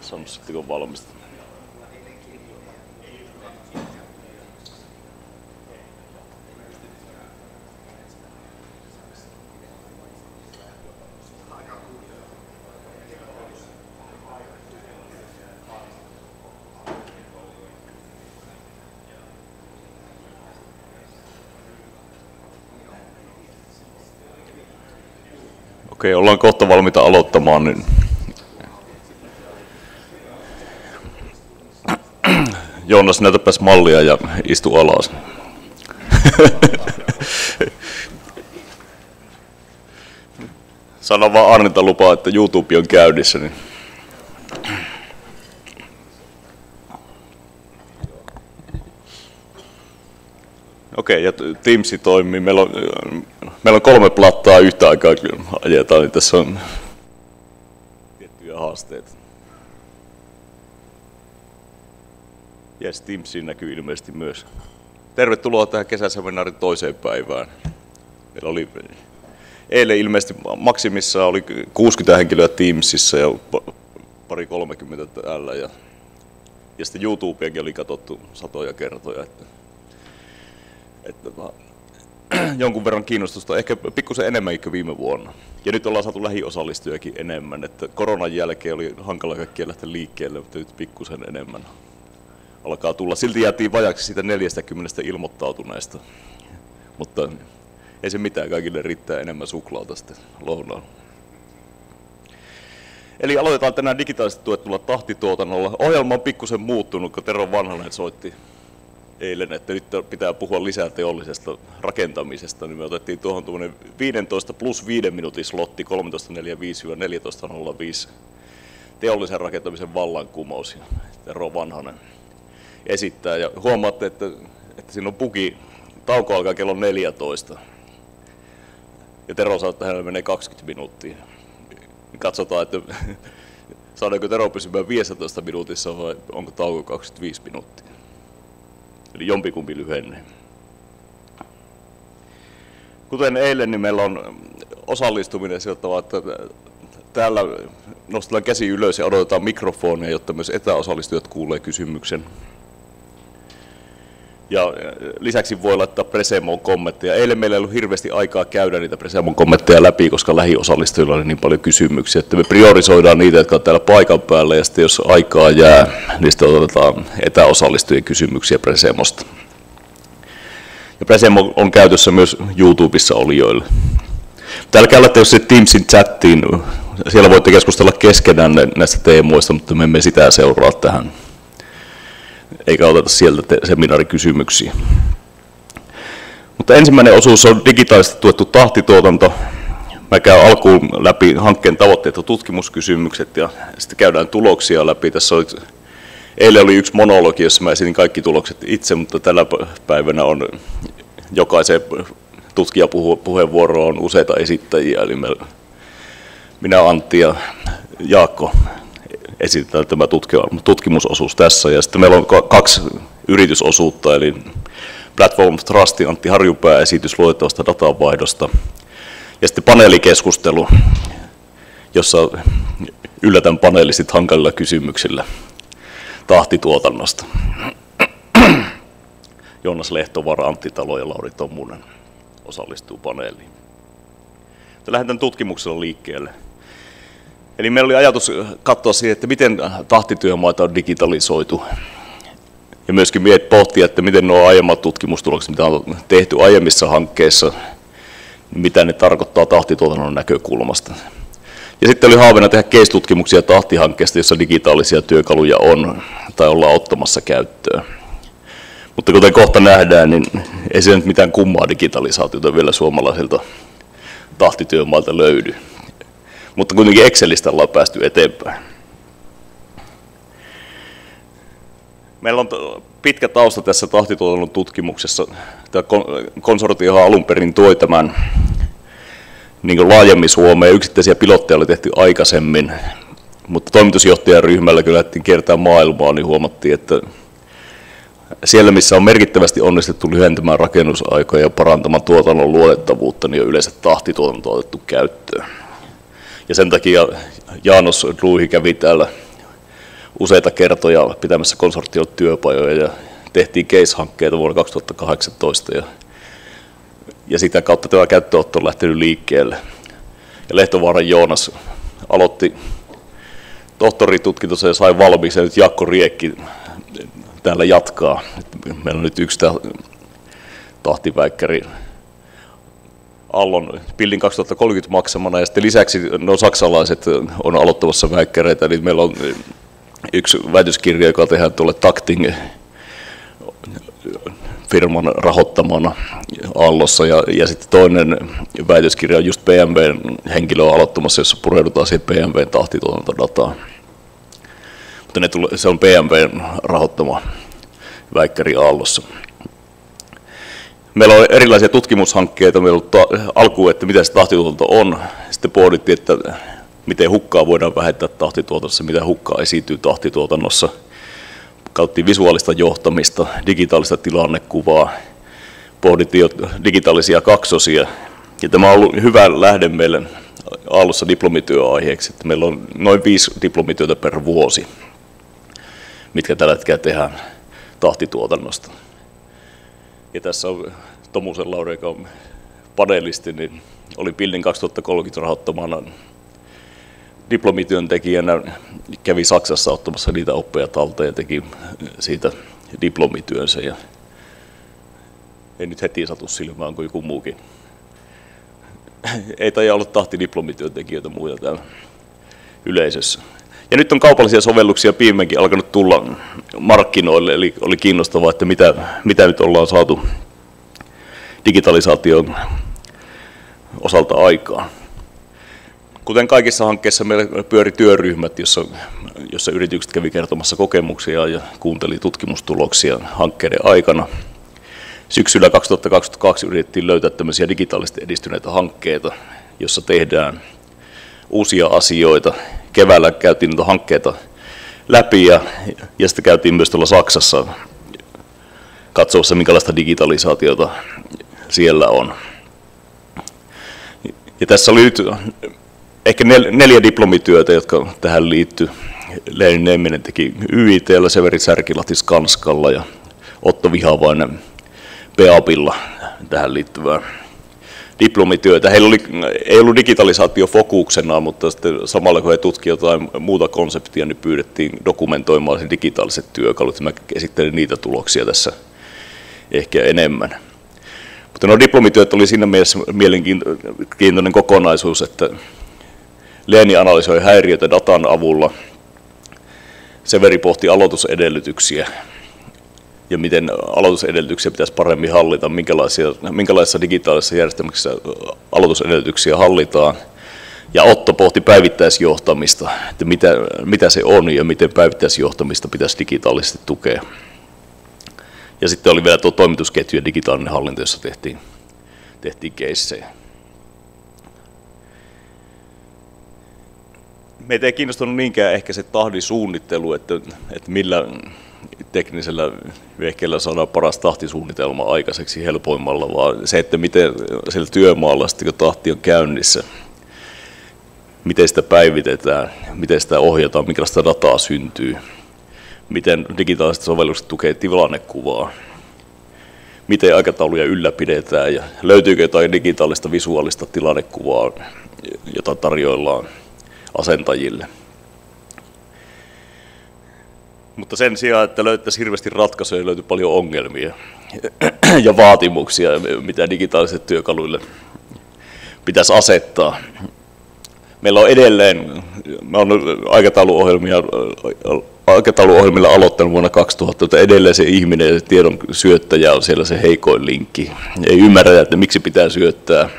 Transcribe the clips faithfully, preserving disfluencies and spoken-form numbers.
saanut sitten kun valmista. Okei, ollaan kohta valmiita aloittamaan. Niin Joonas, näytäpäs mallia ja istu alas. Sano vaan Arnilta lupaa, että YouTube on käynnissä. Niin. Okei, ja Teams toimii. Meillä on, meillä on kolme plattaa yhtä aikaa ajetaan, niin tässä on tiettyjä haasteita. Jes, Teamsiin näkyy ilmeisesti myös. Tervetuloa tähän kesäseminaarin toiseen päivään. Meillä oli eilen ilmeisesti maksimissaan oli kuusikymmentä henkilöä Teamsissa ja pari kolmekymmentä täällä. Ja, ja sitten YouTubeakin oli katsottu satoja kertoja. Että, että, jonkun verran kiinnostusta, ehkä pikkusen enemmän kuin viime vuonna. Ja nyt ollaan saatu lähiosallistujakin enemmän. Että koronan jälkeen oli hankala kaikkia lähteä liikkeelle, mutta nyt pikkusen enemmän alkaa tulla. Silti jäätiin vajaksi siitä neljästäkymmenestä ilmoittautuneesta. Mutta ei se mitään, kaikille riittää enemmän suklaata sitten lounaalla. Eli aloitetaan tänään digitaalisesti tuetulla tahtituotannolla. Ohjelma on pikkusen muuttunut, kun Tero Vanhanen soitti eilen, että nyt pitää puhua lisää teollisesta rakentamisesta, niin me otettiin tuohon tuommoinen viisitoista plus viiden minuutin slotti kolmetoista neljäkymmentäviisi neljätoista nolla viisi teollisen rakentamisen vallankumous. Tero Vanhanen esittää ja huomaatte, että, että siinä on bugi, tauko alkaa kello neljätoista ja Tero sanoo, että hänellä menee kaksikymmentä minuuttia. Katsotaan, että saadaanko Tero pysymään viisitoista minuutissa vai onko tauko kaksikymmentäviisi minuuttia. Eli jompikumpi lyhenee. Kuten eilen, niin meillä on osallistuminen sillä tavalla, että täällä nostetaan käsi ylös ja odotetaan mikrofonia, jotta myös etäosallistujat kuulee kysymyksen. Ja lisäksi voi laittaa Presemon kommentteja. Eilen meillä ei ollut hirveästi aikaa käydä niitä Presemon kommentteja läpi, koska lähiosallistujilla oli niin paljon kysymyksiä, että me priorisoidaan niitä, jotka on täällä paikan päällä, ja sitten jos aikaa jää, niin sitten otetaan etäosallistujien kysymyksiä Presemosta. Ja Presemo on käytössä myös YouTubessa olijoille. Täällä käydään se Teamsin chattiin, siellä voitte keskustella keskenään näistä teemoista, mutta me emme sitä seuraa tähän. Eikä oteta sieltä seminaarikysymyksiä. Mutta ensimmäinen osuus on digitaalisesti tuettu tahtituotanto. Mä käyn alkuun läpi hankkeen tavoitteet ja tutkimuskysymykset ja sitten käydään tuloksia läpi. Tässä oli, eilen oli yksi monologi, jossa mä esitin kaikki tulokset itse, mutta tällä päivänä on jokaisen tutkijapuheenvuoroon on useita esittäjiä. Eli me, minä, Antti ja Jaakko esitetään tämä tutkimusosuus tässä. Ja sitten meillä on kaksi yritysosuutta, eli Platform of Trust, Antti Harjupää esitys luotettavasta datanvaihdosta. Ja sitten paneelikeskustelu, jossa yllätän paneelistit hankalilla kysymyksillä tahtituotannosta. Joonas Lehtovaara, Antti Talo ja Lauri Tommunen osallistuu paneeliin. Lähdetään tutkimuksella liikkeelle. Eli meillä oli ajatus katsoa siihen, että miten tahtityömaita on digitalisoitu. Ja myöskin pohtia, että miten nuo aiemmat tutkimustulokset, mitä on tehty aiemmissa hankkeissa, niin mitä ne tarkoittaa tahtituotannon näkökulmasta. Ja sitten oli haaveena tehdä case-tutkimuksia tahtihankkeesta, jossa digitaalisia työkaluja on tai ollaan ottamassa käyttöön. Mutta kuten kohta nähdään, niin ei se nyt mitään kummaa digitalisaatiota vielä suomalaisilta tahtityömailta löydy. Mutta kuitenkin Excelistä ollaan päästy eteenpäin. Meillä on pitkä tausta tässä tahtituotannon tutkimuksessa. Tämä konsortiohan alun perin toi tämän niin laajemmin Suomeen. Yksittäisiä pilotteja oli tehty aikaisemmin, mutta toimitusjohtajaryhmällä kun lähdettiin kiertämään maailmaa, niin huomattiin, että siellä, missä on merkittävästi onnistuttu lyhentämään rakennusaikoja ja parantamaan tuotannon luotettavuutta, niin on yleensä tahtituotanto otettu käyttöön. Ja sen takia Jaanos Ruuhi kävi täällä useita kertoja pitämässä konsortiolla työpajoja ja tehtiin case-hankkeita vuonna kaksituhattakahdeksantoista ja, ja sitä kautta tämä käyttöönotto on lähtenyt liikkeelle. Ja Lehtovaaran Joonas aloitti tohtoritutkintonsa ja sai valmiiksi ja nyt Jaakko Riekki täällä jatkaa. Meillä on nyt yksi tahtiväikkäri Aallon Pillin kaksituhattakolmekymmentä maksamana ja sitten lisäksi no saksalaiset on aloittamassa väikkäreitä, eli meillä on yksi väitöskirja, joka tehdään tuolle Takting firman rahoittamana Aallossa ja, ja sitten toinen väitöskirja on just P M V:n henkilö on aloittamassa, jossa pureudutaan siihen P M V:n tahtituotantodataan. Mutta ne tule, se on P M V:n rahoittama väikkäri Aallossa. Meillä on erilaisia tutkimushankkeita. Meillä on ta- alkuun, että mitä se tahtituotanto on. Sitten pohdittiin, että miten hukkaa voidaan vähentää tahtituotannossa, mitä hukkaa esiintyy tahtituotannossa. Kauttiin visuaalista johtamista, digitaalista tilannekuvaa, pohdittiin jo digitaalisia kaksosia. Ja tämä on ollut hyvä lähde meille Aallossa diplomityöaiheeksi. Että meillä on noin viisi diplomityötä per vuosi, mitkä tällä hetkellä tehdään tahtituotannosta. Ja tässä on Tomusen Lauri, joka on panelisti, niin oli Pillin kaksituhattakolmekymmentä rahoittamana diplomityöntekijänä, kävi Saksassa ottamassa niitä oppeja talteen ja teki siitä diplomityönsä. Ja ei nyt heti satu silmään kuin joku muukin. Ei taida olla tahtidiplomityöntekijöitä muuta täällä yleisössä. Ja nyt on kaupallisia sovelluksia viimeinkin alkanut tulla markkinoille, eli oli kiinnostavaa, että mitä, mitä nyt ollaan saatu digitalisaation osalta aikaan. Kuten kaikissa hankkeissa meillä pyöri työryhmät, jossa, jossa yritykset kävi kertomassa kokemuksia ja kuunteli tutkimustuloksia hankkeiden aikana. Syksyllä kaksituhattakaksikymmentäkaksi yritettiin löytää tämmöisiä digitaalisesti edistyneitä hankkeita, jossa tehdään uusia asioita. Keväällä käytiin näitä hankkeita läpi ja, ja sitten käytiin myös tuolla Saksassa katsomassa, minkälaista digitalisaatiota siellä on. Ja tässä oli nyt ehkä nel, neljä diplomityötä, jotka tähän liittyy. Leeni Nieminen teki Y I T:llä, Severi Särkilahti Skanskalla ja Otto Vihavainen Peabilla tähän liittyvää diplomityötä. Heillä oli, ei ollut digitalisaatio fokuksena, mutta sitten samalla kun he tutkivat jotain muuta konseptia, niin pyydettiin dokumentoimaan digitaaliset työkalut. Mä esittelin niitä tuloksia tässä ehkä enemmän. Mutta nuo diplomityöt oli siinä mielessä mielenkiintoinen kokonaisuus, että Leeni analysoi häiriöitä datan avulla, Severi pohti aloitusedellytyksiä ja miten aloitusedellytyksiä pitäisi paremmin hallita, minkälaisia, minkälaisissa digitaalisissa järjestelmissä aloitusedellytyksiä hallitaan. Ja Otto pohti päivittäisjohtamista, että mitä, mitä se on ja miten päivittäisjohtamista pitäisi digitaalisesti tukea. Ja sitten oli vielä tuo toimitusketju ja digitaalinen hallinto, jossa tehtiin, tehtiin keissejä. Meitä ei kiinnostunut niinkään ehkä se tahdisuunnittelu, että, että millä teknisellä vehkeellä saadaan paras tahtisuunnitelma aikaiseksi helpoimmalla, vaan se, että miten siellä työmaalla, sitten, kun tahti on käynnissä, miten sitä päivitetään, miten sitä ohjataan, minkälaista dataa syntyy, miten digitaaliset sovellukset tukee tilannekuvaa, miten aikatauluja ylläpidetään ja löytyykö jotain digitaalista visuaalista tilannekuvaa, jota tarjoillaan asentajille. Mutta sen sijaan, että löytäisiin hirveästi ratkaisuja, löytyy paljon ongelmia ja vaatimuksia, mitä digitaalisille työkaluille pitäisi asettaa. Meillä on edelleen, mä olen aikatauluohjelmia, aikatauluohjelmilla aloittanut vuonna kaksituhatta, mutta edelleen se ihminen ja se tiedon syöttäjä on siellä se heikoin linkki. Ei ymmärrä, että miksi pitää syöttää,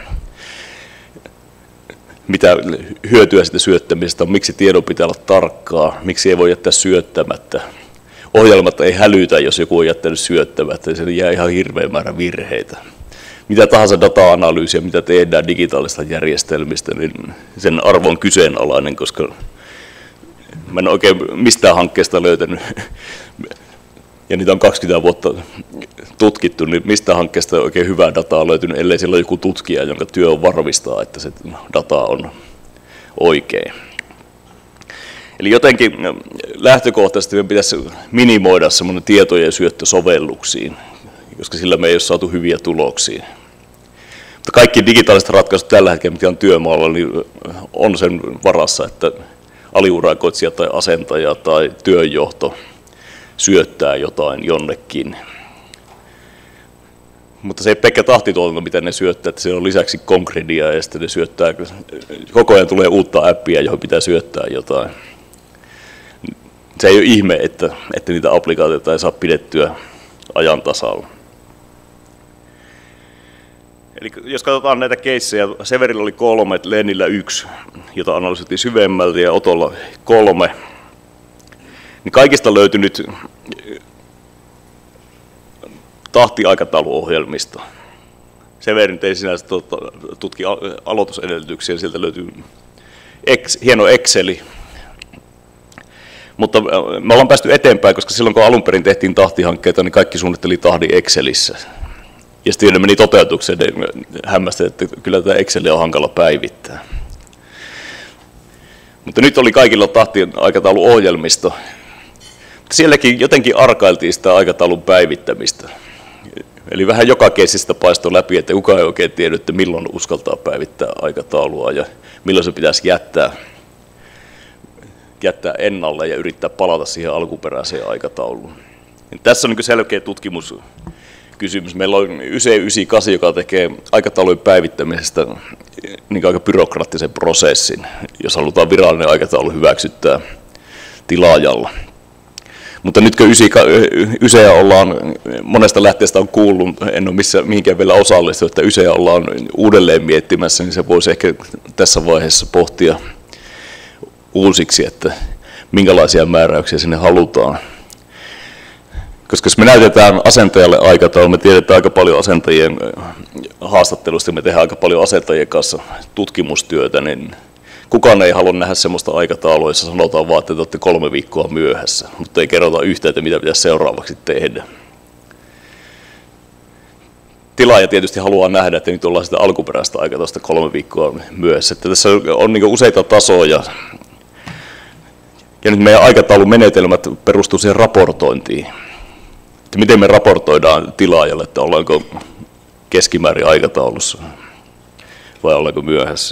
mitä hyötyä siitä syöttämisestä on, miksi tiedon pitää olla tarkkaa, miksi ei voi jättää syöttämättä. Ohjelmat ei hälytä, jos joku on jättänyt syöttämättä, se jää ihan hirveä määrä virheitä. Mitä tahansa data-analyysiä, mitä tehdään digitaalista järjestelmistä, niin sen arvo on kyseenalainen, koska mä en oikein mistään hankkeesta löytänyt, ja niitä on kaksikymmentä vuotta tutkittu, niin mistä hankkeesta on oikein hyvää dataa löytynyt, ellei siellä ole joku tutkija, jonka työ on varmistaa, että se data on oikein. Eli jotenkin lähtökohtaisesti me pitäisi minimoida semmoinen tietojen syöttö sovelluksiin, koska sillä me ei ole saatu hyviä tuloksia. Mutta kaikki digitaaliset ratkaisut tällä hetkellä, mitkä on työmaalla, niin on sen varassa, että aliurakoitsija tai asentaja tai työnjohto syöttää jotain jonnekin. Mutta se ei pelkkä tahtituotanto, mitä ne syöttää, että siellä on lisäksi konkredia ja sitten ne syöttää, koko ajan tulee uutta appia, johon pitää syöttää jotain. Se ei ole ihme, että, että niitä applikaatioita ei saa pidettyä ajan tasalla. Eli jos katsotaan näitä keissejä, Severillä oli kolme, Lennillä yksi, jota analysoitiin syvemmältä, ja Otolla kolme, niin kaikista löytyi nyt tahtiaikatauluohjelmista. Severin ei sinänsä tutki aloitusedellytyksiä, sieltä löytyy hieno Exceli. Mutta me ollaan päästy eteenpäin, koska silloin kun alun perin tehtiin tahtihankkeita, niin kaikki suunnitteli tahdin Excelissä. Ja sitten ne meni toteutukseen, niin hämmästyi, että kyllä tämä Excel on hankala päivittää. Mutta nyt oli kaikilla tahtiaikatauluohjelmisto. Sielläkin jotenkin arkailtiin sitä aikataulun päivittämistä. Eli vähän joka keisistä paistoi läpi, että kukaan ei oikein tiedä, että milloin uskaltaa päivittää aikataulua ja milloin se pitäisi jättää, jättää ennalle ja yrittää palata siihen alkuperäiseen aikatauluun. Tässä on niin selkeä tutkimuskysymys. Meillä on Y C yhdeksänkymmentäkahdeksan, joka tekee aikataulujen päivittämisestä niin aika byrokraattisen prosessin, jos halutaan virallinen aikataulu hyväksyttää tilaajalla. Mutta nyt kun YSEA ollaan, monesta lähteestä on kuullut, en ole missä, mihinkään vielä osallistunut, että YSEA ollaan uudelleen miettimässä, niin se voisi ehkä tässä vaiheessa pohtia uusiksi, että minkälaisia määräyksiä sinne halutaan. Koska jos me näytetään asentajalle aikataulu, me tiedetään aika paljon asentajien haastattelusta, me tehdään aika paljon asentajien kanssa tutkimustyötä, niin kukaan ei halua nähdä sellaista aikataulua, jossa sanotaan vaan, että te olette kolme viikkoa myöhässä, mutta ei kerrota yhtään, että mitä pitäisi seuraavaksi tehdä. Tilaaja tietysti haluaa nähdä, että nyt ollaan sitä alkuperäistä aikataulusta kolme viikkoa myöhässä. Että tässä on niin useita tasoja. Ja nyt meidän aikataulumenetelmät perustuu siihen raportointiin. Että miten me raportoidaan tilaajalle, että ollaanko keskimäärin aikataulussa vai ollaanko myöhässä.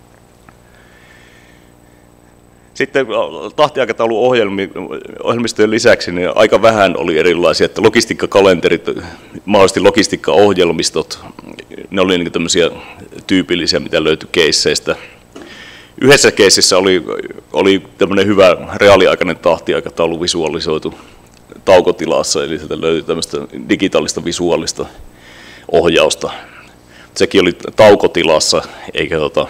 Sitten tahtiaikatauluohjelmistojen lisäksi niin aika vähän oli erilaisia, että logistiikkakalenterit, mahdollisesti logistiikkaohjelmistot, ne oli niin tämmöisiä tyypillisiä, mitä löytyi keisseistä. Yhdessä keississä oli, oli tämmöinen hyvä reaaliaikainen tahtiaikataulu visualisoitu taukotilassa, eli sieltä löytyi tämmöistä digitaalista visuaalista ohjausta. Sekin oli taukotilassa, eikä tota,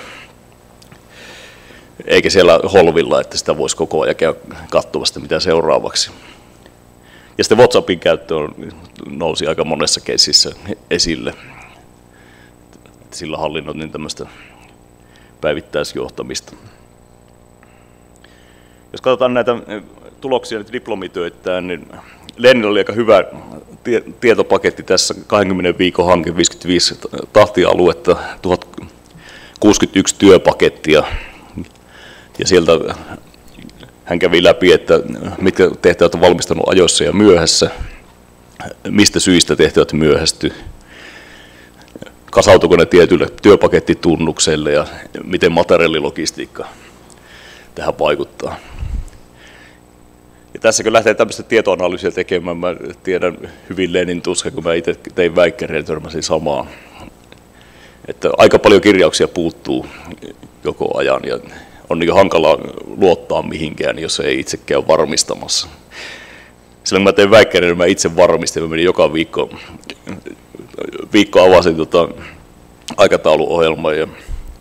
eikä siellä holvilla, että sitä voisi koko ajan käydä katsomassa, mitä seuraavaksi. Ja sitten WhatsAppin käyttö nousi aika monessa keississä esille. Sillä hallinnoitiin tämmöistä päivittäisjohtamista. Jos katsotaan näitä tuloksia nyt diplomitöittäin, niin Lennillä oli aika hyvä tietopaketti tässä, kaksikymmentä viikon hanke, viisikymmentäviisi tahtialuetta, tuhat kuusikymmentäyksi työpakettia. Ja sieltä hän kävi läpi, että mitkä tehtävät on valmistunut ajoissa ja myöhässä, mistä syistä tehtävät myöhästy, kasautuiko ne tietylle työpakettitunnukselle ja miten materiaalilogistiikka tähän vaikuttaa. Ja tässä kun lähtee tämmöistä tietoanalyysiä tekemään, mä tiedän hyvin Lennin tuska, kun mä itse tein väikkäriä, törmäsin samaan. Että aika paljon kirjauksia puuttuu koko ajan ja on niin hankala luottaa mihinkään, jos ei itse käy varmistamassa. Silloin kun mä tein väikkäriä, niin mä itse varmistin, mä menin joka viikko, viikko avasin tota aikatauluohjelmaa ja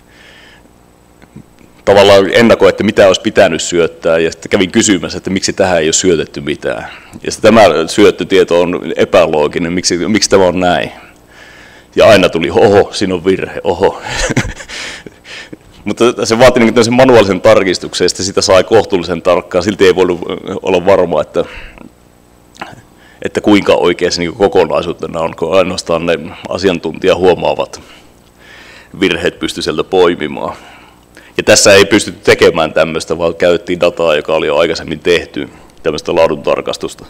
tavallaan ennakoin, että mitä olisi pitänyt syöttää, ja sitten kävin kysymässä, että miksi tähän ei ole syötetty mitään. Ja sitten tämä syöttötieto on epälooginen, miksi, miksi tämä on näin. Ja aina tuli, oho, siinä on virhe, oho. Mutta se vaati niin sen manuaalisen tarkistuksen, ja sitten sitä sai kohtuullisen tarkkaan. Silti ei voinut olla varma, että, että kuinka oikein se niin kokonaisuutena on, kun ainoastaan ne asiantuntija huomaavat virheet pysty sieltä poimimaan. Ja tässä ei pystytty tekemään tämmöistä, vaan käytettiin dataa, joka oli jo aikaisemmin tehty, tämmöistä laaduntarkastusta.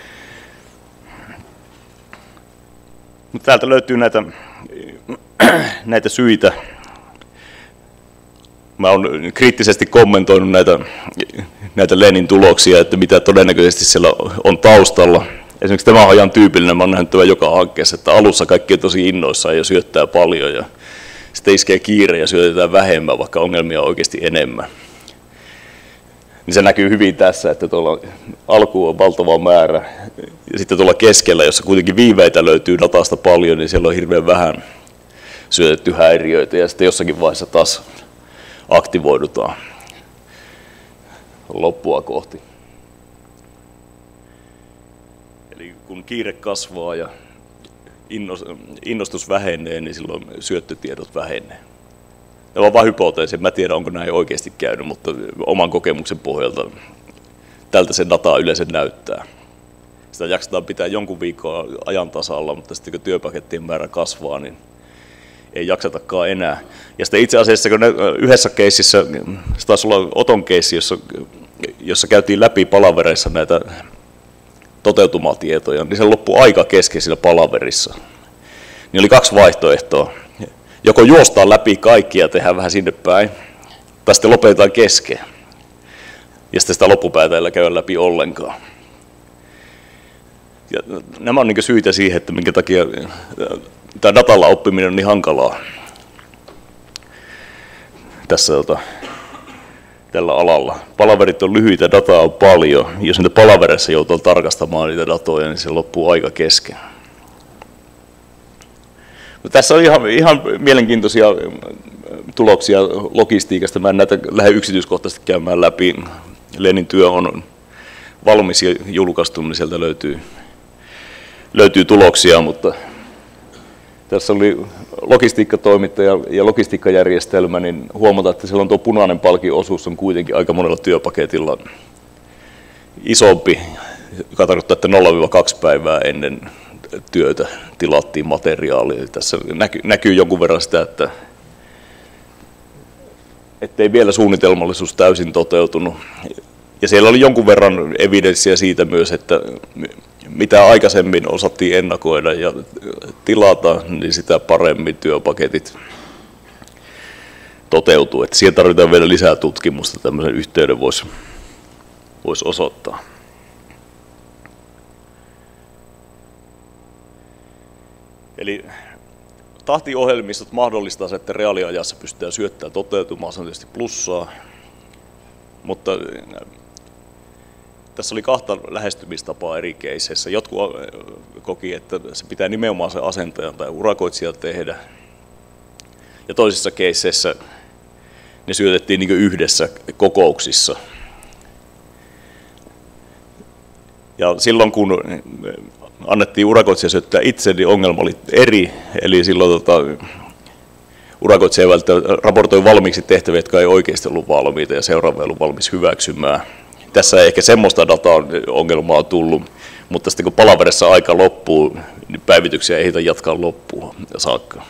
Mutta täältä löytyy näitä, näitä syitä. Mä olen kriittisesti kommentoinut näitä, näitä Lenin tuloksia, että mitä todennäköisesti siellä on taustalla. Esimerkiksi tämä on ihan tyypillinen, mä olen nähnyt tämän joka hankkeessa, että alussa kaikki on tosi innoissaan ja syöttää paljon ja sitten iskee kiire ja syötetään vähemmän, vaikka ongelmia on oikeasti enemmän. Niin se näkyy hyvin tässä, että tuolla alkuun on valtava määrä ja sitten tuolla keskellä, jossa kuitenkin viiveitä löytyy datasta paljon, niin siellä on hirveän vähän syötetty häiriöitä ja sitten jossakin vaiheessa taas aktivoidutaan loppua kohti. Eli kun kiire kasvaa ja innostus vähenee, niin silloin syöttötiedot vähenee. Tämä on vain hypoteesi, mä tiedän onko näin oikeasti käynyt, mutta oman kokemuksen pohjalta tältä se data yleensä näyttää. Sitä jaksetaan pitää jonkun viikkoa ajan tasalla, mutta sitten kun työpakettien määrä kasvaa, niin ei jaksetakaan enää. Ja sitten itse asiassa kun yhdessä keississä, se taisi olla Oton keissi, jossa, jossa käytiin läpi palavereissa näitä toteutumatietoja, niin se loppui aika kesken siinä palaverissa. Niin oli kaksi vaihtoehtoa. Joko juostaan läpi kaikki ja tehdään vähän sinne päin, tai sitten lopetetaan kesken. Ja sitten sitä loppupäätä ei käydä läpi ollenkaan. Ja nämä on niin syitä siihen, että minkä takia tämä datalla oppiminen on niin hankalaa tässä tota, tällä alalla. Palaverit on lyhyitä, dataa on paljon. Jos niitä palaverissa joutuu tarkastamaan niitä datoja, niin se loppuu aika kesken. Mutta tässä on ihan, ihan mielenkiintoisia tuloksia logistiikasta. Mä en näitä lähde yksityiskohtaisesti käymään läpi. Lenin työ on valmis ja julkaistu, niin sieltä löytyy, löytyy tuloksia, mutta tässä oli logistiikkatoimittaja ja logistiikkajärjestelmä, niin huomataan, että silloin tuo punainen palkin osuus on kuitenkin aika monella työpaketilla isompi, joka tarkoittaa, että nolla kaksi päivää ennen työtä tilattiin materiaalia. Tässä näkyy, näkyy jonkun verran sitä, että ettei vielä suunnitelmallisuus täysin toteutunut. Ja siellä oli jonkun verran evidenssiä siitä myös, että mitä aikaisemmin osattiin ennakoida ja tilata, niin sitä paremmin työpaketit toteutuu. Että siihen tarvitaan vielä lisää tutkimusta, tämmöisen yhteyden voisi vois osoittaa. Eli tahtiohjelmistot mahdollistaa se, että reaaliajassa pystytään syöttämään toteutumaan, se on tietysti plussaa, mutta tässä oli kahta lähestymistapaa eri keisseissä. Jotkut koki, että se pitää nimenomaan se asentajan tai urakoitsijan tehdä, ja toisissa keisseissä ne syötettiin niin kuin yhdessä kokouksissa. Ja silloin kun annettiin urakoitsija syöttää itse, niin ongelma oli eri, eli silloin tota, urakoitsija raportoi valmiiksi tehtäviä, jotka ei oikeasti ollut valmiita ja seuraava ei ollut valmis hyväksymään. Tässä ei ehkä semmoista dataa ongelmaa tullut, mutta sitten kun palaverissa aika loppuu, niin päivityksiä ei ehditä jatkaa loppuun saakka.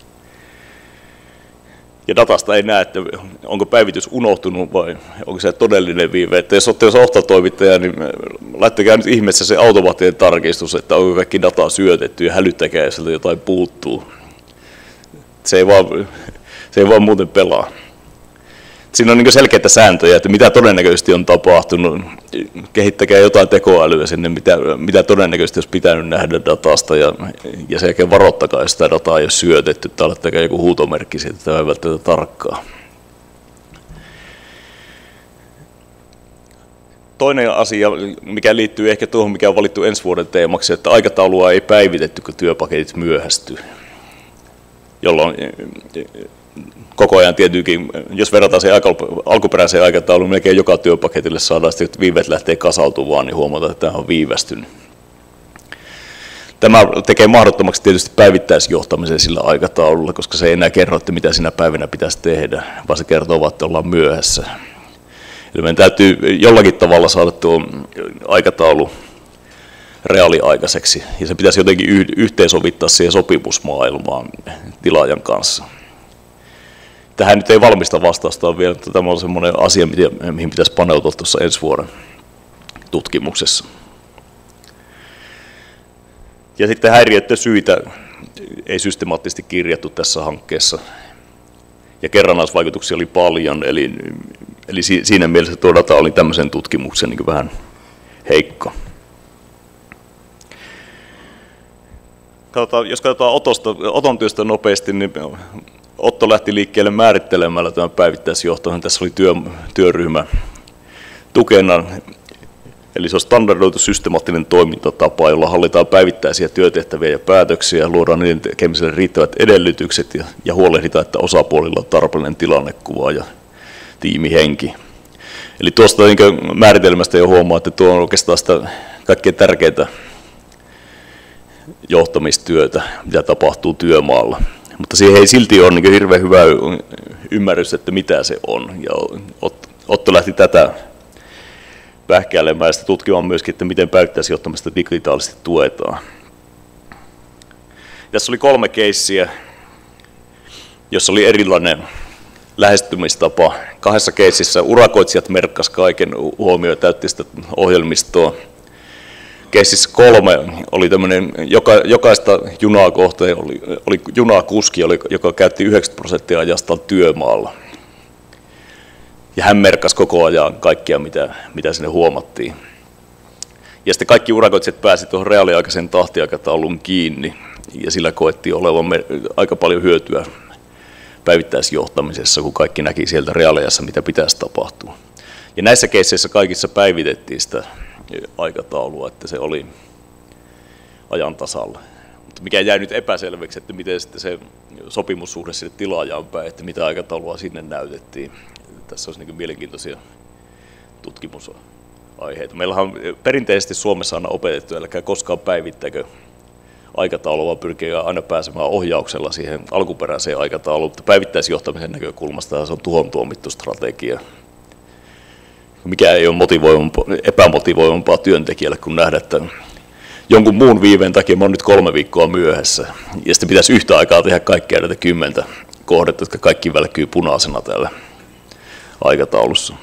Ja datasta ei näe, että onko päivitys unohtunut vai onko se todellinen viive. Että jos olette ostotoimittaja, niin laittakaa nyt ihmeessä se automaattinen tarkistus, että onko kaikki dataa syötetty ja hälyttäkää, jos sieltä jotain puuttuu. Se ei vaan, se ei vaan muuten pelaa. Siinä on niin selkeitä sääntöjä, että mitä todennäköisesti on tapahtunut. Kehittäkää jotain tekoälyä sinne, mitä, mitä todennäköisesti olisi pitänyt nähdä datasta, ja, ja sen jälkeen varoittakaa, jos sitä dataa ei ole syötetty, tai laittakaa joku huutomerkki siitä, että tämä ei välttämättä tarkkaa. Toinen asia, mikä liittyy ehkä tuohon, mikä on valittu ensi vuoden teemaksi, että aikataulua ei päivitetty, kun työpaketit myöhästyy, jolloin koko ajan tietenkin, jos verrataan se alkuperäiseen aikatauluun, melkein joka työpaketille saadaan sitten, että viiveet lähtee kasautumaan, niin huomataan, että tämä on viivästynyt. Tämä tekee mahdottomaksi tietysti päivittäisjohtamisen sillä aikataululla, koska se ei enää kerro, että mitä sinä päivänä pitäisi tehdä, vaan se kertoo, että ollaan myöhässä. Eli meidän täytyy jollakin tavalla saada tuo aikataulu reaaliaikaiseksi, ja se pitäisi jotenkin yhteensovittaa siihen sopimusmaailmaan tilaajan kanssa. Tähän nyt ei valmista vastausta ole vielä, mutta tämä on semmoinen asia, mihin pitäisi paneutua tuossa ensi vuoden tutkimuksessa. Ja sitten häiriöiden syitä ei systemaattisesti kirjattu tässä hankkeessa. Ja kerrannaisvaikutuksia oli paljon, eli, eli siinä mielessä tuo data oli tämmöisen tutkimuksen niin vähän heikko. Katsotaan, jos katsotaan Otosta, Oton työstä nopeasti, niin Otto lähti liikkeelle määrittelemällä tämän päivittäisjohtoon. Tässä oli työ, työryhmä tukena. Eli se on standardoitu systemaattinen toimintatapa, jolla hallitaan päivittäisiä työtehtäviä ja päätöksiä, luodaan niiden tekemiselle riittävät edellytykset ja, ja huolehditaan, että osapuolilla on tarpeellinen tilannekuva ja tiimihenki. Eli tuosta niin määritelmästä jo huomaa, että tuo on oikeastaan sitä kaikkein tärkeintä johtamistyötä, mitä tapahtuu työmaalla. Mutta siihen ei silti ole niin hirveän hyvä ymmärrys, että mitä se on. Ja Otto lähti tätä pähkäilemään ja sitä tutkimaan myöskin, että miten päivittäisjohtamista digitaalisesti tuetaan. Tässä oli kolme keissiä, jossa oli erilainen lähestymistapa. Kahdessa keississä urakoitsijat merkkasivat kaiken huomioon ja täytti sitä ohjelmistoa. Keississä kolme oli tämmöinen, joka, jokaista junaa kohtaan oli, oli junakuski, joka käytti yhdeksänkymmentä prosenttia ajastaan työmaalla. Ja hän merkkasi koko ajan kaikkia, mitä, mitä sinne huomattiin. Ja sitten kaikki urakoitsijat pääsivät tuohon reaaliaikaisen tahtiaikataulun kiinni, ja sillä koettiin olevan aika paljon hyötyä päivittäisjohtamisessa, kun kaikki näki sieltä reaaliajassa, mitä pitäisi tapahtua. Ja näissä keisseissä kaikissa päivitettiin sitä aikataulua, että se oli ajan tasalla. Mutta mikä jäi nyt epäselväksi, että miten sitten se sopimussuhde sinne tilaajaan päin, että mitä aikataulua sinne näytettiin. Tässä olisi niin mielenkiintoisia tutkimusaiheita. Meillähän on perinteisesti Suomessa aina opetettu, älkää koskaan päivittäkö aikataulua, vaan pyrkii aina pääsemään ohjauksella siihen alkuperäiseen aikatauluun, mutta päivittäisjohtamisen näkökulmasta se on tuhon tuomittu strategia. Mikä ei ole motivoivampaa, epämotivoivampaa työntekijälle kuin nähdä, että jonkun muun viiveen takia mä oon nyt kolme viikkoa myöhässä. Ja sitten pitäisi yhtä aikaa tehdä kaikkea näitä kymmentä kohdetta, jotka kaikki välkkyy punaisena täällä aikataulussa.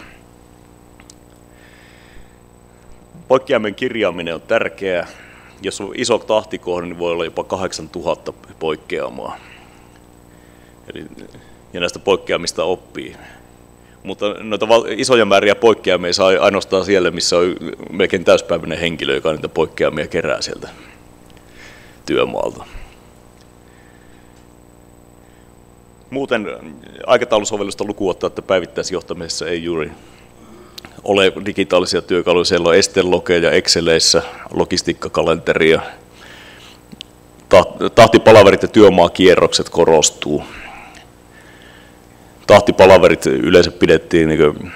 Poikkeamien kirjaaminen on tärkeää. Jos on iso tahtikohde, niin voi olla jopa kahdeksantuhatta poikkeamaa. Eli, ja näistä poikkeamista oppii. Mutta noita isoja määriä poikkeamia saa ainoastaan siellä, missä on melkein täyspäiväinen henkilö, joka niitä poikkeamia kerää sieltä työmaalta. Muuten aikataulusovellusta lukuun ottaa, että päivittäisjohtamisessa ei juuri ole digitaalisia työkaluja. Siellä on Estelogeja, Exceleissä, logistiikkakalenteria, tahtipalaverit ja työmaakierrokset korostuu. Tahtipalaverit yleensä pidettiin niin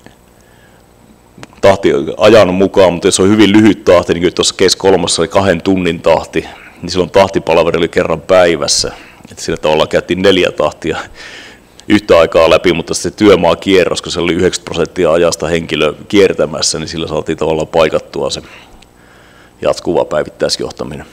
tahti ajan mukaan, mutta jos on hyvin lyhyt tahti, niin kuin tuossa kes kolmassa oli kahden tunnin tahti, niin silloin tahtipalaveri oli kerran päivässä. Että sillä tavalla käytiin neljä tahtia yhtä aikaa läpi, mutta se työmaakierros, kun se oli yhdeksänkymmentä prosenttia ajasta henkilö kiertämässä, niin sillä saatiin tavallaan paikattua se jatkuva päivittäisjohtaminen.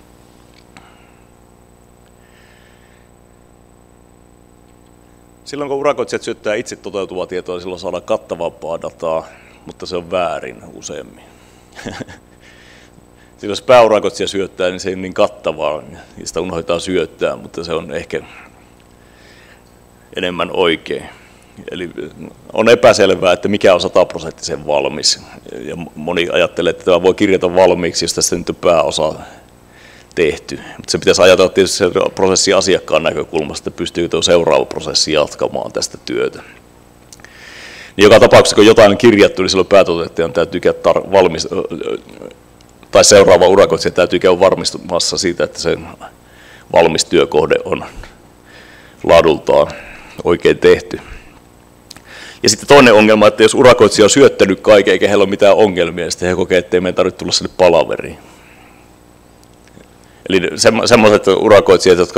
Silloin kun urakoitsijat syöttää itse toteutuvaa tietoa, niin silloin saadaan kattavampaa dataa, mutta se on väärin useammin. Silloin jos pääurakoitsija syöttää, niin se ei ole niin kattavaa, ja sitä unohdetaan syöttää, mutta se on ehkä enemmän oikein. Eli on epäselvää, että mikä on sataprosenttisen valmis. Ja moni ajattelee, että tämä voi kirjata valmiiksi, jos tästä nyt on pääosa tehty. Mutta se pitäisi ajatella tietysti se prosessi asiakkaan näkökulmasta, että pystyykö tuo seuraava prosessi jatkamaan tästä työtä. Niin joka tapauksessa, kun jotain on kirjattu, niin silloin päätoteuttajan täytyy käydä tar- valmis, tai seuraava urakoitsija täytyy käydä varmistumassa siitä, että se valmis työkohde on laadultaan oikein tehty. Ja sitten toinen ongelma, että jos urakoitsija on syöttänyt kaiken eikä heillä ole mitään ongelmia, niin sitten he kokee, että ei meidän tarvitse tulla sinne palaveriin. Eli semmoiset urakoitsijat, jotka,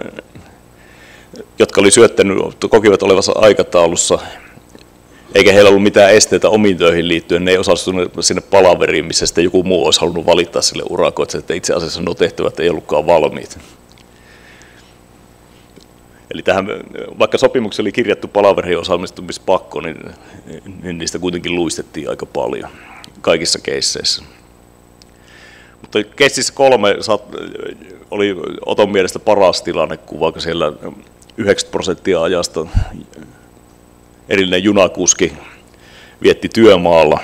jotka oli syöttänyt, kokivat olevassa aikataulussa, eikä heillä ollut mitään esteitä omiin töihin liittyen, ne ei osallistunut sinne palaveriin, missä sitten joku muu olisi halunnut valittaa sille urakoitsijalle, että itse asiassa nuo tehtävät ei ollutkaan valmiit. Eli tähän, vaikka sopimuksessa oli kirjattu palavereihin osallistumispakko, niin, niin niistä kuitenkin luistettiin aika paljon kaikissa keisseissä. Mutta keississä kolme oli Oton mielestä paras tilannekuva, kun siellä yhdeksänkymmentä prosenttia ajasta erillinen junakuski vietti työmaalla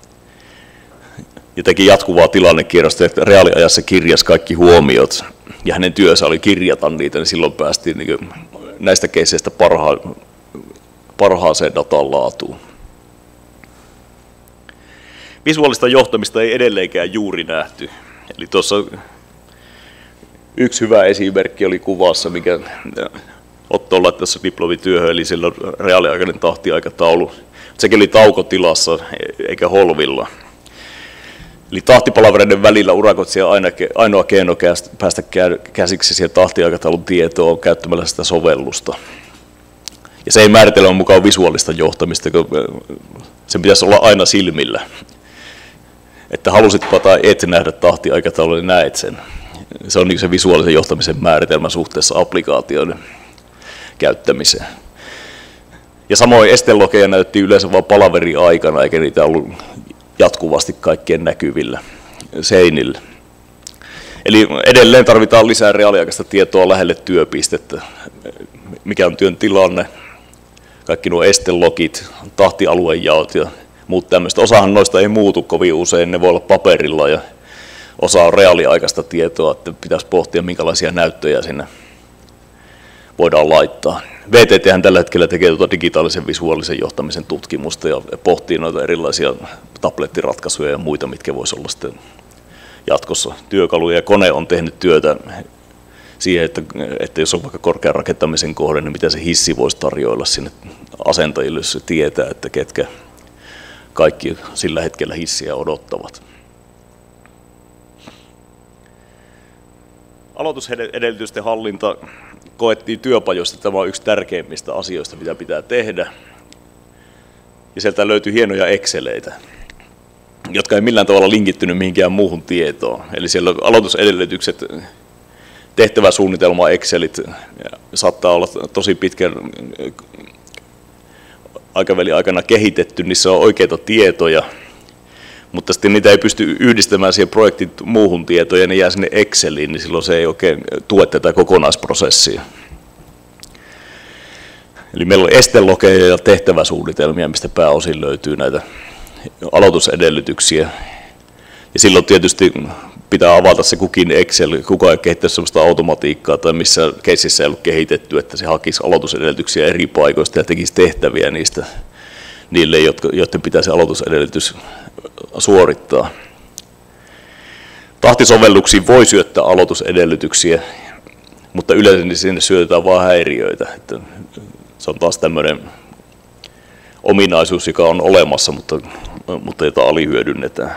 ja teki jatkuvaa tilannekierrosta, että reaaliajassa kirjasi kaikki huomiot ja hänen työnsä oli kirjata niitä, niin silloin päästiin niin näistä keisseistä parha- parhaaseen datan laatuun. Visuaalista johtamista ei edelleenkään juuri nähty. Eli tuossa yksi hyvä esimerkki oli kuvassa, mikä Otto on laittanut tässä diplomityöhön, eli sillä on reaaliaikainen tahtiaikataulu. Sekin oli taukotilassa eikä holvilla. Eli tahtipalavereiden välillä urakoitsija aina, ainoa keino päästä käsiksi siihen tahtiaikataulun tietoon käyttämällä sitä sovellusta. Ja se ei määritellä mukaan visuaalista johtamista, kun sen pitäisi olla aina silmillä. Että halusitpa tai et nähdä tahtiaikataulun, niin näet sen. Se on niin se visuaalisen johtamisen määritelmä suhteessa applikaatioiden käyttämiseen. Ja samoin estelogeja näytti yleensä vain palaveri aikana, eikä niitä ollut jatkuvasti kaikkien näkyvillä seinillä. Eli edelleen tarvitaan lisää reaaliaikaista tietoa lähelle työpistettä. Mikä on työn tilanne, kaikki nuo estelogit, tahtialuejaot ja muut tämmöistä. Osahan noista ei muutu kovin usein, ne voi olla paperilla ja osa on reaaliaikaista tietoa, että pitäisi pohtia minkälaisia näyttöjä sinne voidaan laittaa. V T T:hän tällä hetkellä tekee tuota digitaalisen visuaalisen johtamisen tutkimusta ja pohtii noita erilaisia tablettiratkaisuja ja muita, mitkä voisi olla sitten jatkossa työkaluja. Ja kone on tehnyt työtä siihen, että, että jos on vaikka korkean rakentamisen kohde, niin mitä se hissi voisi tarjoilla sinne asentajille, jos se tietää, että ketkä kaikki sillä hetkellä hissiä odottavat. Aloitusedellytysten hallinta koettiin työpajoista, että tämä on yksi tärkeimmistä asioista, mitä pitää tehdä. Ja sieltä löytyi hienoja exceleitä, jotka ei millään tavalla linkittynyt mihinkään muuhun tietoon. Eli siellä on aloitusedellytykset, tehtäväsuunnitelma, excelit, saattaa olla tosi pitkän aikavälin aikana kehitetty, niissä on oikeita tietoja, mutta sitten niitä ei pysty yhdistämään siihen projektin muuhun tietoon ja ne jää sinne Exceliin, niin silloin se ei oikein tue tätä kokonaisprosessia. Eli meillä on estelogeja ja tehtäväsuunnitelmia, mistä pääosin löytyy näitä aloitusedellytyksiä. Ja silloin tietysti pitää avata se kukin Excel, kukaan ei kehittänyt sellaista automatiikkaa tai missä keississä ei ollut kehitetty, että se hakisi aloitusedellytyksiä eri paikoista ja tekisi tehtäviä niistä niille, joiden pitäisi aloitusedellytys suorittaa. Tahtisovelluksiin voi syöttää aloitusedellytyksiä, mutta yleensä sinne syötetään vain häiriöitä. Että se on taas tämmöinen ominaisuus, joka on olemassa, mutta, mutta jota alihyödynnetään.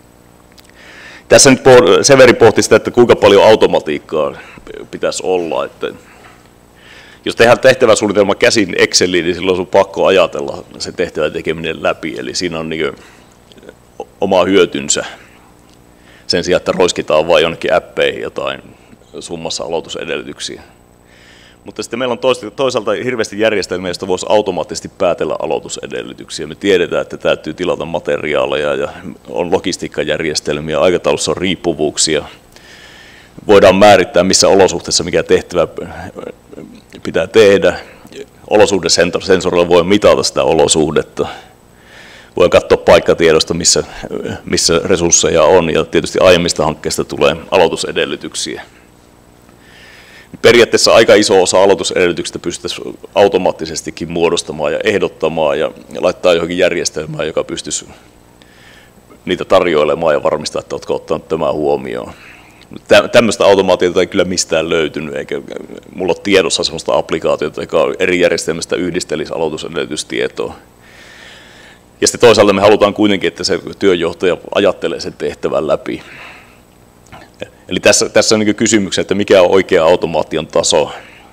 Tässä nyt Severi pohti sitä, että kuinka paljon automatiikkaa pitäisi olla. Että jos tehdään tehtäväsuunnitelma käsin Exceliin, niin silloin on pakko ajatella se tehtävän tekeminen läpi. Eli siinä on niin oma hyötynsä sen sijaan, että roiskitaan vain jonnekin appeihin jotain summassa aloitusedellytyksiä. Mutta sitten meillä on toisaalta hirveästi järjestelmiä, joista voisi automaattisesti päätellä aloitusedellytyksiä. Me tiedetään, että täytyy tilata materiaaleja ja on logistiikkajärjestelmiä, aikataulussa on riippuvuuksia. Voidaan määrittää, missä olosuhteissa mikä tehtävä pitää tehdä. Olosuhdesensorilla voi mitata sitä olosuhdetta. Voi katsoa paikkatiedosta, missä, missä resursseja on, ja tietysti aiemmista hankkeista tulee aloitusedellytyksiä. Periaatteessa aika iso osa aloitusedellytyksistä pystyttäisiin automaattisestikin muodostamaan ja ehdottamaan ja laittaa johonkin järjestelmään, joka pystyisi niitä tarjoilemaan ja varmistaa, että oletko ottanut tämän huomioon. Tämmöistä automaatiota ei kyllä mistään löytynyt, eikä mulla ole tiedossa sellaista applikaatiota, joka eri järjestelmistä yhdistelisi aloitusedellytystietoa. Ja sitten toisaalta me halutaan kuitenkin, että se työnjohtaja ajattelee sen tehtävän läpi. Eli tässä, tässä on niin kysymys, että mikä on oikea automaation taso.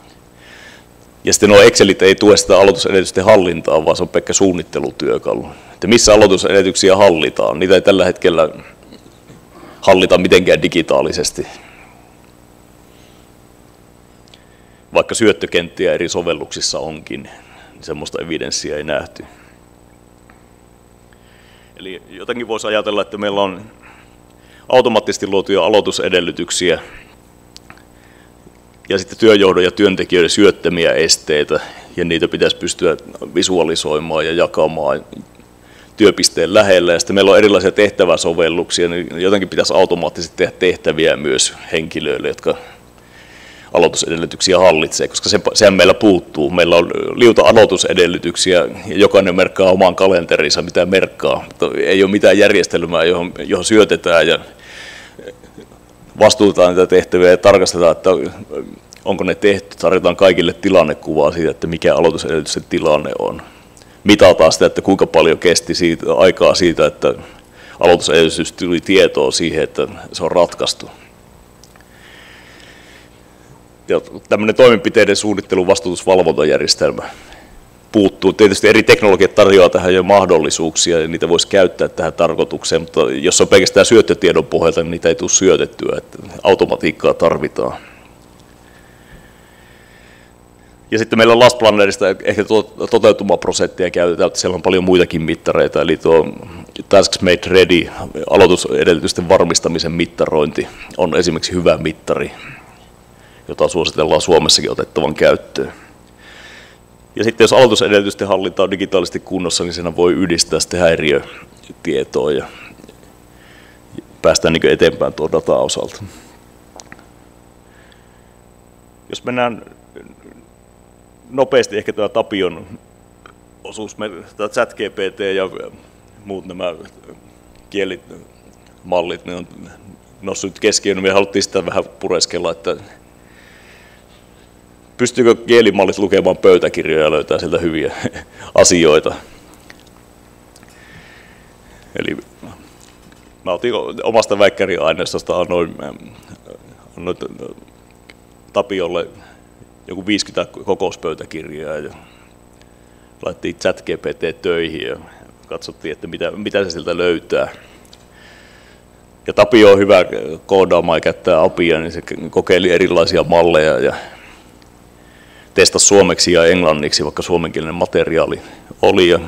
Ja sitten nuo Excelit ei tue sitä aloitusedellytysten hallintaa, vaan se on pelkkä suunnittelutyökalu. Että missä aloitusedellytyksiä hallitaan, niitä ei tällä hetkellä hallita mitenkään digitaalisesti. vaikka syöttökenttiä eri sovelluksissa onkin, niin semmoista evidenssiä ei nähty. Eli jotenkin voisi ajatella, että meillä on automaattisesti luotuja aloitusedellytyksiä ja sitten työjohdon ja työntekijöiden syöttämiä esteitä, ja niitä pitäisi pystyä visualisoimaan ja jakamaan työpisteen lähellä. Ja sitten meillä on erilaisia tehtäväsovelluksia, niin jotenkin pitäisi automaattisesti tehdä tehtäviä myös henkilöille, jotka aloitusedellytyksiä hallitsee, koska se, sehän meillä puuttuu. Meillä on liuta aloitusedellytyksiä ja jokainen merkkaa oman kalenterinsa, mitä merkkaa. Mutta ei ole mitään järjestelmää, johon, johon syötetään ja vastuutetaan niitä tehtäviä ja tarkastetaan, että onko ne tehty. Tarjotaan kaikille tilannekuvaa siitä, että mikä aloitusedellytyksen tilanne on. Mitataan sitä, että kuinka paljon kesti siitä, aikaa siitä, että aloitusedellytys tuli tietoa siihen, että se on ratkaistu. Ja tämmöinen toimenpiteiden suunnittelu vastuutusvalvontajärjestelmä puuttuu. Tietysti eri teknologiat tarjoaa tähän jo mahdollisuuksia ja niitä voisi käyttää tähän tarkoitukseen, mutta jos on pelkästään syöttötiedon pohjalta, niin niitä ei tule syötettyä, että automatiikkaa tarvitaan. Ja sitten meillä Last Plannerista ehkä toteutumaprosenttia käytetään, että siellä on paljon muitakin mittareita, eli tuo Tasks Made Ready, aloitusedellytysten varmistamisen mittarointi, on esimerkiksi hyvä mittari, jota suositellaan Suomessakin otettavan käyttöön. Ja sitten jos aloitusedellytysten hallinta on digitaalisesti kunnossa, niin siinä voi yhdistää sitten häiriötietoa ja päästään niin eteenpäin tuon datan osalta. Jos mennään nopeasti ehkä tämä Tapion osuus, tämä ChatGPT ja muut nämä kielimallit, ne on noussut keskiöön. Me haluttiin sitä vähän pureskella, että pystyykö kielimallit lukemaan pöytäkirjoja ja löytää sieltä hyviä asioita. Eli mä otin omasta väikkäriaineistosta, annoin, annoin Tapiolle joku viisikymmentä kokouspöytäkirjaa ja laitettiin ChatGPT töihin ja katsottiin, että mitä, mitä se sieltä löytää. Ja Tapio on hyvä koodaamaan ja käyttää apia, niin se kokeili erilaisia malleja ja testasi suomeksi ja englanniksi, vaikka suomenkielinen materiaali oli. Ja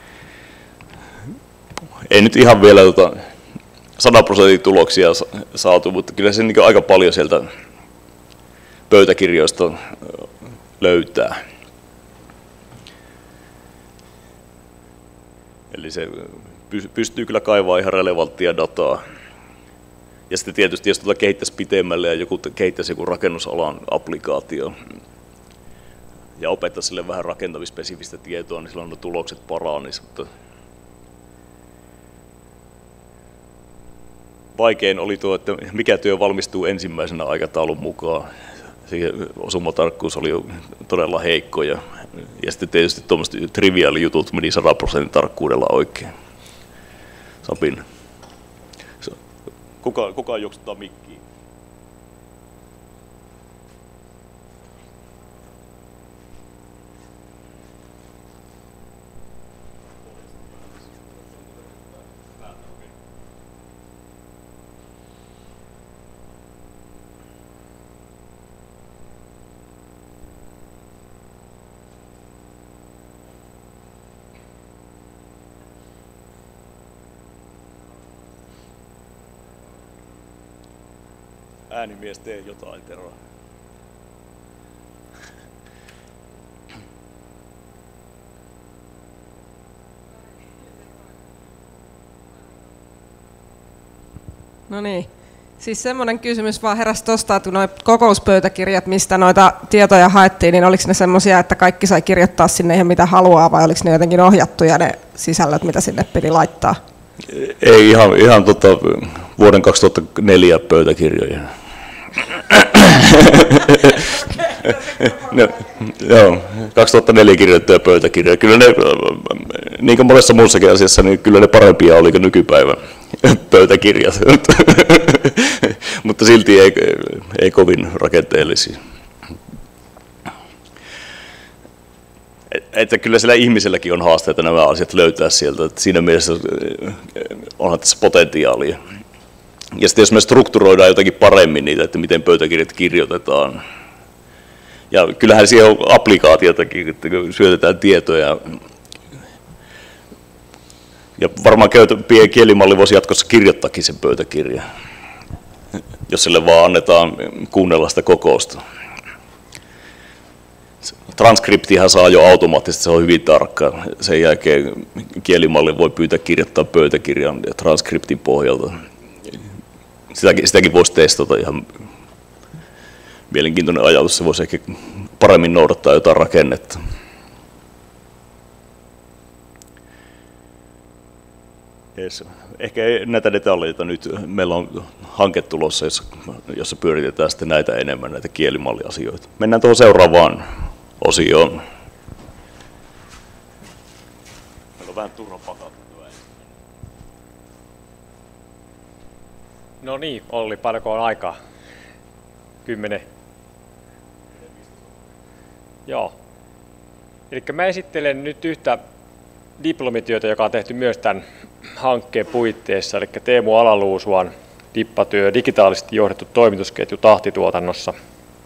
ei nyt ihan vielä tota sata prosentin tuloksia saatu, mutta kyllä se niin aika paljon sieltä pöytäkirjoista löytää. Eli se pystyy kyllä kaivaa ihan relevanttia dataa. Ja sitten tietysti, jos tuota kehittäisi pitemmälle ja joku kehittäisi joku rakennusalan applikaatio ja opettaisi sille vähän rakentamispesifistä tietoa, niin silloin ne tulokset paranisivat. Mutta vaikein oli tuo, että mikä työ valmistuu ensimmäisenä aikataulun mukaan. Osumatarkkuus oli jo todella heikko ja, ja sitten tietysti tuommoiset triviaali jutut meni sata prosentin tarkkuudella oikein. Sapin. Kuka, kuka juoksuttaa mikkiin? Äänimies, tee jotain, Tero. No niin. Siis semmoinen kysymys vaan heräsi tuosta, että nuo kokouspöytäkirjat, mistä noita tietoja haettiin, niin oliko ne semmoisia, että kaikki sai kirjoittaa sinne ihan mitä haluaa, vai oliko ne jotenkin ohjattuja ne sisällöt, mitä sinne piti laittaa? Ei ihan, ihan tota, vuoden kaksituhattaneljä pöytäkirjoja. No, joo, kaksituhattaneljä kirjoittuja pöytäkirjoja. Kyllä ne, niin kuin monessa muussakin asiassa, niin kyllä ne parempia oli kuin nykypäivän pöytäkirjat. Mutta silti ei, ei kovin rakenteellisia. Että kyllä siellä ihmiselläkin on haasteita nämä asiat löytää sieltä. Että siinä mielessä onhan tässä potentiaalia. Ja sitten jos me strukturoidaan jotakin paremmin niitä, että miten pöytäkirjat kirjoitetaan Ja kyllähän siihen on applikaatiotakin, että syötetään tietoja. Ja varmaan kielimalli voisi jatkossa kirjoittaakin sen pöytäkirjan, jos sille vaan annetaan kuunnella sitä kokousta. Transkriptihan saa jo automaattisesti, se on hyvin tarkka. Sen jälkeen kielimalli voi pyytää kirjoittaa pöytäkirjan ja transkriptin pohjalta. Sitäkin, sitäkin voisi testata, ihan mielenkiintoinen ajatus, se voisi ehkä paremmin noudattaa jotain rakennetta. Yes. Ehkä näitä detaljeita nyt. Meillä on hanke tulossa, jossa, jossa pyöritetään sitten näitä enemmän, näitä kielimalliasioita. Mennään tuohon seuraavaan osioon. Meillä on vähän turha pakattua. No niin, Olli, paljonko on aikaa? Kymmenen. Joo. Eli mä esittelen nyt yhtä diplomityötä, joka on tehty myös tämän hankkeen puitteissa, eli Teemu Alaluusuan dippatyö, digitaalisesti johdettu toimitusketju tahtituotannossa.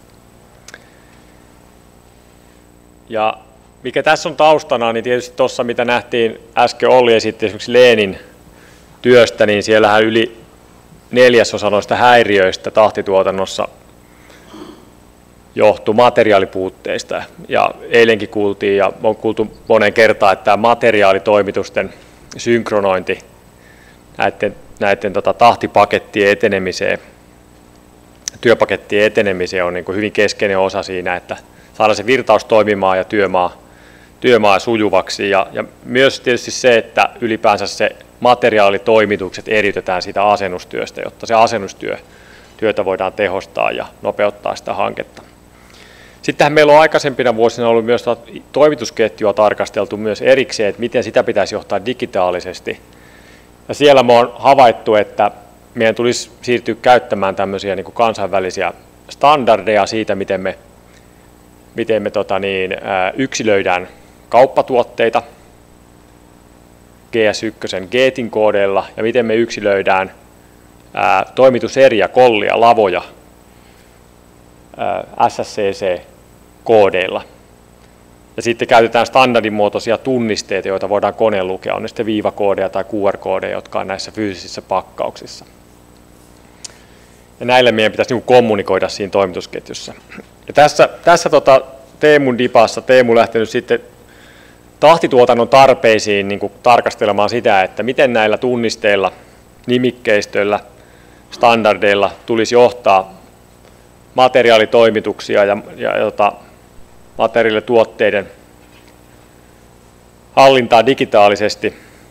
Ja mikä tässä on taustana, niin tietysti tuossa mitä nähtiin äsken Olli esitti esimerkiksi Leenin työstä, niin siellähän yli neljäsosa noista häiriöistä tahtituotannossa johtui materiaalipuutteista. Ja eilenkin kuultiin ja on kuultu moneen kertaan, että tämä materiaalitoimitusten synkronointi näiden, näiden tota, tahtipakettien etenemiseen, työpakettien etenemiseen on niin kuin hyvin keskeinen osa siinä, että saadaan se virtaus toimimaan ja työmaa, työmaa sujuvaksi. Ja, ja myös tietysti se, että ylipäänsä se materiaalitoimitukset eriytetään siitä asennustyöstä, jotta se asennustyö työtä voidaan tehostaa ja nopeuttaa sitä hanketta. Sittenhän meillä on aikaisempina vuosina ollut myös toimitusketjua tarkasteltu myös erikseen, että miten sitä pitäisi johtaa digitaalisesti. Ja siellä me on havaittu, että meidän tulisi siirtyä käyttämään tämmöisiä niin kuin kansainvälisiä standardeja siitä, miten me, miten me tota niin, yksilöidään kauppatuotteita G S yksi Gatein koodeilla ja miten me yksilöidään ää, toimituseriä, kollia, lavoja ää, S S C C-koodeilla. Ja sitten käytetään standardimuotoisia tunnisteita, joita voidaan koneen lukea, on ne sitten viivakoodeja tai Q R-koodeja, jotka on näissä fyysisissä pakkauksissa. Ja näille meidän pitäisi niin kuin kommunikoida siinä toimitusketjussa. Ja tässä tässä tota, Teemun dipassa Teemu lähtenyt sitten tahtituotannon tarpeisiin niin kuin tarkastelemaan sitä, että miten näillä tunnisteilla, nimikkeistöillä, standardeilla tulisi johtaa materiaalitoimituksia ja, ja jota, materiaalituotteiden hallintaa digitaalisesti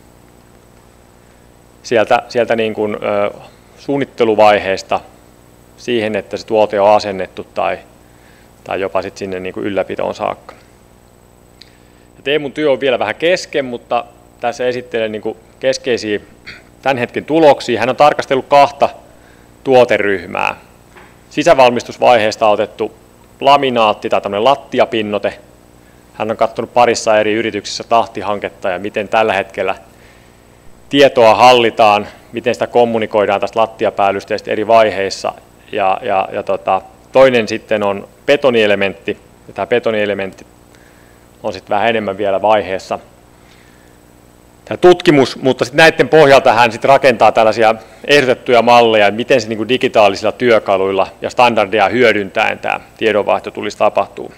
sieltä, sieltä niin kuin, ö, suunnitteluvaiheesta siihen, että se tuote on asennettu tai, tai jopa sit sinne niin kuin ylläpitoon saakka. Ja Teemun työ on vielä vähän kesken, mutta tässä esittelen niin kuin keskeisiä tämän hetken tuloksia. Hän on tarkastellut kahta tuoteryhmää. Sisävalmistusvaiheesta on otettu laminaatti tai tämmöinen lattiapinnote. Hän on katsonut parissa eri yrityksissä tahtihanketta ja miten tällä hetkellä tietoa hallitaan, miten sitä kommunikoidaan tästä lattiapäällysteestä eri vaiheissa. Ja, ja, ja tota, toinen sitten on betonielementti. Ja tämä betonielementti on sitten vähän enemmän vielä vaiheessa. Tämä tutkimus, mutta sitten näiden pohjalta hän sitten rakentaa tällaisia ehdotettuja malleja, miten se niin kuin digitaalisilla työkaluilla ja standardeja hyödyntäen tämä tiedonvaihto tulisi tapahtua.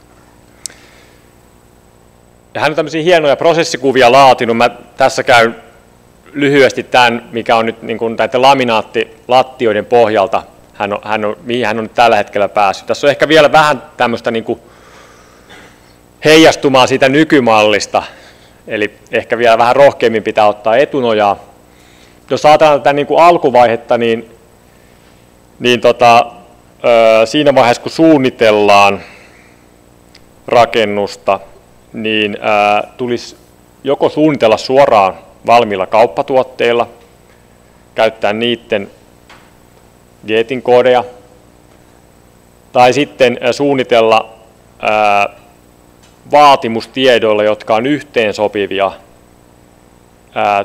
Ja hän on tämmöisiä hienoja prosessikuvia laatinut. Mä tässä käyn lyhyesti tämän, mikä on nyt niin kuin näiden laminaattilattioiden pohjalta, hän on, hän on, mihin hän on nyt tällä hetkellä päässyt. Tässä on ehkä vielä vähän tämmöistä niin kuin heijastumaa siitä nykymallista. Eli ehkä vielä vähän rohkeammin pitää ottaa etunojaa. Jos ajatellaan tätä niin kuin alkuvaihetta, niin, niin tota, ö, siinä vaiheessa kun suunnitellaan rakennusta, niin ö, tulisi joko suunnitella suoraan valmiilla kauppatuotteilla, käyttää niiden Gatein koodeja, tai sitten ö, suunnitella ö, vaatimustiedoilla, jotka on yhteensopivia ää,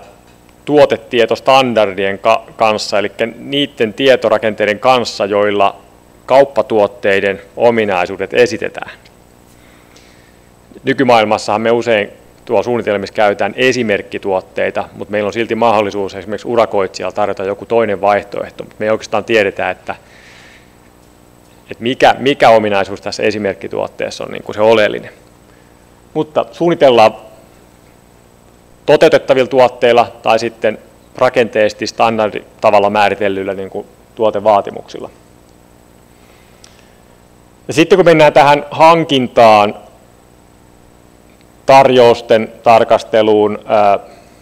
tuotetietostandardien ka- kanssa, eli niiden tietorakenteiden kanssa, joilla kauppatuotteiden ominaisuudet esitetään. Nykymaailmassahan me usein tuolla suunnitelmissa käytetään esimerkkituotteita, mutta meillä on silti mahdollisuus esimerkiksi urakoitsijalla tarjota joku toinen vaihtoehto, mutta me ei oikeastaan tiedetä, että, että mikä, mikä ominaisuus tässä esimerkkituotteessa on niin kuin se oleellinen. Mutta suunnitellaan toteutettavilla tuotteilla tai sitten rakenteellisesti standarditavalla määritellyillä niin kuin tuotevaatimuksilla. Ja sitten kun mennään tähän hankintaan, tarjousten tarkasteluun, ää,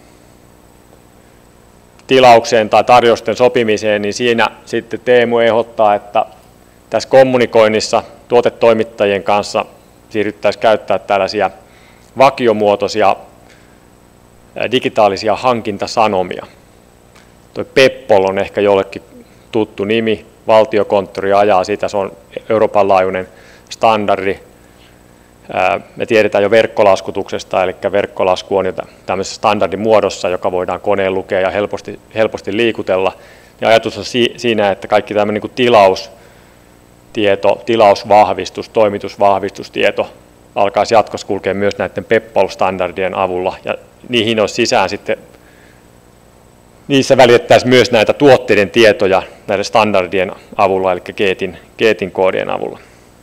tilaukseen tai tarjousten sopimiseen, niin siinä sitten Teemu ehdottaa, että tässä kommunikoinnissa tuotetoimittajien kanssa siirryttäisiin käyttää tällaisia vakiomuotoisia ää, digitaalisia hankintasanomia. Tuo Peppol on ehkä jollekin tuttu nimi, valtiokonttori ajaa sitä, se on Euroopan laajuinen standardi. Me tiedetään jo verkkolaskutuksesta, eli verkkolasku on jo tämmöisessä standardin muodossa, joka voidaan koneen lukea ja helposti, helposti liikutella. Ja ajatus on siinä, että kaikki tämmöinen niin kuin tilaustieto, tilausvahvistus, toimitusvahvistustieto alkaisi jatkossa kulkea myös näiden Peppol-standardien avulla, ja niihin olisi sisään sitten, niissä välitettäisiin myös näitä tuotteiden tietoja näiden standardien avulla, eli Gatein, Gatein koodien avulla.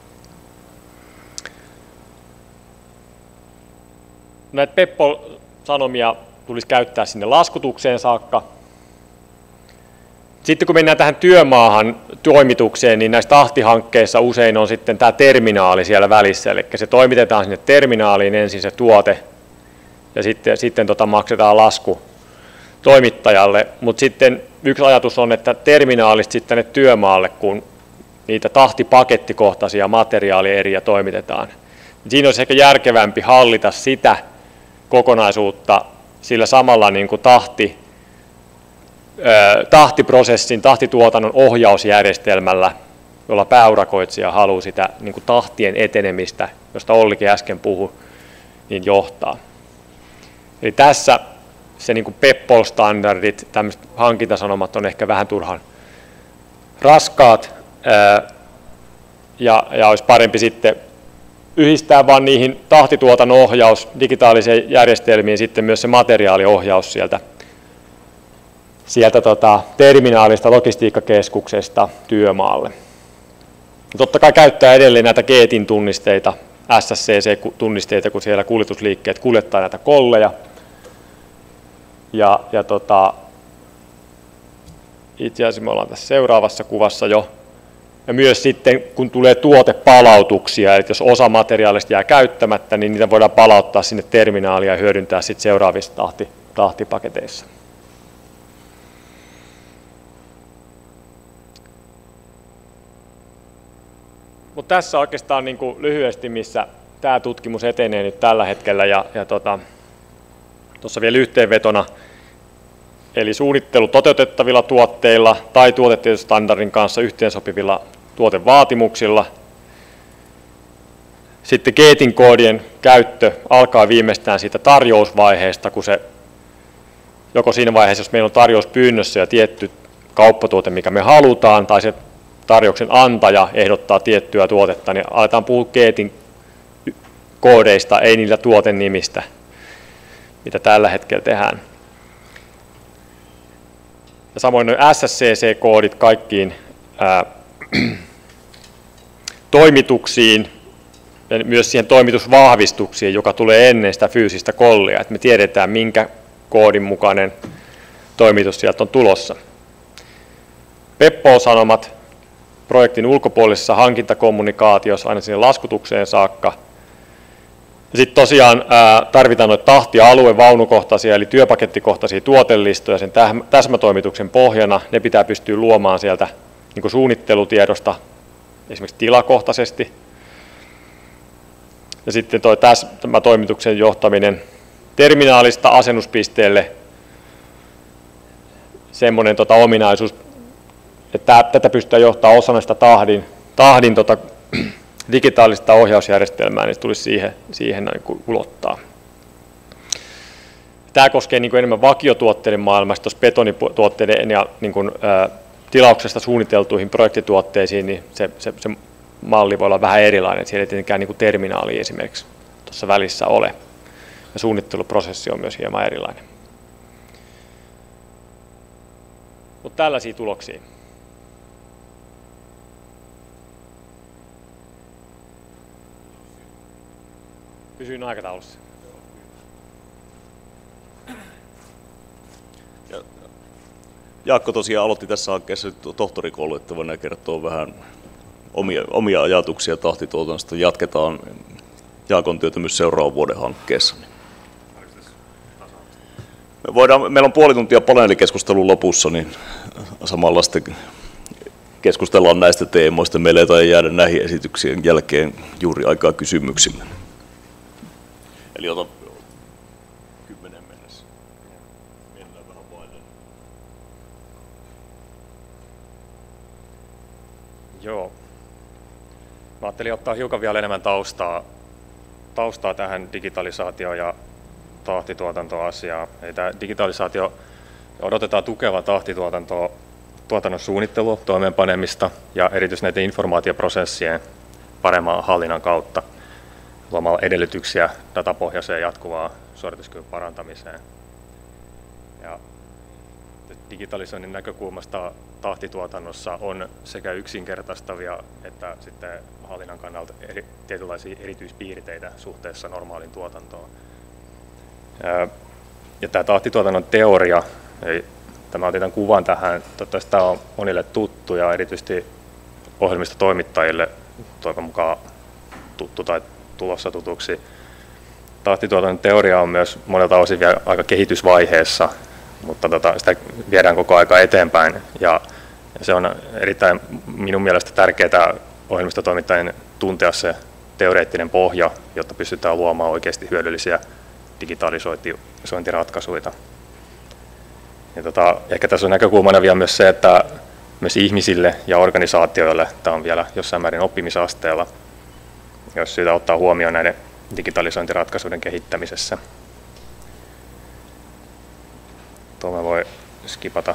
Näitä Peppol-sanomia tulisi käyttää sinne laskutukseen saakka. Sitten kun mennään tähän työmaahan toimitukseen, niin näissä tahtihankkeissa usein on sitten tämä terminaali siellä välissä, eli se toimitetaan sinne terminaaliin ensin se tuote, ja sitten, sitten tota maksetaan lasku toimittajalle, mutta sitten yksi ajatus on, että terminaalista sitten tänne työmaalle, kun niitä tahtipakettikohtaisia materiaalieriä toimitetaan, niin siinä olisi ehkä järkevämpi hallita sitä kokonaisuutta sillä samalla niin kuin tahti, tahtiprosessin, tahtituotannon ohjausjärjestelmällä, jolla pääurakoitsija haluaa sitä niin kuin tahtien etenemistä, josta Ollikin äsken puhui, niin johtaa. Eli tässä se niin kuin Peppol-standardit, tämmöiset hankintasanomat on ehkä vähän turhan raskaat, ja, ja olisi parempi sitten yhdistää vaan niihin tahtituotannon ohjaus digitaalisiin järjestelmiin sitten myös se materiaaliohjaus sieltä, sieltä tota, terminaalista logistiikkakeskuksesta työmaalle. Ja totta kai käyttää edelleen näitä Gatein tunnisteita, S S C C-tunnisteita, kun siellä kuljetusliikkeet kuljettaa näitä kolleja. Ja, ja tota, itse asiassa me ollaan tässä seuraavassa kuvassa jo. Ja myös sitten, kun tulee tuotepalautuksia, eli jos osa materiaalista jää käyttämättä, niin niitä voidaan palauttaa sinne terminaaliin ja hyödyntää sitten seuraavissa tahti, tahtipaketeissa. Mutta tässä oikeastaan niin kuin lyhyesti, missä tämä tutkimus etenee nyt tällä hetkellä. Ja, ja tuossa tota, vielä yhteenvetona, eli suunnittelu toteutettavilla tuotteilla tai tuotetietostandardin kanssa yhteensopivilla tuotevaatimuksilla. Sitten Gatein koodien käyttö alkaa viimeistään siitä tarjousvaiheesta, kun se joko siinä vaiheessa, jos meillä on tarjouspyynnössä ja tietty kauppatuote, mikä me halutaan, tai se tarjouksen antaja ehdottaa tiettyä tuotetta, niin aletaan puhua Gatein koodeista, ei niillä tuotennimistä, mitä tällä hetkellä tehdään. Ja samoin nuo S S C C-koodit kaikkiin ää, toimituksiin ja myös siihen toimitusvahvistuksiin, joka tulee ennen sitä fyysistä kollia, että me tiedetään, minkä koodin mukainen toimitus sieltä on tulossa. Peppol-sanomat projektin ulkopuolisessa hankintakommunikaatiossa aina sinne laskutukseen saakka. Sitten tosiaan ää, tarvitaan noita tahti- ja aluevaunukohtaisia eli työpakettikohtaisia tuotelistoja sen täsmätoimituksen pohjana. Ne pitää pystyä luomaan sieltä niin kuin suunnittelutiedosta esimerkiksi tilakohtaisesti. Ja sitten tuo täsmätoimituksen johtaminen terminaalista asennuspisteelle, semmoinen tota, ominaisuus, että tätä pystytään johtamaan osana sitä tahdin, tahdin tota, digitaalista ohjausjärjestelmää, niin se tulisi siihen, siihen niin kuin ulottaa. Tämä koskee niin kuin enemmän vakiotuotteiden maailmasta, tuossa betonituotteiden ja niin kuin, ää, tilauksesta suunniteltuihin projektituotteisiin, niin se, se, se malli voi olla vähän erilainen. Siellä ei tietenkään niin kuin terminaali esimerkiksi tuossa välissä ole. Ja suunnitteluprosessi on myös hieman erilainen. Mutta tällaisia tuloksia. Pysyin aikataulussa. Ja Jaakko tosiaan aloitti tässä hankkeessa tohtorikoulutettavana ja kertoo vähän omia, omia ajatuksia tahtituotannosta. Jatketaan Jaakon työtä myös seuraavan vuoden hankkeessa. Me voidaan, meillä on puoli tuntia paneelikeskustelun lopussa, niin samalla sitten keskustellaan näistä teemoista. Meillä ei taida jäädä näihin esityksien jälkeen juuri aikaa kysymyksille. Eli ota kymmenen mennessä. Mennään vähän vaille. Joo. Mä ajattelin ottaa hiukan vielä enemmän taustaa, taustaa tähän digitalisaatioon ja tahtituotantoasiaan. Eli tämä digitalisaatio odotetaan tukeva tahtituotantoa, tuotannon suunnittelua, toimeenpanemista ja erityisesti näiden informaatioprosessien paremman hallinnan kautta luomalla edellytyksiä datapohjaiseen jatkuvaan suorituskyvyn parantamiseen. Ja digitalisoinnin näkökulmasta tahtituotannossa on sekä yksinkertaistavia että sitten hallinnan kannalta eri, tietynlaisia erityispiirteitä suhteessa normaaliin tuotantoon. Ja, ja tämä tahtituotannon teoria, eli tämä otin tämän kuvan tähän, toivottavasti tämä on monille tuttu ja erityisesti ohjelmistotoimittajille toivon mukaan tuttu tai tulossa tutuksi. Tahtituotannon teoria on myös monelta osin vielä aika kehitysvaiheessa, mutta tota, sitä viedään koko aika eteenpäin ja, ja se on erittäin minun mielestä tärkeää ohjelmistotoimittajien tuntea se teoreettinen pohja, jotta pystytään luomaan oikeasti hyödyllisiä digitalisointiratkaisuja. Ja tota, ehkä tässä on näkökulmana vielä myös se, että myös ihmisille ja organisaatioille tämä on vielä jossain määrin oppimisasteella, jos syytä ottaa huomioon näiden digitalisointiratkaisuiden kehittämisessä. Tuo voi skipata.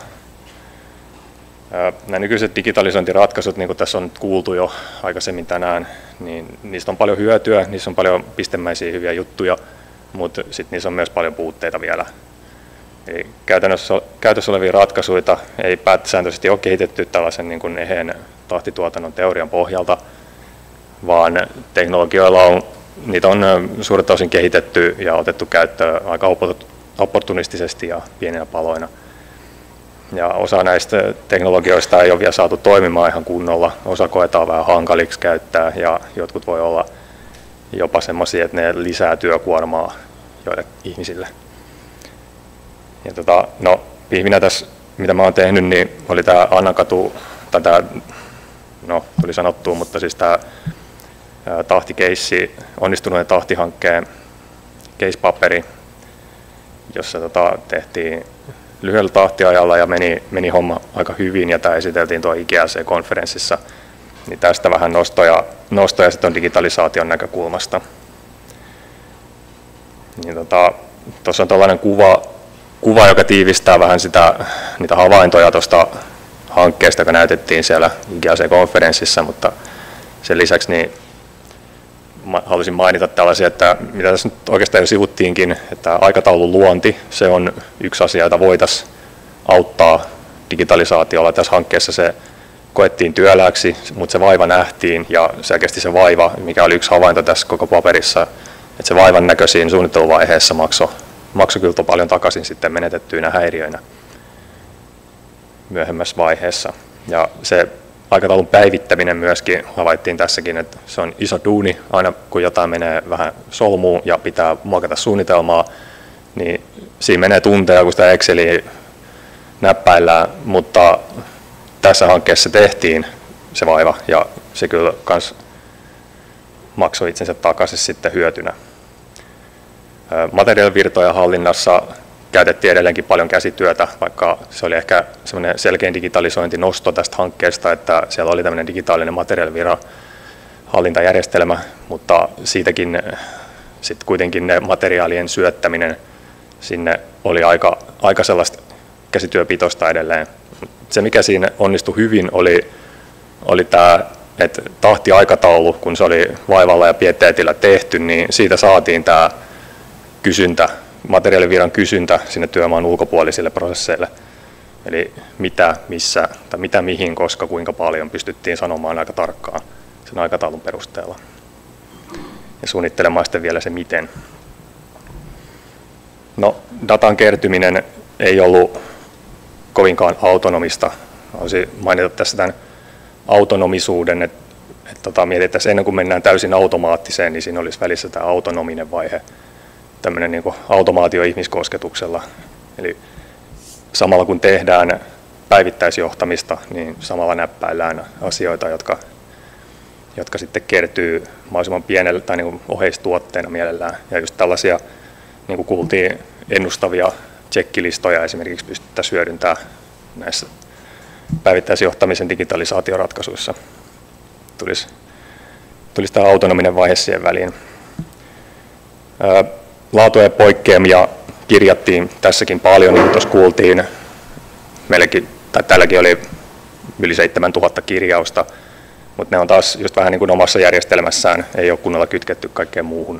Nämä nykyiset digitalisointiratkaisut, niin kuin tässä on nyt kuultu jo aikaisemmin tänään, niin niistä on paljon hyötyä, niissä on paljon pistemäisiä hyviä juttuja, mutta sitten niissä on myös paljon puutteita vielä. Eli käytännössä, käytössä olevia ratkaisuja ei pääsääntöisesti ole kehitetty tällaisen niin kuin eheen tahtituotannon teorian pohjalta, vaan teknologioilla on, niitä on suurelta osin kehitetty ja otettu käyttöön aika opportunistisesti ja pieninä paloina. Ja osa näistä teknologioista ei ole vielä saatu toimimaan ihan kunnolla, osa koetaan vähän hankaliksi käyttää ja jotkut voi olla jopa semmoisia, että ne lisää työkuormaa joille ihmisille. Ja tota, no, viimeinen tässä, mitä mä oon tehnyt, niin oli tämä Annankatu, tai tämä, no tuli sanottua, mutta siis tämä tahtikeissi, onnistuneen tahtihankkeen case-paperi, jossa tota, tehtiin lyhyellä tahtiajalla ja meni, meni homma aika hyvin, ja tämä esiteltiin tuo I G L C-konferenssissa. Niin tästä vähän nostoja, nostoja sitten on digitalisaation näkökulmasta. Niin tota, tuossa on tällainen kuva, kuva, joka tiivistää vähän sitä, niitä havaintoja tuosta hankkeesta, joka näytettiin siellä I G L C-konferenssissa, mutta sen lisäksi niin haluaisin mainita tällaisia, että mitä tässä nyt oikeastaan jo sivuttiinkin, että aikataulun luonti, se on yksi asia, jota voitaisiin auttaa digitalisaatiolla. Tässä hankkeessa se koettiin työlääksi, mutta se vaiva nähtiin ja selkeästi se vaiva, mikä oli yksi havainto tässä koko paperissa, että se vaivan näköisiin suunnitteluvaiheessa maksoi makso kyllä paljon takaisin sitten menetettyinä häiriöinä myöhemmässä vaiheessa. Ja se aikataulun päivittäminen myöskin havaittiin tässäkin, että se on iso duuni, aina kun jotain menee vähän solmuun ja pitää muokata suunnitelmaa, niin siinä menee tunteja, kun sitä Exceliä näppäillään, mutta tässä hankkeessa tehtiin se vaiva ja se kyllä kans maksoi itsensä takaisin sitten hyötynä. Materiaalivirtojen hallinnassa käytettiin edelleenkin paljon käsityötä, vaikka se oli ehkä semmoinen selkein digitalisointinosto tästä hankkeesta, että siellä oli tämmöinen digitaalinen materiaalivirran hallintajärjestelmä, mutta siitäkin sitten kuitenkin ne materiaalien syöttäminen sinne oli aika, aika sellaista käsityöpitoista edelleen. Se, mikä siinä onnistui hyvin, oli, oli tämä, että tahtiaikataulu, kun se oli vaivalla ja pieteetillä tehty, niin siitä saatiin tämä kysyntä, materiaalivirran kysyntä sinne työmaan ulkopuolisille prosesseille. Eli mitä, missä, tai mitä, mihin, koska, kuinka paljon pystyttiin sanomaan aika tarkkaan sen aikataulun perusteella. Ja suunnittelemaan sitten vielä se miten. No, datan kertyminen ei ollut kovinkaan autonomista. Haluaisin mainita tässä tämän autonomisuuden, että, että tota, mietittäisiin ennen kuin mennään täysin automaattiseen, niin siinä olisi välissä tämä autonominen vaihe, tämmöinen niin kuin automaatio ihmiskosketuksella. Eli samalla kun tehdään päivittäisjohtamista, niin samalla näppäillään asioita, jotka, jotka sitten kertyy mahdollisimman pienellä tai niin kuin oheistuotteena mielellään. Ja just tällaisia, niin kuin kuultiin, ennustavia checkilistoja esimerkiksi pystyttäisiin hyödyntämään näissä päivittäisjohtamisen digitalisaatioratkaisuissa. Tulisi, tulisi tämä autonominen vaihe siihen väliin. Laatuja ja poikkeamia kirjattiin tässäkin paljon, niin kuin tuossa kuultiin. Meilläkin, tai tälläkin oli yli seitsemäntuhatta kirjausta, mutta ne on taas just vähän niin kuin omassa järjestelmässään, ei ole kunnolla kytketty kaikkeen muuhun.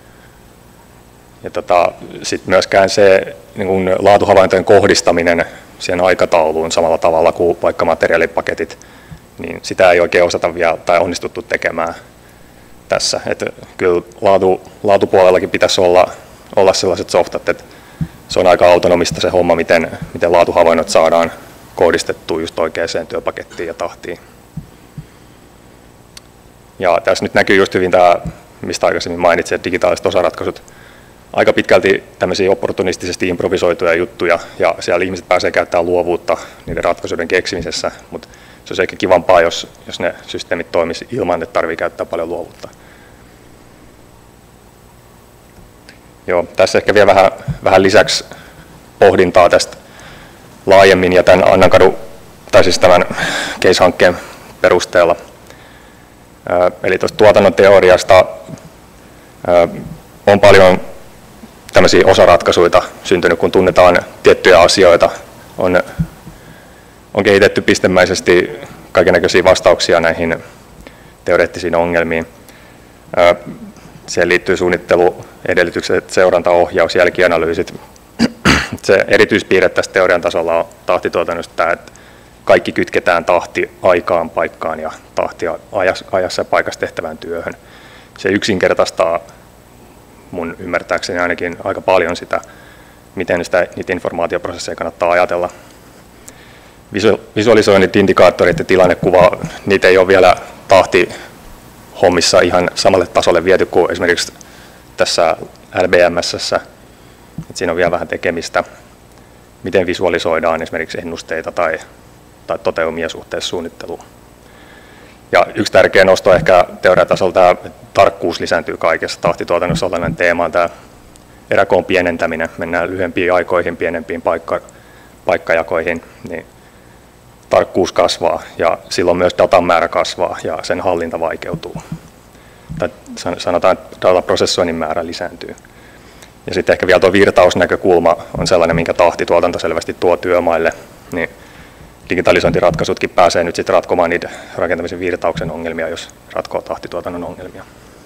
Ja tota, sitten myöskään se niin kuin laatuhavaintojen kohdistaminen siihen aikatauluun samalla tavalla kuin vaikka materiaalipaketit, niin sitä ei oikein osata vielä tai onnistuttu tekemään tässä. Et kyllä laatu, laatupuolellakin pitäisi olla, olla sellaiset softat, että se on aika autonomista se homma, miten, miten laatuhavainnot saadaan kohdistettua just oikeaan työpakettiin ja tahtiin. Ja tässä nyt näkyy just hyvin tämä, mistä aikaisemmin mainitsin, että digitaaliset osaratkaisut, aika pitkälti tämmöisiä opportunistisesti improvisoituja juttuja, ja siellä ihmiset pääsee käyttämään luovuutta niiden ratkaisuiden keksimisessä, mutta se olisi ehkä kivampaa, jos, jos ne systeemit toimisi ilman, että tarvitsee käyttää paljon luovuutta. Joo, tässä ehkä vielä vähän, vähän lisäksi pohdintaa tästä laajemmin ja tämän Annankadun, tai siis tämän case-hankkeen perusteella. Eli tuosta tuotannon teoriasta on paljon tämmöisiä osaratkaisuja syntynyt, kun tunnetaan tiettyjä asioita. On, on kehitetty pistemäisesti kaikennäköisiä vastauksia näihin teoreettisiin ongelmiin. Siihen liittyy suunnitteluedellytykset, seurantaohjaus, jälkianalyysit. Se erityispiirre tässä teorian tasolla on tahtituotannosta tämä, että kaikki kytketään tahti aikaan, paikkaan ja tahtia ajassa ja paikassa tehtävään työhön. Se yksinkertaistaa mun ymmärtääkseni ainakin aika paljon sitä, miten sitä, niitä informaatioprosesseja kannattaa ajatella. Visualisoinnit, indikaattorit ja tilannekuva, niitä ei ole vielä tahtihommissa ihan samalle tasolle viety kuin esimerkiksi tässä L B M S:ssä. Siinä on vielä vähän tekemistä, miten visualisoidaan esimerkiksi ennusteita tai, tai toteumia suhteessa suunnitteluun. Ja yksi tärkeä nosto ehkä teoriatasolla, tämä tarkkuus lisääntyy kaikessa. Tahtituotannossa olennainen teema on tämä eräkoon pienentäminen. Mennään lyhyempiin aikoihin, pienempiin paikka, paikkajakoihin, niin tarkkuus kasvaa ja silloin myös datan määrä kasvaa ja sen hallinta vaikeutuu. Tai sanotaan, että dataprosessoinnin määrä lisääntyy. Ja sitten ehkä vielä tuo virtausnäkökulma on sellainen, minkä tahtituotanto selvästi tuo työmaille. Niin digitalisointiratkaisutkin pääsee nyt sitten ratkomaan niitä rakentamisen virtauksen ongelmia, jos ratkoo tahtituotannon ongelmia.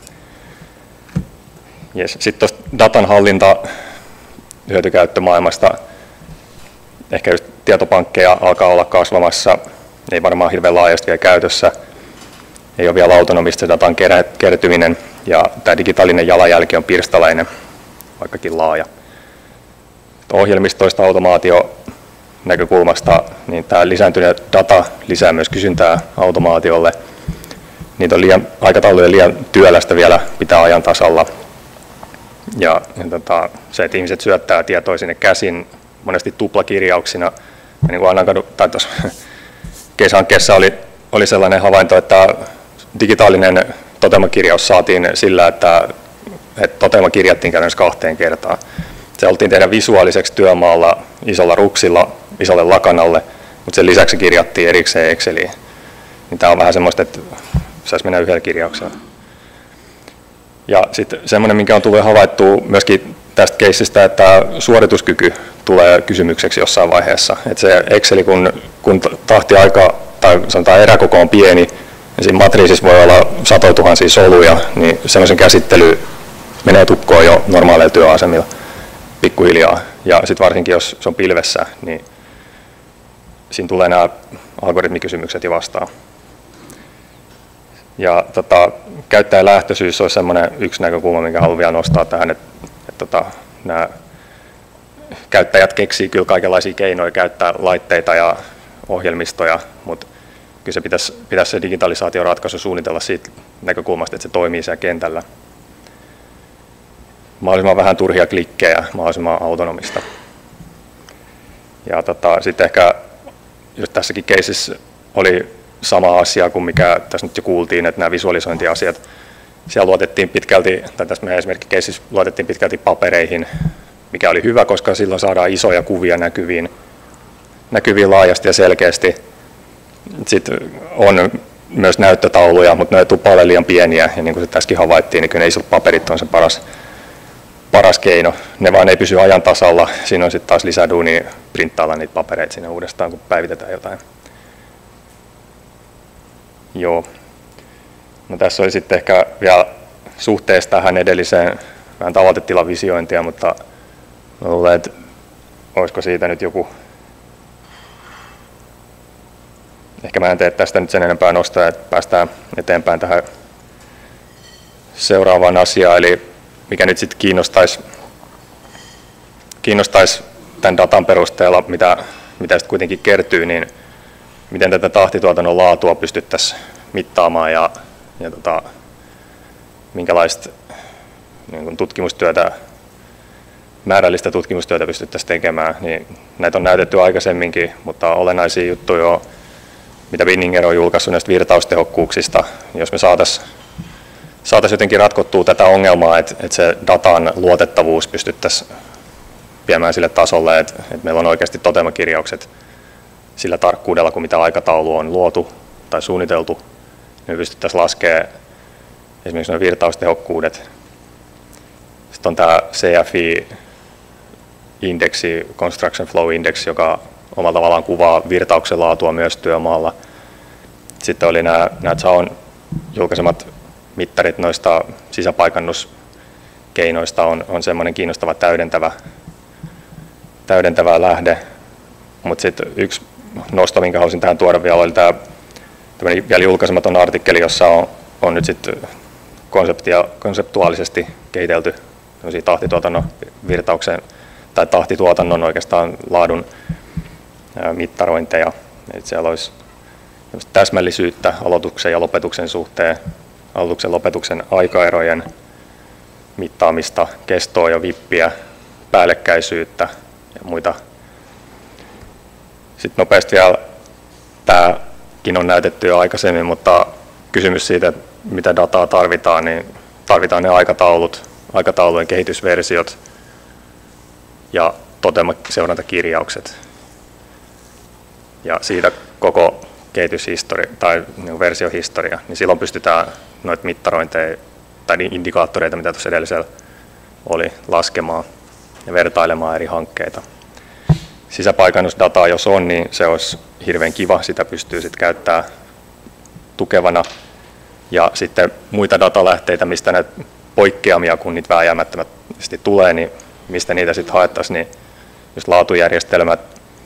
Yes. Sitten tuosta datan hallinta hyötykäyttömaailmasta. Ehkä just tietopankkeja alkaa olla kasvamassa, ei varmaan hirveän laajasti vielä käytössä. Ei ole vielä autonomista datan kertyminen ja tämä digitaalinen jalanjälki on pirstalainen, vaikkakin laaja. Ohjelmistoista automaatio näkökulmasta, niin tämä lisääntynyt data lisää myös kysyntää automaatiolle. Niitä on liian, aikatauluja liian työlästä vielä pitää ajan tasalla. Ja, ja tota, se, että ihmiset syöttää tietoa sinne käsin, monesti tuplakirjauksina. Ja niin kuin Annankadun, tai tuossa case-hankkeessa oli, oli sellainen havainto, että digitaalinen toteumakirjaus saatiin sillä, että, että toteuma kirjattiin käytännössä kahteen kertaan. Se oltiin tehdä visuaaliseksi työmaalla isolla ruksilla, isolle lakanalle, mutta sen lisäksi kirjattiin erikseen Exceliin. Niin tämä on vähän semmoista, että saisi mennä yhdellä kirjauksella. Ja sitten semmoinen, minkä on tullut havaittua myöskin tästä keissistä, että suorituskyky tulee kysymykseksi jossain vaiheessa. Että se Exceli, kun, kun tahtiaika tai sanotaan eräkoko on pieni, ja siinä matriisissa voi olla satoja tuhansia soluja, niin semmoisen käsittely menee tukkoon jo normaaleilla työasemilla pikkuhiljaa. Ja sitten varsinkin, jos se on pilvessä, niin siinä tulee nämä algoritmikysymykset jo vastaan. Ja tota, käyttäjälähtöisyys olisi semmoinen yksi näkökulma, minkä haluan vielä nostaa tähän, että, että tota, nämä käyttäjät keksii kyllä kaikenlaisia keinoja käyttää laitteita ja ohjelmistoja, mutta kyllä se pitäisi, pitäisi se digitalisaatioratkaisu suunnitella siitä näkökulmasta, että se toimii siellä kentällä. Mahdollisimman vähän turhia klikkejä, mahdollisimman autonomista. Ja tota, sitten ehkä just tässäkin keisissä oli sama asia kuin mikä tässä nyt jo kuultiin, että nämä visualisointiasiat, siellä luotettiin pitkälti, tai tässä meidän esimerkkikeisissä luotettiin pitkälti papereihin, mikä oli hyvä, koska silloin saadaan isoja kuvia näkyviin, näkyviin laajasti ja selkeästi. Sitten on myös näyttötauluja, mutta ne ei tule paljon liian pieniä, ja niin kuin tässäkin havaittiin, niin kyllä isot paperit on se paras, paras keino. Ne vaan ei pysy ajan tasalla, siinä on sitten taas lisäduunia printtailla niitä papereita sinne uudestaan, kun päivitetään jotain. Joo. No tässä oli sitten ehkä vielä suhteessa tähän edelliseen vähän tavoitetilan visiointia, mutta luulen, että olisiko siitä nyt joku, ehkä mä en tee tästä nyt sen enempää nostaa, että päästään eteenpäin tähän seuraavaan asiaan, eli mikä nyt sitten kiinnostaisi, kiinnostaisi tämän datan perusteella, mitä, mitä sitten kuitenkin kertyy, niin miten tätä tahtituotannon laatua pystyttäisiin mittaamaan ja, ja tota, minkälaista niin kuin tutkimustyötä, määrällistä tutkimustyötä pystyttäisiin tekemään. Niin näitä on näytetty aikaisemminkin, mutta olennaisia juttuja on, mitä Winninger on julkaissut näistä virtaustehokkuuksista. Jos me saataisiin saatais jotenkin ratkottua tätä ongelmaa, että, että se datan luotettavuus pystyttäisiin viemään sille tasolle, että, että meillä on oikeasti toteamakirjaukset sillä tarkkuudella, kun mitä aikataulu on luotu tai suunniteltu, niin me pystyttäisiin laskemaan esimerkiksi nuo virtaustehokkuudet. Sitten on tämä C F I-indeksi, Construction Flow Index, joka omalla tavallaan kuvaa virtauksen laatua myös työmaalla. Sitten oli nämä, nämä Z A O:n julkaisemat mittarit noista sisäpaikannuskeinoista on, on semmoinen kiinnostava täydentävä, täydentävä lähde. Mutta sitten yksi nosto, minkä haluaisin tähän tuoda vielä, oli tämä vielä julkaisematon artikkeli, jossa on, on nyt sitten konseptuaalisesti kehitelty tahtituotannon virtauksen tai tahtituotannon oikeastaan laadun ää, mittarointeja. Et siellä olisi täsmällisyyttä aloituksen ja lopetuksen suhteen, aloituksen lopetuksen aikaerojen mittaamista, kestoa ja vippiä, päällekkäisyyttä ja muita. Sitten nopeasti vielä, tämäkin on näytetty jo aikaisemmin, mutta kysymys siitä, mitä dataa tarvitaan, niin tarvitaan ne aikataulut, aikataulujen kehitysversiot ja toteamaseurantakirjaukset. Ja siitä koko kehityshistoria tai niin versiohistoria, niin silloin pystytään noita mittarointeja tai indikaattoreita, mitä tuossa edellisellä oli, laskemaan ja vertailemaan eri hankkeita. Sisäpaikannusdataa, jos on, niin se olisi hirveän kiva, sitä pystyy sitten käyttämään tukevana. Ja sitten muita datalähteitä, mistä näitä poikkeamia, kun niitä vääjäämättömästi tulee, niin mistä niitä sitten haettaisiin, niin just laatujärjestelmät,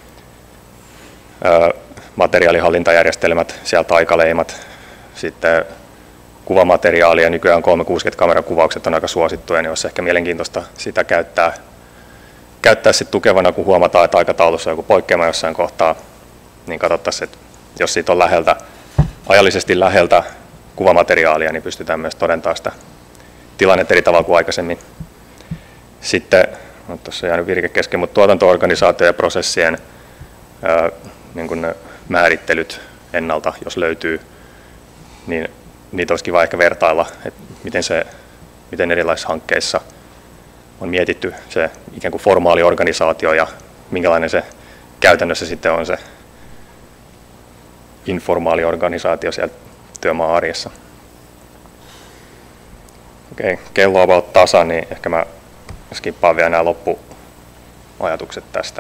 materiaalihallintajärjestelmät, sieltä aikaleimat, sitten kuvamateriaali ja nykyään kolmesataakuusikymmentä-kamerakuvaukset on aika suosittuja, niin olisi ehkä mielenkiintoista sitä käyttää, käyttää sitten tukevana, kun huomataan, että aikataulussa on joku poikkeama jossain kohtaa, niin katsottaisiin, että jos siitä on läheltä, ajallisesti läheltä kuvamateriaalia, niin pystytään myös todentamaan sitä tilannetta eri tavalla kuin aikaisemmin. Sitten, on tuossa jäänyt virke kesken, mutta tuotanto-organisaatio ja prosessien ää, niin kuin ne määrittelyt ennalta, jos löytyy, niin niitä olisi kiva ehkä vertailla, että miten, se, miten erilaisissa hankkeissa on mietitty se ikään kuin formaali organisaatio ja minkälainen se käytännössä sitten on se informaali organisaatio siellä työmaan arjessa. Okei, kello on about tasa, niin ehkä mä skippaan vielä nämä loppuajatukset tästä.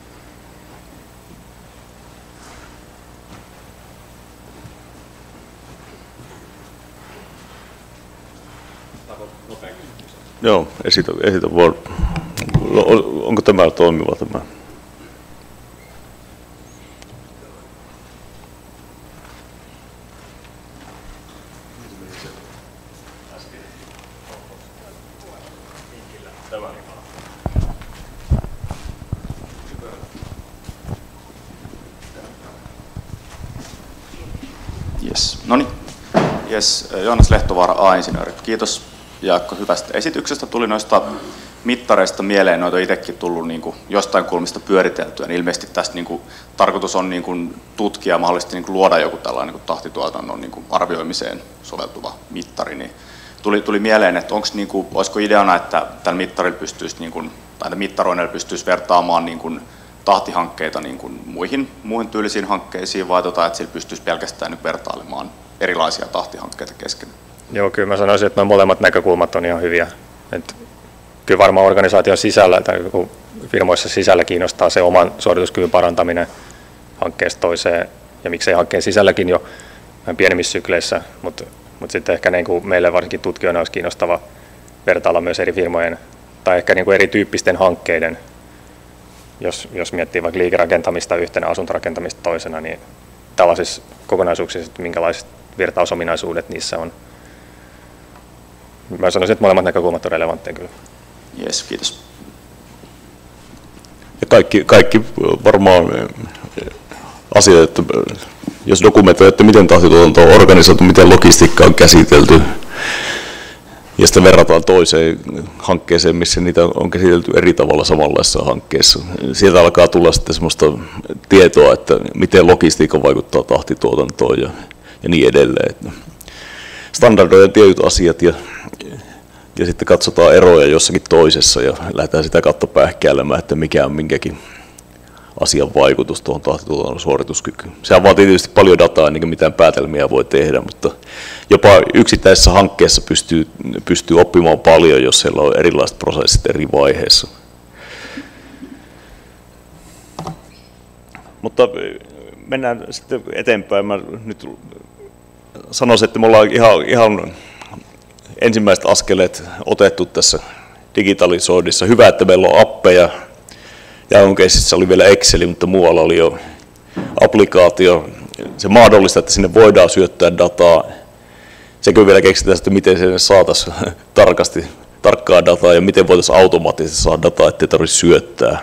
Joo, esitä, esitä vaan. Onko tämä toimiva tämä? Yes. No niin. Yes. Joonas Lehtovaara, A-insinööri. Kiitos Jaakko hyvästä esityksestä. Tuli noista mittareista mieleen, noita on itsekin tullut niin kuin jostain kulmista pyöriteltyä, niin ilmeisesti tästä niin kuin, tarkoitus on niin kuin, tutkia mahdollisesti niin kuin, luoda joku tällainen niin kuin, tahtituotannon niin kuin, arvioimiseen soveltuva mittari. Niin tuli, tuli mieleen, että onks, niin kuin, olisiko ideana, että tällä mittarilla pystyisi, niin kuin, tai mittaroinnilla pystyisi vertaamaan niin kuin, tahtihankkeita niin kuin, muihin, muihin tyylisiin hankkeisiin, vai tota, että sillä pystyisi pelkästään nyt vertailemaan erilaisia tahtihankkeita kesken? Joo, kyllä mä sanoisin, että nuo molemmat näkökulmat on ihan hyviä. Et kyllä varmaan organisaation sisällä tai firmoissa sisällä kiinnostaa se oman suorituskyvyn parantaminen hankkeesta toiseen, ja miksei hankkeen sisälläkin jo vähän pienemmissä sykleissä, mutta, mutta sitten ehkä niin kuin meille varsinkin tutkijoina olisi kiinnostava vertailla myös eri firmojen tai ehkä niin kuin erityyppisten hankkeiden, jos, jos miettii vaikka liikerakentamista yhtenä, asuntorakentamista toisena, niin tällaisissa kokonaisuuksissa, että minkälaiset virtausominaisuudet niissä on. Mä sanoisin, että molemmat näkökulmat on relevantteja kyllä. Jes, kiitos. Ja kaikki, kaikki varmaan asiat, että jos dokumentoi, että miten tahtituotanto on organisoitu, miten logistiikka on käsitelty, ja sitten verrataan toiseen hankkeeseen, missä niitä on käsitelty eri tavalla samanlaisessa hankkeessa. Sieltä alkaa tulla sitten sellaista tietoa, että miten logistiikka vaikuttaa tahtituotantoon ja, ja niin edelleen. Standardoidaan tietyt asiat ja, ja sitten katsotaan eroja jossakin toisessa ja lähdetään sitä kautta pähkäilemään, että mikä on minkäkin asian vaikutus tuohon tahtituotannon suorituskykyyn. Sehän vaatii tietysti paljon dataa ennen kuin mitään päätelmiä voi tehdä, mutta jopa yksittäisessä hankkeessa pystyy, pystyy oppimaan paljon, jos siellä on erilaiset prosessit eri vaiheissa. Mutta mennään sitten eteenpäin. Mä nyt sanoisin, että me ollaan ihan, ihan ensimmäiset askeleet otettu tässä digitalisoinnissa. Hyvä, että meillä on appeja. Ja Jaunkeisissa oli vielä Excel, mutta muualla oli jo applikaatio. Se mahdollistaa, että sinne voidaan syöttää dataa. Sekin vielä keksitään, että miten sinne saataisiin tarkasti, tarkkaa dataa ja miten voitaisiin automaattisesti saada dataa, ettei tarvitse syöttää.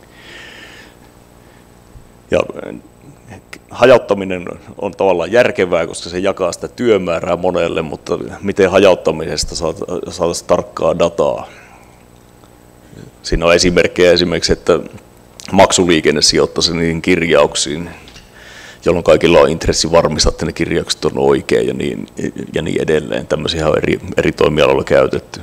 Ja hajauttaminen on tavallaan järkevää, koska se jakaa sitä työmäärää monelle, mutta miten hajauttamisesta saataisiin tarkkaa dataa. Siinä on esimerkkejä esimerkiksi, että maksuliikenne sijoittaisi niihin kirjauksiin, jolloin kaikilla on intressi varmistaa, että ne kirjaukset on oikein ja niin, ja niin edelleen. Tämmöisiä on eri, eri toimialoilla käytetty.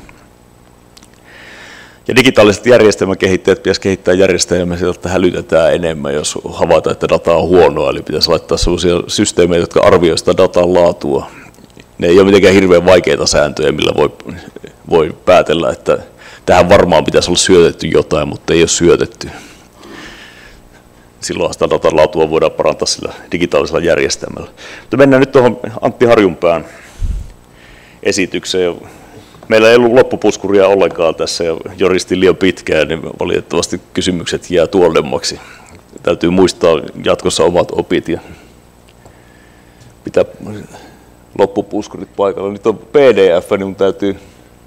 Ja digitaaliset järjestelmäkehittäjät pitäisi kehittää järjestelmää sieltä, että hälytetään enemmän, jos havaitaan, että data on huonoa. Eli pitäisi laittaa sellaisia systeemejä, jotka arvioivat sitä datan laatua. Ne ei ole mitenkään hirveän vaikeita sääntöjä, millä voi, voi päätellä, että tähän varmaan pitäisi olla syötetty jotain, mutta ei ole syötetty. Silloin sitä datan laatua voidaan parantaa sillä digitaalisella järjestelmällä. Mutta mennään nyt tuohon Antti Harjunpään esitykseen. Meillä ei ollut loppupuskuria ollenkaan tässä ja joristi liian pitkään, niin valitettavasti kysymykset jää tuollemmaksi. Täytyy muistaa jatkossa omat opit ja pitää loppupuskurit paikalla. Nyt on P D F, niin mun täytyy...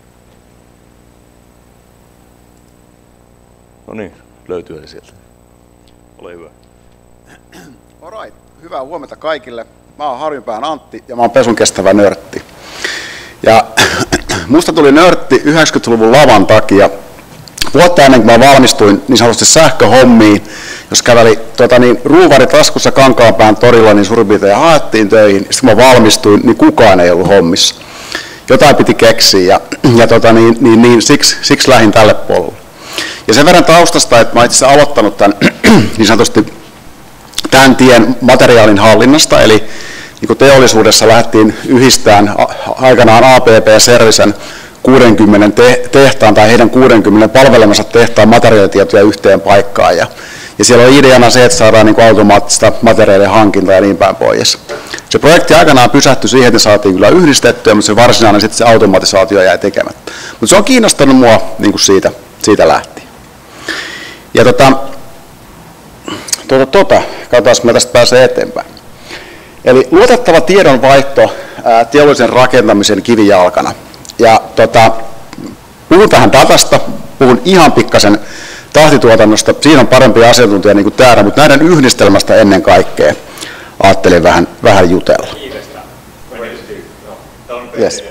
No niin, löytyy sieltä. Ole hyvä. Alright, hyvää huomenta kaikille. Mä oon Harjunpään Antti ja mä oon pesun kestävä nörtti. Ja musta tuli nörtti yhdeksänkymmentäluvun lavan takia. Vuotta ennen kuin mä valmistuin niin sanotusti sähköhommiin, jos käveli tuota, niin, ruuvarit taskussa Kankaanpään torilla, niin suurin piirtein haettiin töihin. Sitten kun mä valmistuin, niin kukaan ei ollut hommissa. Jotain piti keksiä ja, ja tota, niin, niin, niin, siksi, siksi lähdin tälle polulle. Ja sen verran taustasta, että mä itse aloittanut tämän, niin sanotusti tämän tien materiaalin hallinnasta, eli niin kuin teollisuudessa lähdettiin yhdistämään aikanaan A P P-servisen kuudenkymmenen tehtaan tai heidän kuudenkymmenen palvelemansa tehtaan materiaalitietoja yhteen paikkaan. Ja, ja siellä on ideana se, että saadaan niin kuin automaattista materiaalien hankintaa ja niin päin pois. Se projekti aikanaan pysähtyi siihen, että saatiin kyllä yhdistettyä, mutta se varsinainen sitten se automatisaatio jäi tekemättä. Mutta se on kiinnostanut mua niin kuin siitä, siitä lähtien. Ja tota, tuota, tuota, katsotaan, me tästä pääsee eteenpäin. Eli luotettava tiedonvaihto ää, teollisen rakentamisen kivijalkana. Ja tota, puhun tähän datasta, puhun ihan pikkasen tahtituotannosta, siinä on parempi asiantuntija niin kuin täällä, mutta näiden yhdistelmästä ennen kaikkea ajattelin vähän, vähän jutella. Yes.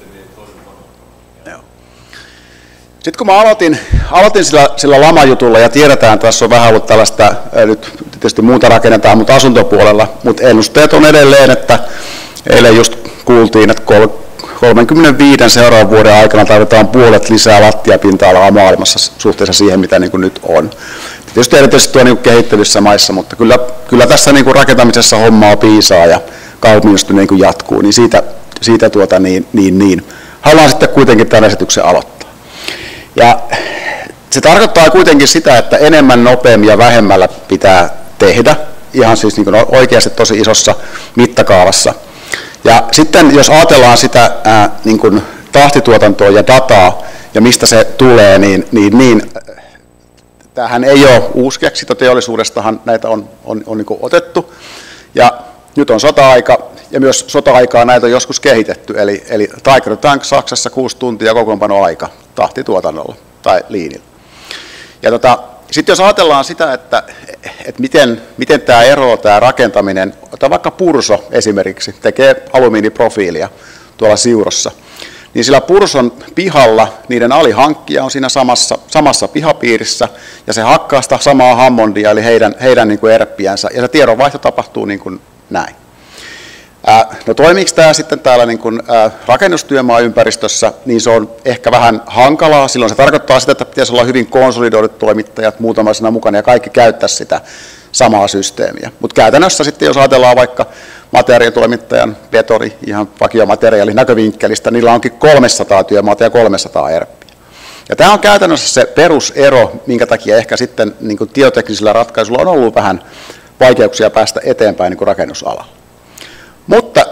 Sitten kun mä aloitin, aloitin sillä, sillä lamajutulla ja tiedetään, että tässä on vähän ollut tällaista, nyt tietysti muuta rakennetaan, mutta asuntopuolella, mutta ennusteet on edelleen, että eilen just kuultiin, että kolmekymmentäviisi seuraavan vuoden aikana tarvitaan puolet lisää lattiapinta-alaa maailmassa suhteessa siihen, mitä niin kuin nyt on. Tietysti erityisesti tuo niin kuin kehittyvissä maissa, mutta kyllä, kyllä tässä niin kuin rakentamisessa hommaa piisaa ja kaupungistuminen niin kuin jatkuu, niin siitä, siitä tuota, niin, niin, niin. haluan sitten kuitenkin tämän esityksen aloittaa. Ja se tarkoittaa kuitenkin sitä, että enemmän, nopeammin ja vähemmällä pitää tehdä, ihan siis niin kuin oikeasti tosi isossa mittakaavassa. Ja sitten jos ajatellaan sitä ää, niin kuin tahtituotantoa ja dataa ja mistä se tulee, niin, niin, niin tämähän ei ole uusi keksintö, teollisuudestahan näitä on, on, on niin kuin otettu. Ja nyt on sota-aika ja myös sota-aikaa näitä on joskus kehitetty, eli, eli Tiger Tank Saksassa kuusi tuntia kokoonpanoaika tahtituotannolla tai liinillä. Ja tota, sitten jos ajatellaan sitä, että, että miten, miten tämä eroaa tämä rakentaminen, tai vaikka Purso esimerkiksi tekee alumiiniprofiilia tuolla Siurossa, niin sillä Purson pihalla niiden alihankkija on siinä samassa, samassa pihapiirissä, ja se hakkaa sitä samaa Hammondia, eli heidän, heidän niin kuin erppiänsä, ja se tiedonvaihto tapahtuu niin kuin näin. Ää, no toimiiko tämä sitten täällä niin kuin, ää, rakennustyömaaympäristössä, niin se on ehkä vähän hankalaa. Silloin se tarkoittaa sitä, että pitäisi olla hyvin konsolidoidut toimittajat muutamana mukana ja kaikki käyttää sitä samaa systeemiä. Mutta käytännössä sitten, jos ajatellaan vaikka materiaalitoimittajan betori, ihan vakiomateriaali näkövinkkelistä, niillä onkin kolmesataa työmaata ja kolmesataa erppiä. Ja tämä on käytännössä se perusero, minkä takia ehkä sitten niin kuin tietoteknisillä ratkaisuilla on ollut vähän vaikeuksia päästä eteenpäin niin kuin rakennusalalla. Mutta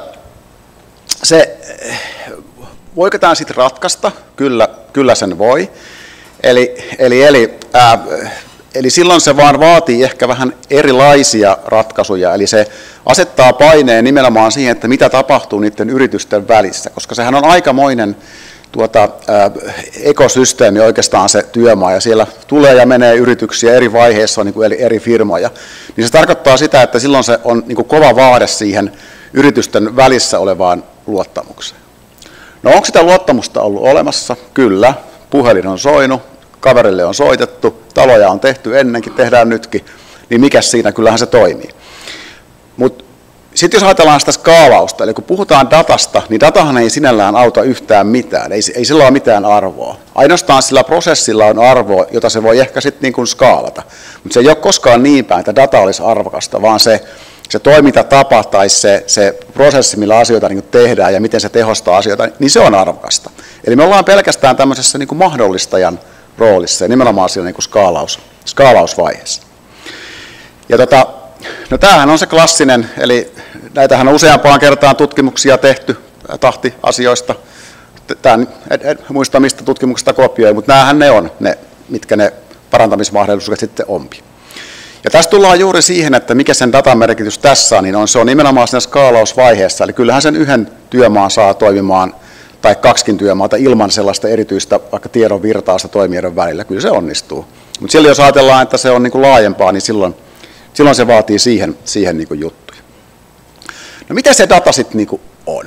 se, voiko tämä sitten ratkaista? Kyllä, kyllä sen voi. Eli, eli, eli, ää, eli silloin se vaan vaatii ehkä vähän erilaisia ratkaisuja. Eli se asettaa paineen nimenomaan siihen, että mitä tapahtuu niiden yritysten välissä, koska sehän on aikamoinen tuota, ää, ekosysteemi oikeastaan se työmaa, ja siellä tulee ja menee yrityksiä eri vaiheissa, niin kuin eri, eri firmoja. Niin se tarkoittaa sitä, että silloin se on niin kuin kova vaade siihen yritysten välissä olevaan luottamukseen. No onko sitä luottamusta ollut olemassa? Kyllä. Puhelin on soinut, kaverille on soitettu, taloja on tehty ennenkin, tehdään nytkin. Niin mikäs siinä, kyllähän se toimii. Mutta sitten jos ajatellaan sitä skaalausta, eli kun puhutaan datasta, niin datahan ei sinällään auta yhtään mitään, ei, ei sillä ole mitään arvoa. Ainoastaan sillä prosessilla on arvoa, jota se voi ehkä sitten niin kuin skaalata. Mutta se ei ole koskaan niin päin, että data olisi arvokasta, vaan se se toimintatapa tai se, se prosessi, millä asioita niin kuin tehdään ja miten se tehostaa asioita, niin se on arvokasta. Eli me ollaan pelkästään tämmöisessä niin kuin mahdollistajan roolissa ja nimenomaan siinä niin kuin skaalaus, skaalausvaiheessa. Ja tota, no tämähän on se klassinen, eli näitähän on useampaan kertaan tutkimuksia tehty tahtiasioista. Tämä en, en muista mistä tutkimuksesta kopioi, mutta näähän ne on, ne, mitkä ne parantamismahdollisuudet sitten onpi. Ja tässä tullaan juuri siihen, että mikä sen datan merkitys tässä on, niin on, se on nimenomaan siinä skaalausvaiheessa. Eli kyllähän sen yhden työmaan saa toimimaan, tai kaksikin työmaata ilman sellaista erityistä vaikka tiedon virtausta toimijoiden välillä. Kyllä se onnistuu. Mutta silloin jos ajatellaan, että se on niin kuin laajempaa, niin silloin, silloin se vaatii siihen, siihen niin kuin juttuja. No mitä se data sitten niin kuin on?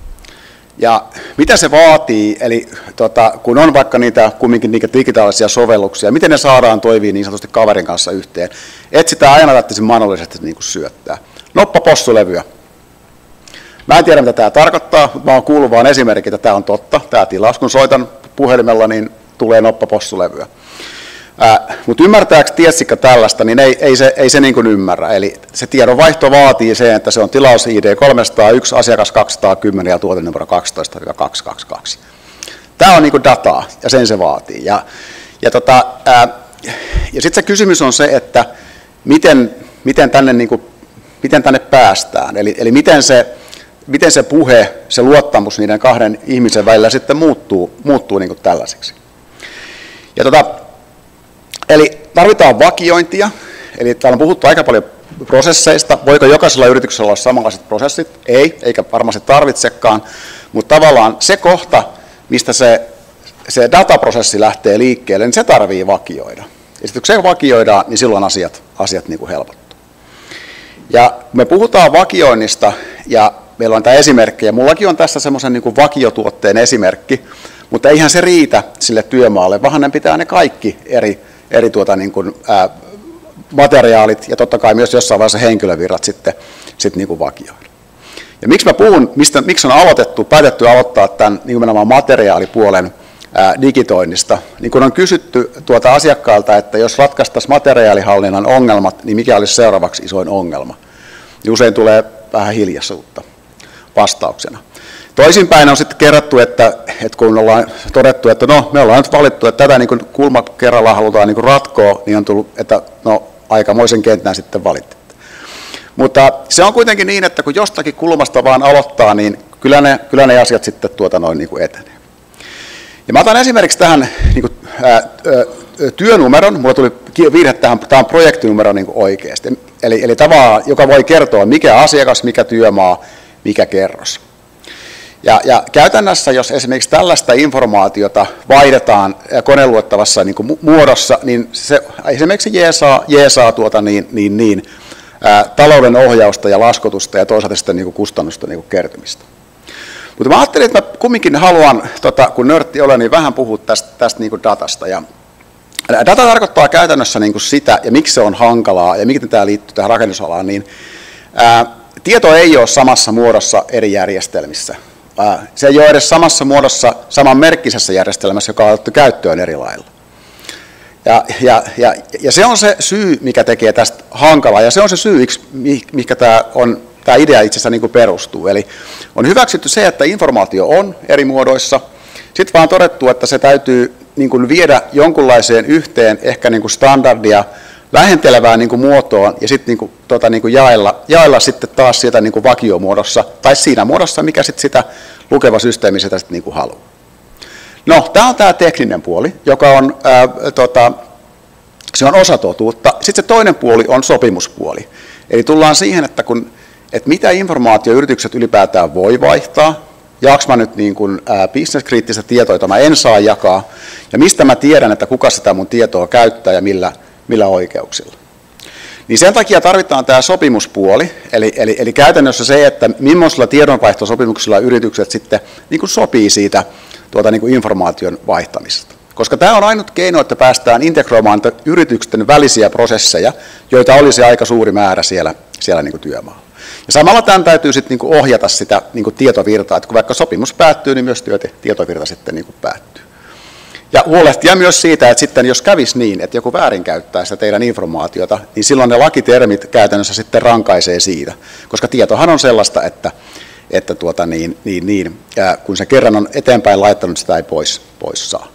Ja mitä se vaatii, eli tota, kun on vaikka niitä kumminkin niitä digitaalisia sovelluksia, miten ne saadaan toimia niin sanotusti kaverin kanssa yhteen, etsitään aina tätä mahdollisesti niin kuin syöttää. Noppapossulevyä. Mä en tiedä mitä tämä tarkoittaa, mutta mä oon kuullut vaan esimerkki, että tämä on totta, tämä tilaus. Kun soitan puhelimella, niin tulee noppapossulevyä. Mutta ymmärtääkö Tiessikka tällaista, niin ei, ei se, ei se niin kuin ymmärrä. Eli se tiedonvaihto vaatii sen, että se on tilaus I D kolmesataayksi, asiakas kaksisataakymmenen ja tuotenumero kaksitoista kaksisataakaksikymmentäkaksi. Tämä on niin kuin dataa ja sen se vaatii. Ja, ja, tota, ja sitten se kysymys on se, että miten, miten, tänne, niin kuin, miten tänne päästään. Eli, eli miten, se, miten se puhe, se luottamus niiden kahden ihmisen välillä sitten muuttuu, muuttuu niin kuin tällaiseksi. Ja tota, eli tarvitaan vakiointia. Eli täällä on puhuttu aika paljon prosesseista. Voiko jokaisella yrityksellä olla samanlaiset prosessit? Ei, eikä varmasti tarvitsekaan. Mutta tavallaan se kohta, mistä se, se dataprosessi lähtee liikkeelle, niin se tarvii vakioida. Ja sitten kun se vakioidaan, niin silloin asiat, asiat niin kuin helpottuu. Ja me puhutaan vakioinnista, ja meillä on tämä esimerkki, ja mullakin on tässä semmoisen niin kuin vakiotuotteen esimerkki, mutta eihän se riitä sille työmaalle, vaan ne pitää ne kaikki eri, eri tuota, niin kuin, ää, materiaalit ja totta kai myös jossain vaiheessa henkilövirrat sitten, sitten niin kuin vakioida. Ja miksi mä puhun, mistä, miksi on aloitettu, päätetty aloittaa tämän nimenomaan materiaalipuolen ää, digitoinnista, niin kun on kysytty tuota asiakkailta, että jos ratkaistaisiin materiaalihallinnan ongelmat, niin mikä olisi seuraavaksi isoin ongelma? Niin usein tulee vähän hiljaisuutta vastauksena. Toisinpäin on sitten kerrottu, että, että kun ollaan todettu, että no, me ollaan nyt valittu, että tätä niin kuin kulma kerralla halutaan niin kuin ratkoa, niin on tullut, että no, aikamoisen kentän sitten valittu. Mutta se on kuitenkin niin, että kun jostakin kulmasta vaan aloittaa, niin kyllä ne, kyllä ne asiat sitten tuota noin niin kuin etenee. Ja mä otan esimerkiksi tähän niin kuin, ää, ää, työnumeron, mulla tuli virhe tähän, tämä on projektinumero niin kuin oikeasti. Eli, eli tavallaan, joka voi kertoa mikä asiakas, mikä työmaa, mikä kerros. Ja, ja käytännössä, jos esimerkiksi tällaista informaatiota vaihdetaan koneluettavassa niin kuin muodossa, niin se esimerkiksi jeesaa, jeesaa tuota niin, niin, niin, ää, talouden ohjausta ja laskutusta ja toisaalta sitten niin kuin kustannusta niin kuin kertymistä. Mutta mä ajattelin, että mä kumminkin haluan, tota, kun nörtti olen, niin vähän puhua tästä, tästä niin kuin datasta. Ja data tarkoittaa käytännössä niin kuin sitä, ja miksi se on hankalaa, ja miten tämä liittyy tähän rakennusalaan, niin ää, tieto ei ole samassa muodossa eri järjestelmissä. Ää, se ei ole edes samassa muodossa samanmerkkisessä järjestelmässä, joka on otettu käyttöön eri lailla. Ja, ja, ja, ja se on se syy, mikä tekee tästä hankalaa, ja se on se syy, mikä tämä on. Tämä idea itse asiassa niin kuin perustuu. Eli on hyväksytty se, että informaatio on eri muodoissa. Sitten vaan todettu, että se täytyy niin kuin viedä jonkunlaiseen yhteen ehkä niin kuin standardia lähentelevään niin kuin muotoon ja sitten niin kuin, tota, niin kuin jaella, jaella sitten taas sieltä niin kuin vakiomuodossa tai siinä muodossa, mikä sitten sitä lukeva systeemi sitä sitten niin kuin haluaa. No, tämä on tämä tekninen puoli, joka on, ää, tota, se on osa totuutta. Sitten se toinen puoli on sopimuspuoli. Eli tullaan siihen, että kun että mitä informaatioyritykset ylipäätään voi vaihtaa, jaaks mä nyt niin kuin, ää, bisneskriittistä tietoa, jota mä en saa jakaa, ja mistä mä tiedän, että kuka sitä mun tietoa käyttää ja millä, millä oikeuksilla. Niin sen takia tarvitaan tämä sopimuspuoli, eli, eli, eli käytännössä se, että millaisilla tiedonvaihtosopimuksilla yritykset sitten niin kuin sopii siitä tuota, niin kuin informaation vaihtamisesta. Koska tämä on ainut keino, että päästään integroimaan yritysten välisiä prosesseja, joita olisi aika suuri määrä siellä, siellä niin kuin työmaalla. Ja samalla tämän täytyy sitten niin kuin ohjata sitä niin kuin tietovirtaa, että kun vaikka sopimus päättyy, niin myös tietovirta sitten niin kuin päättyy. Ja huolehtia myös siitä, että sitten jos kävisi niin, että joku väärinkäyttää sitä teidän informaatiota, niin silloin ne lakitermit käytännössä sitten rankaisee siitä. Koska tietohan on sellaista, että, että tuota niin, niin, niin, kun se kerran on eteenpäin laittanut, sitä ei pois, pois saa.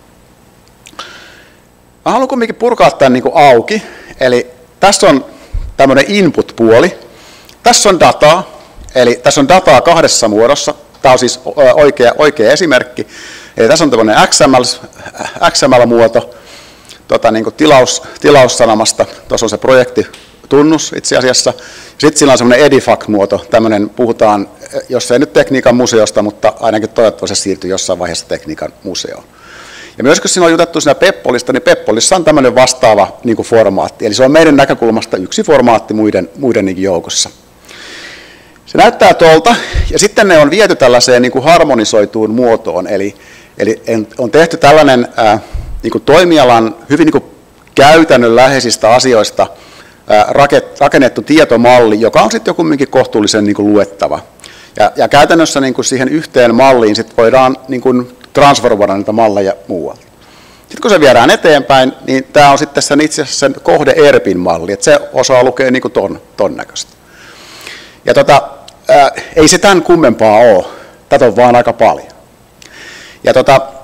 Mä haluan kuitenkin purkaa tämän niin kuin auki. Eli tässä on tämmöinen input-puoli. Tässä on dataa, eli tässä on dataa kahdessa muodossa. Tämä on siis oikea, oikea esimerkki. Eli tässä on tämmöinen X M L-muoto tota, niin kuin tilaus, tilaussanomasta. Tuossa on se projektitunnus itse asiassa. Sitten sillä on semmoinen Edifact-muoto. Tämmöinen puhutaan, jos ei nyt tekniikan museosta, mutta ainakin toivottavasti se siirtyy jossain vaiheessa tekniikan museoon. Ja myös kun siinä on jutettu siinä Peppolista, niin Peppolissa on tämmöinen vastaava niin kuin formaatti. Eli se on meidän näkökulmasta yksi formaatti muiden, muiden niin kuin joukossa. Se näyttää tuolta, ja sitten ne on viety tällaiseen niin kuin harmonisoituun muotoon. Eli, eli on tehty tällainen ää, niin kuin toimialan hyvin niin kuin käytännönläheisistä asioista ää, rakennettu tietomalli, joka on sitten jo kumminkin kohtuullisen niin kuin luettava. Ja, ja käytännössä niin kuin siihen yhteen malliin sit voidaan niin kuin transformoida niitä malleja muualta. Sitten kun se viedään eteenpäin, niin tämä on sitten sen itse asiassa sen kohde E R Pin malli, että se osaa lukea niin kuin ton, ton näköistä. Ja tota, ää, ei se tämän kummempaa ole, tätä on vaan aika paljon. Ja tota,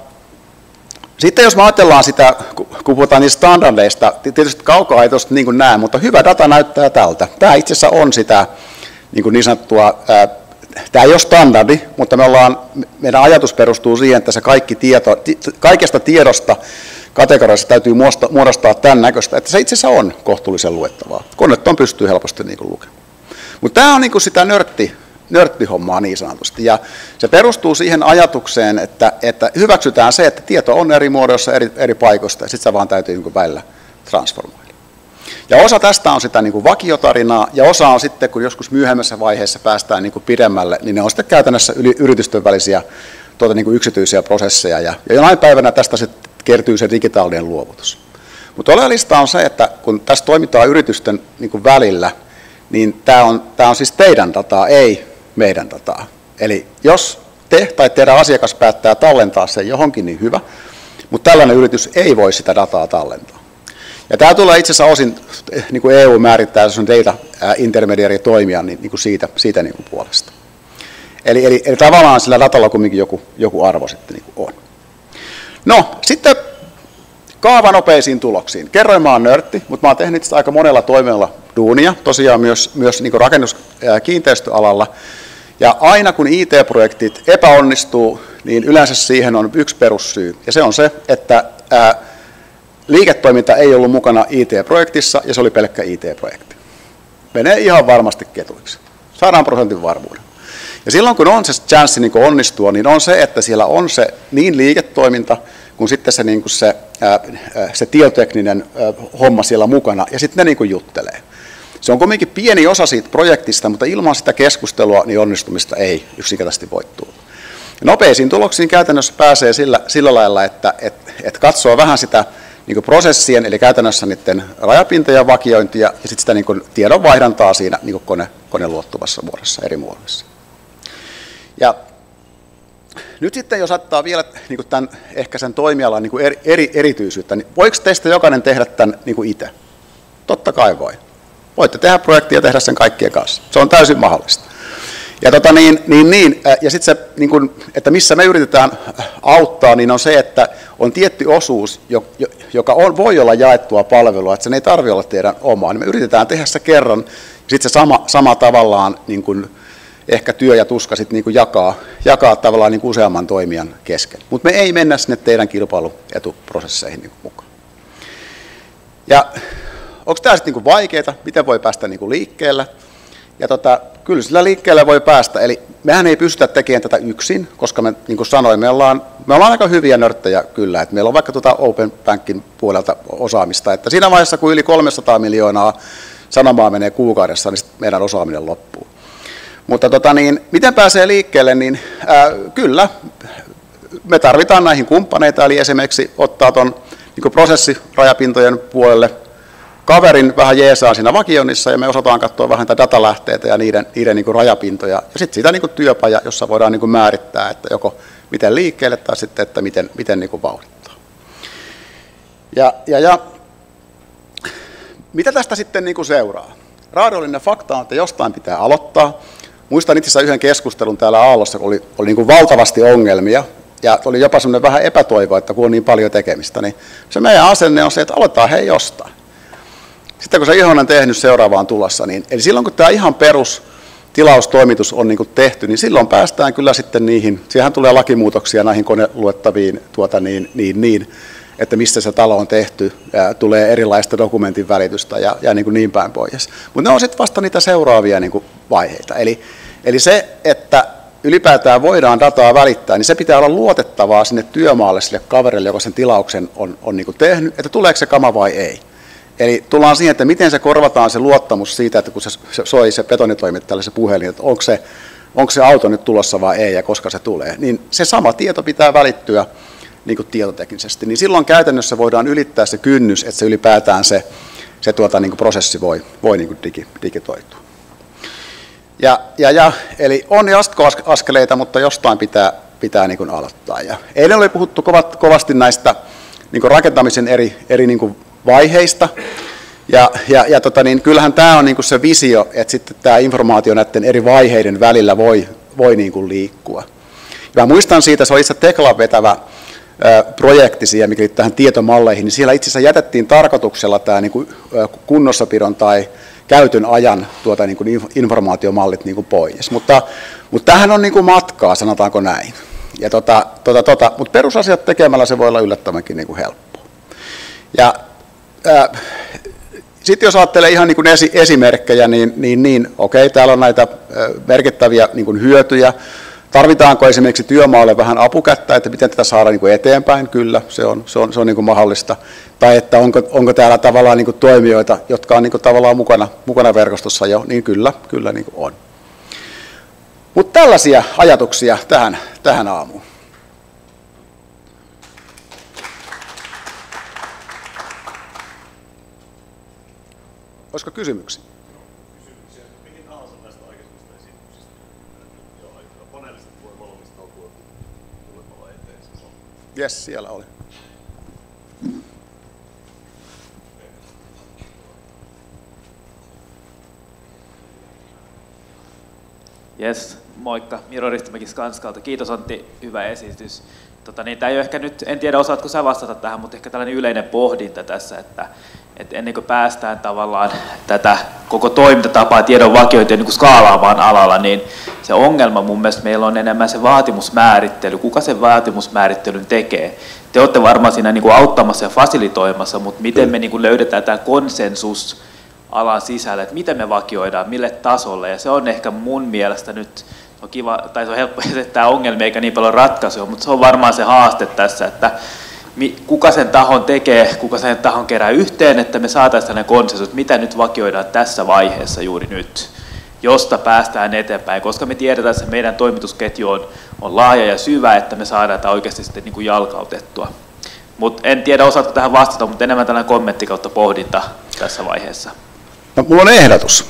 Sitten jos me ajatellaan sitä, kun puhutaan niistä standardeista, tietysti kaukaa ei tuosta niin kuin näe, mutta hyvä data näyttää tältä. Tämä itse asiassa on sitä niin, kuin niin sanottua, ää, tämä ei ole standardi, mutta me ollaan, meidän ajatus perustuu siihen, että se kaikki tieto, kaikesta tiedosta kategoriassa täytyy muodostaa tämän näköistä, että se itse asiassa on kohtuullisen luettavaa. Koneton pystyy helposti niin kuin lukemaan. Mutta tämä on niin kuin sitä nörtti, nörttihommaa niin sanotusti, ja se perustuu siihen ajatukseen, että, että hyväksytään se, että tieto on eri muodoissa eri, eri paikoista, ja sitten se vaan täytyy niin kuin välillä transformoida. Ja osa tästä on sitä niin kuin vakiotarinaa, ja osa on sitten, kun joskus myöhemmässä vaiheessa päästään niin kuin pidemmälle, niin ne on sitten käytännössä yli, yritysten välisiä tuota, niin kuin yksityisiä prosesseja, ja, ja jonain päivänä tästä sitten kertyy se digitaalinen luovutus. Mutta oleellista on se, että kun tässä toimitaan yritysten niin kuin välillä, niin tämä on, tämä on siis teidän dataa, ei meidän dataa. Eli jos te tai teidän asiakas päättää tallentaa sen johonkin, niin hyvä, mutta tällainen yritys ei voi sitä dataa tallentaa. Ja tämä tulee itse asiassa osin, niin kuin E U määrittää, jos on data intermediary toimia, niin, niin kuin siitä, siitä niin kuin puolesta. Eli, eli, eli tavallaan sillä datalla kumminkin joku, joku arvo sitten niin kuin on. No, sitten kaavanopeisiin tuloksiin. Kerroin, mä oon nörtti, mutta mä oon tehnyt sitä aika monella toimella duunia, tosiaan myös, myös niin kuin rakennus- ja kiinteistöalalla. Ja aina kun I T-projektit epäonnistuu, niin yleensä siihen on yksi perussyy. Ja se on se, että ää, liiketoiminta ei ollut mukana I T-projektissa ja se oli pelkkä I T-projekti. Menee ihan varmasti ketuiksi. Sadan prosentin varmuuden. Ja silloin kun on se chanssi niin onnistua, niin on se, että siellä on se niin liiketoiminta kuin sitten se, niin kuin se, ää, se tietotekninen ää, homma siellä mukana ja sitten ne niin kuin juttelee. Se on kuitenkin pieni osa siitä projektista, mutta ilman sitä keskustelua niin onnistumista ei yksinkertaisesti voi tulla. Nopeisiin tuloksiin käytännössä pääsee sillä, sillä lailla, että et, et katsoo vähän sitä niin kuin prosessien, eli käytännössä niiden rajapintojen vakiointia ja sitten sitä niin kuin tiedonvaihdantaa siinä niin kuin kone, koneluottuvassa muodossa, eri muodoissa. Ja nyt sitten jos ottaa vielä niin kuin tämän, ehkä sen toimialan niin kuin eri, eri, erityisyyttä, niin voiko teistä jokainen tehdä tämän niin kuin itse? Totta kai voi. Voitte tehdä projektia ja tehdä sen kaikkien kanssa. Se on täysin mahdollista. Ja, tota niin, niin, niin, ja sitten se, niin kun, että missä me yritetään auttaa, niin on se, että on tietty osuus, joka on, voi olla jaettua palvelua, että sen ei tarvitse olla teidän omaa. Niin me yritetään tehdä se kerran, ja sitten se sama, sama tavallaan niin kun, ehkä työ ja tuska sit niin kun jakaa, jakaa tavallaan niin kun useamman toimijan kesken. Mutta me ei mennä sinne teidän kilpailuetuprosesseihin niin mukaan. Ja onko tämä sitten niin vaikeaa? Miten voi päästä niin liikkeelle? Ja tota, kyllä sillä liikkeelle voi päästä. Eli mehän ei pystytä tekemään tätä yksin, koska me, niin kuin sanoin, me ollaan, me ollaan aika hyviä nörttejä kyllä. Et meillä on vaikka tuota Open Bankin puolelta osaamista. Että siinä vaiheessa, kun yli kolmesataa miljoonaa sanomaa menee kuukaudessa, niin meidän osaaminen loppuu. Mutta tota, niin, miten pääsee liikkeelle, niin ää, kyllä me tarvitaan näihin kumppaneita. Eli esimerkiksi ottaa tuon niin prosessirajapintojen puolelle kaverin vähän jeesaa siinä vakioinnissa ja me osataan katsoa vähän tätä datalähteitä ja niiden, niiden niin kuin rajapintoja. Ja sitten siitä niin kuin työpaja, jossa voidaan niin kuin määrittää, että joko miten liikkeelle tai sitten, että miten, miten niin kuin vauhdittaa. Ja, ja, ja mitä tästä sitten niin kuin seuraa? Raadollinen fakta on, että jostain pitää aloittaa. Muistan itse asiassa yhden keskustelun täällä Aallossa, kun oli, oli niin kuin valtavasti ongelmia. Ja oli jopa semmoinen vähän epätoivo, että kun on niin paljon tekemistä, niin se meidän asenne on se, että aloitetaan hei jostain. Sitten kun se ihan on tehnyt seuraavaan tulossa, niin eli silloin kun tämä ihan perus tilaustoimitus on niin kuin tehty, niin silloin päästään kyllä sitten niihin, siihen tulee lakimuutoksia näihin koneluettaviin, tuota niin, niin, niin, että mistä se talo on tehty, ja tulee erilaista dokumentin välitystä ja, ja niin, kuin niin päin pois. Mutta ne on sitten vasta niitä seuraavia niin kuin vaiheita. Eli, eli se, että ylipäätään voidaan dataa välittää, niin se pitää olla luotettavaa sinne työmaalle, sille kaverille, joka sen tilauksen on, on niin kuin tehnyt, että tuleeko se kama vai ei. Eli tullaan siihen, että miten se korvataan se luottamus siitä, että kun se soi se betonitoimittajalle se puhelin, että onko se, onko se auto nyt tulossa vai ei ja koska se tulee, niin se sama tieto pitää välittyä niin kuin tietoteknisesti. Niin silloin käytännössä voidaan ylittää se kynnys, että se ylipäätään se, se tuota, niin kuin prosessi voi, voi niin kuin digi, digitoitua. Ja, ja, ja, eli on jatkoaskeleita, mutta jostain pitää, pitää niin kuin aloittaa. Ja eilen oli puhuttu kovat, kovasti näistä niin kuin rakentamisen eri, eri niin kuin vaiheista, ja, ja, ja tota niin, kyllähän tämä on niin kuin se visio, että sitten tämä informaatio näiden eri vaiheiden välillä voi, voi niin kuin liikkua. Ja mä muistan siitä, se oli itse Teklan vetävä projekti siihen, mikä liittyy tähän tietomalleihin, niin siellä itse asiassa jätettiin tarkoituksella tämä niin kuin kunnossapidon tai käytön ajan tuota, niin kuin informaatiomallit niin kuin pois. Mutta, mutta tämähän on niin kuin matkaa, sanotaanko näin. Ja tota, tota, tota, mutta perusasiat tekemällä se voi olla yllättävänkin niin kuin helppoa. Ja sitten jos ajattelee ihan niin kuin esi- esimerkkejä, niin, niin, niin okei, täällä on näitä merkittäviä niin kuin hyötyjä. Tarvitaanko esimerkiksi työmaalle vähän apukättä, että miten tätä saadaan niin kuin eteenpäin? Kyllä, se on, se on, se on niin kuin mahdollista. Tai että onko, onko täällä tavallaan niin kuin toimijoita, jotka on niin kuin tavallaan mukana, mukana verkostossa jo, niin kyllä, kyllä niin kuin on. Mutta tällaisia ajatuksia tähän, tähän aamuun. Olisiko kysymyksiä? Kysymyksiä mihin tahansa näistä aikaisemmista esityksistä. Paneelistit voi valmistautua tulemalla eteen. Jes, siellä oli. Jes, moikka. Miro Ristimäki Skanskalta. Kiitos Antti, hyvä esitys. Tota, niin, tämä ei ole ehkä nyt, en tiedä osaatko sä vastata tähän, mutta ehkä tällainen yleinen pohdinta tässä, että, että ennen kuin päästään tavallaan tätä koko toimintatapaa tiedon vakiointia niin kuin skaalaamaan alalla, niin se ongelma mun mielestä meillä on enemmän se vaatimusmäärittely. Kuka sen vaatimusmäärittelyn tekee? Te olette varmaan siinä niin kuin auttamassa ja fasilitoimassa, mutta miten me niin kuin löydetään tämä konsensus alan sisällä, että miten me vakioidaan, mille tasolle, ja se on ehkä mun mielestä nyt, on kiva, tai se on helppo esittää ongelmia eikä niin paljon ratkaisuja, mutta se on varmaan se haaste tässä, että kuka sen tahon tekee, kuka sen tahon kerää yhteen, että me saataisiin tällainen konsensus, mitä nyt vakioidaan tässä vaiheessa juuri nyt, josta päästään eteenpäin, koska me tiedetään, että meidän toimitusketju on, on laaja ja syvä, että me saadaan tämä oikeasti sitten niin kuin jalkautettua. Mut en tiedä, osaatko tähän vastata, mutta enemmän tällainen kommentti kautta pohdinta tässä vaiheessa. No, mulla on ehdotus.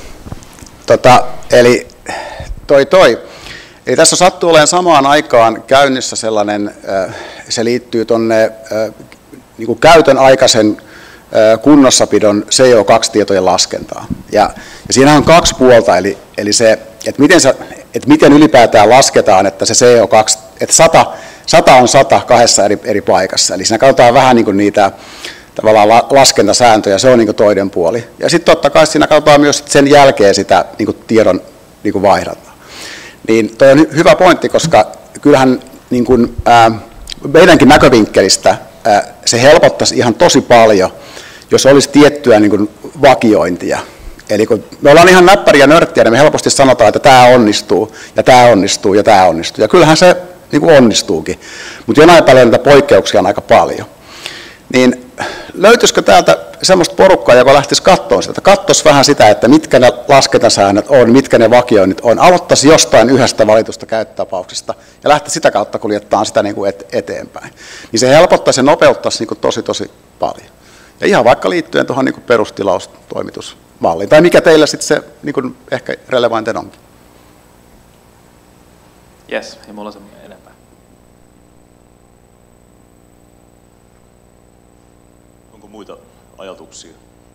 Tota, eli toi toi. Eli tässä sattuu olemaan samaan aikaan käynnissä sellainen, se liittyy tuonne niin kuin käytön aikaisen kunnossapidon C O kaksi -tietojen laskentaan. Ja, ja siinä on kaksi puolta, eli, eli se, että miten, se, että miten ylipäätään lasketaan, että se C O kaksi, että sata, sata on sata kahdessa eri, eri paikassa. Eli siinä katsotaan vähän niin kuin niitä tavallaan laskentasääntöjä, se on niin kuin toinen puoli. Ja sitten totta kai siinä katsotaan myös sen jälkeen sitä niin kuin tiedon niin kuin vaihdantaa. Niin toi on hyvä pointti, koska kyllähän niin kuin, ää, meidänkin näkövinkkelistä ää, se helpottaisi ihan tosi paljon, jos olisi tiettyä niin kuin vakiointia. Eli kun me ollaan ihan näppäriä nörttiä, niin me helposti sanotaan, että tämä onnistuu, ja tämä onnistuu, ja tämä onnistuu. Ja kyllähän se niin kuin onnistuukin, mutta jonain päivänä niitä poikkeuksia on aika paljon. Niin löytyisikö täältä semmoista porukkaa, joka lähtisi katsomaan sitä, katsoisi vähän sitä, että mitkä ne laskentasäännöt on, mitkä ne vakioinnit on, aloittaisi jostain yhdestä valitusta käyttötapauksesta ja lähtisi sitä kautta kuljettaa sitä niin kuin eteenpäin. Niin se helpottaisi ja nopeuttaisi niin kuin tosi tosi paljon. Ja ihan vaikka liittyen tuohon niin kuin perustilaustoimitusmalliin, tai mikä teillä sitten se niin kuin ehkä relevanten onkin. Jes, ei mulla se enempää. Onko muita ajatuksia?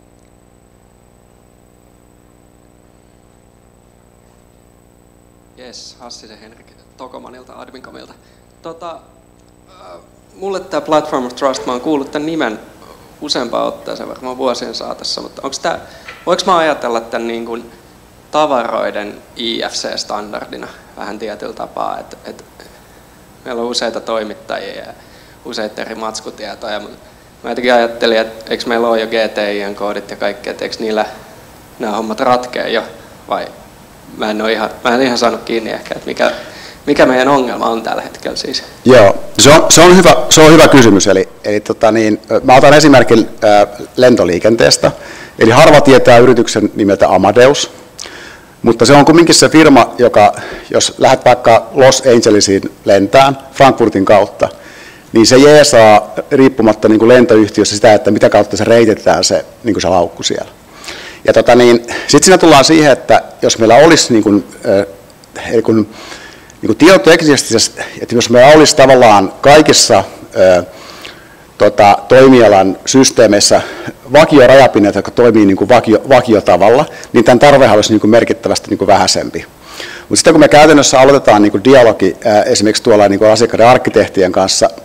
Jes, Hassisen Henrik Tokomanilta, Admincomilta. Tota, äh, mulle tämä Platform of Trust, mä oon kuullut tämän nimen useampaan otteeseen varmaan vuosien saatossa, mutta onko tää, voiko mä ajatella tämän niin kuin tavaroiden I F C-standardina vähän tietyllä tapaa, että et, meillä on useita toimittajia ja useita eri matskutietoja, mutta mä jotenkin ajattelin, että eikö meillä ole jo G T I-koodit ja kaikki, että eikö niillä nämä hommat ratkee jo, vai mä en ole ihan, mä en ihan saanut kiinni ehkä, että mikä, mikä meidän ongelma on tällä hetkellä siis. Joo, se on, se on, hyvä, se on hyvä kysymys, eli, eli tota niin, mä otan esimerkin äh, lentoliikenteestä, eli harva tietää yrityksen nimeltä Amadeus, mutta se on kumminkin se firma, joka, jos lähdet vaikka Los Angelesiin lentään Frankfurtin kautta, niin se jeesaa riippumatta niin kuin lentoyhtiössä sitä, että mitä kautta se reitetään se, niin kuin se laukku siellä. Ja tota niin, sitten siinä tullaan siihen, että jos meillä olisi niin kuin, äh, eli kun, niin kuin tietoteknisesti, että jos meillä olisi tavallaan kaikissa äh, tota, toimialan systeemeissä vakiorajapinnat, jotka toimii niin kuin vakio, vakiotavalla, niin tämän tarvehan olisi niin kuin merkittävästi niin kuin vähäisempi. Mutta sitten kun me käytännössä aloitetaan niin kuin dialogi ää, esimerkiksi tuolla niin kuin asiakkaiden arkkitehtien kanssa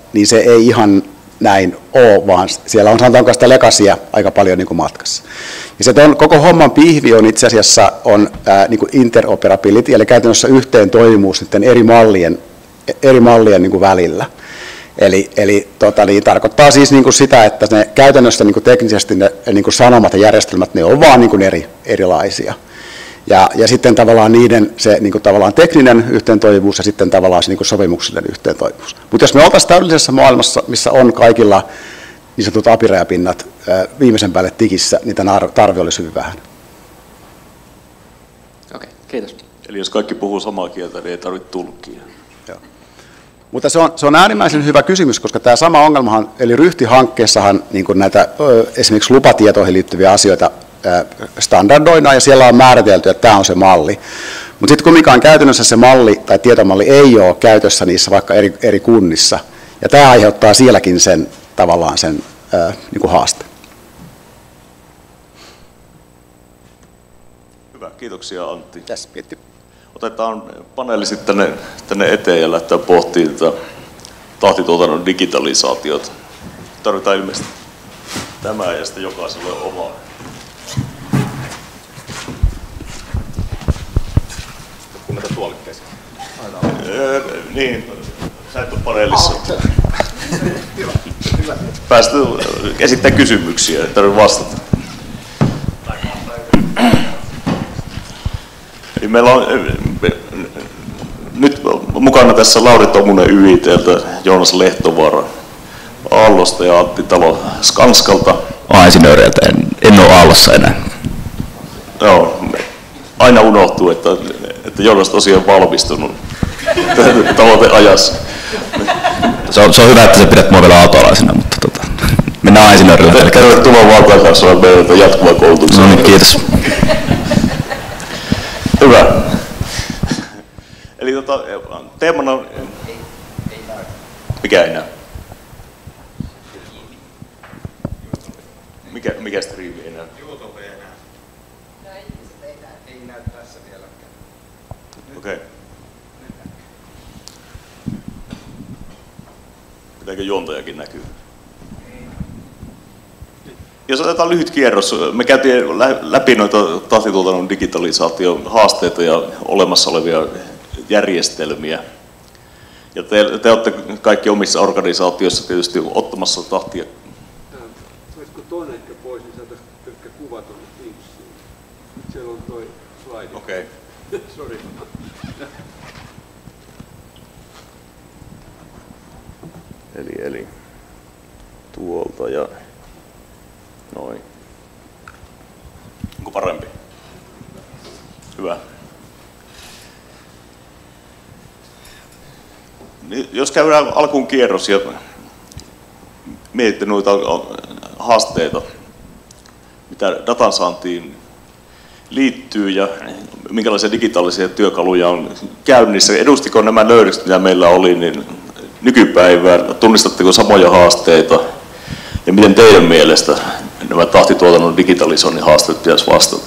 niin se ei ihan näin ole, vaan siellä on sanotaanko sitä legacyä aika paljon niin kuin matkassa. Ja se on, koko homman pihvi on itse asiassa on ää, niin kuin interoperability, eli käytännössä yhteen toimivuus niiden eri mallien, eri mallien niin kuin välillä. Eli, eli tota, niin, tarkoittaa siis niin kuin sitä, että ne käytännössä niin kuin teknisesti ne niin kuin sanomat ja järjestelmät, ne on vaan niin kuin eri, erilaisia. Ja, ja sitten tavallaan niiden se niin kuin tavallaan tekninen yhteentoimivuus ja sitten tavallaan se niin kuin sopimuksellinen yhteentoimivuus. Mutta jos me oltaisiin täydellisessä maailmassa, missä on kaikilla niin sanotut apirajapinnat viimeisen päälle tikissä, niin tämän tarve olisi hyvin vähän. Okei, okay, kiitos. Eli jos kaikki puhuu samaa kieltä, niin ei tarvitse tulkkia. Joo. Mutta se on, se on äärimmäisen hyvä kysymys, koska tämä sama ongelmahan, eli Ryhti-hankkeessahan niin kuin näitä esimerkiksi lupatietoihin liittyviä asioita standardoidaan ja siellä on määritelty, että tämä on se malli. Mutta sitten kumminkaan käytännössä se malli tai tietomalli ei ole käytössä niissä vaikka eri, eri kunnissa. Ja tämä aiheuttaa sielläkin sen tavallaan sen ää, niin kuin haasteen. Hyvä, kiitoksia Antti. Tässä pietti. Otetaan paneelisit tänne, tänne eteen ja lähdetään pohtimaan tätä tahtituotannon digitalisaatiota. Tarvitaan ilmeisesti tämä ja sitten jokaiselle oma. Kunnata tuolikkeisiin. Öö, niin, sä et ole paneelissa. Päästä esittämään kysymyksiä, ei tarvitse vastata. Eli meillä on nyt mukana tässä Lauri Tomunen Y I T:ltä, Joonas Lehtovaara Aallosta ja Antti Talo Skanskalta. A-insinööreiltä, en, en ole Aallossa enää. Joo, aina unohtuu, että, että Joonas tosiaan valmistunut tavoiteajassa. Se on, se on hyvä, että sä pidät mua vielä autoalaisena, mutta tota, mennään A-insinöörille. Tervetuloa vaan takaisin meiltä jatkuvaa koulutuksia. No niin, kiitos. Hyvä. Eli tota, teemana on... Mikä ei näy? Mikä, mikä striimi ei näy? YouTube ei näy. Nämä ihmiset ei näy, ei näy tässä vieläkään. Okei. Okay. Pitääkö juontajakin näkyy? Jos otetaan lyhyt kierros, me käytiin läpi noita tahtituotannon digitalisaation haasteita ja olemassa olevia järjestelmiä. Ja te, te olette kaikki omissa organisaatioissa tietysti ottamassa tahtia. Saisiko tuonne ehkä pois, niin saataisiin pelkkä kuva tuonne Teamsiin. Siellä on toi slaidi. Okei. Okay. Sori. Eli, eli tuolta ja noin. Onko parempi? Hyvä. Jos käydään alkuun kierros ja mietitte noita haasteita, mitä datan saantiin liittyy ja minkälaisia digitaalisia työkaluja on käynnissä. Edustiko nämä löydökset, mitä meillä oli, niin nykypäivään? Tunnistatteko samoja haasteita? Ja miten teidän mielestä nämä tahtituotannon digitalisoinnin haasteet pitäisi vastata?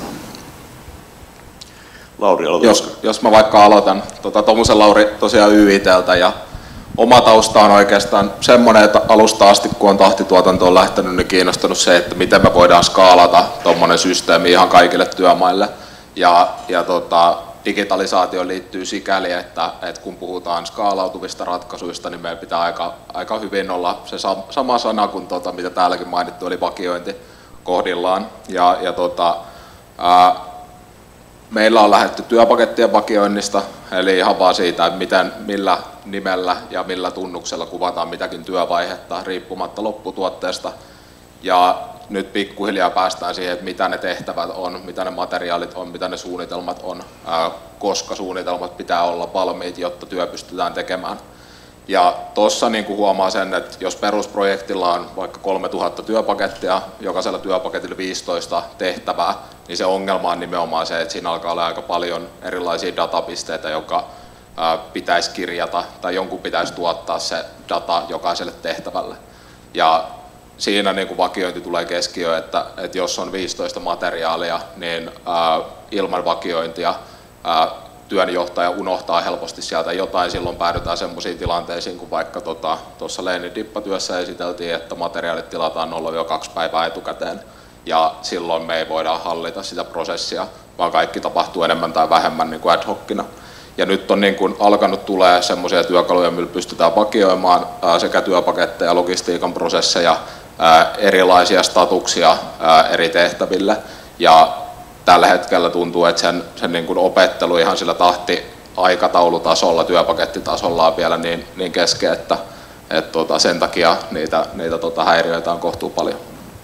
Lauri, aloita. Jos, jos mä vaikka aloitan, tota, Tomusen Lauri tosiaan Y I T:ltä ja oma tausta on oikeastaan semmoinen, että alusta asti kun on tahtituotanto on lähtenyt, niin kiinnostunut se, että miten me voidaan skaalata tuommoinen systeemi ihan kaikille työmaille. Ja, ja tota, digitalisaatio liittyy sikäli, että, että kun puhutaan skaalautuvista ratkaisuista, niin meidän pitää aika, aika hyvin olla se sama sana kuin tota, mitä täälläkin mainittu, eli vakiointi kohdillaan. Ja, ja tota, ää, meillä on lähdetty työpakettien vakioinnista, eli ihan vaan siitä, että miten, millä nimellä ja millä tunnuksella kuvataan mitäkin työvaihetta riippumatta lopputuotteesta. Ja nyt pikkuhiljaa päästään siihen, että mitä ne tehtävät on, mitä ne materiaalit on, mitä ne suunnitelmat on, ää, koska suunnitelmat pitää olla valmiit, jotta työ pystytään tekemään. Ja tuossa niin huomaa sen, että jos perusprojektilla on vaikka kolmetuhatta työpakettia, jokaisella työpaketilla viisitoista tehtävää, niin se ongelma on nimenomaan se, että siinä alkaa olla aika paljon erilaisia datapisteitä, joka ää, pitäisi kirjata tai jonkun pitäisi tuottaa se data jokaiselle tehtävälle. Ja siinä niin kuin vakiointi tulee keskiöön, että, että jos on viisitoista materiaalia, niin ää, ilman vakiointia ää, työnjohtaja unohtaa helposti sieltä jotain, silloin päädytään semmoisiin tilanteisiin, kun vaikka tuossa tota, Lenin dippatyössä esiteltiin, että materiaalit tilataan nolla kaksi päivää etukäteen, ja silloin me ei voida hallita sitä prosessia, vaan kaikki tapahtuu enemmän tai vähemmän niin kuin ad hocina. Ja nyt on niin kuin alkanut tulee semmoisia työkaluja, millä pystytään vakioimaan ää, sekä työpaketteja, logistiikan prosesseja, ää, erilaisia statuksia ää, eri tehtäville. Ja tällä hetkellä tuntuu, että sen, sen niin kuin opettelu ihan sillä tahti aikataulutasolla, työpakettitasolla on vielä niin, niin kesken, että et, tota, sen takia niitä, niitä tota, häiriöitä on kohtuu paljon.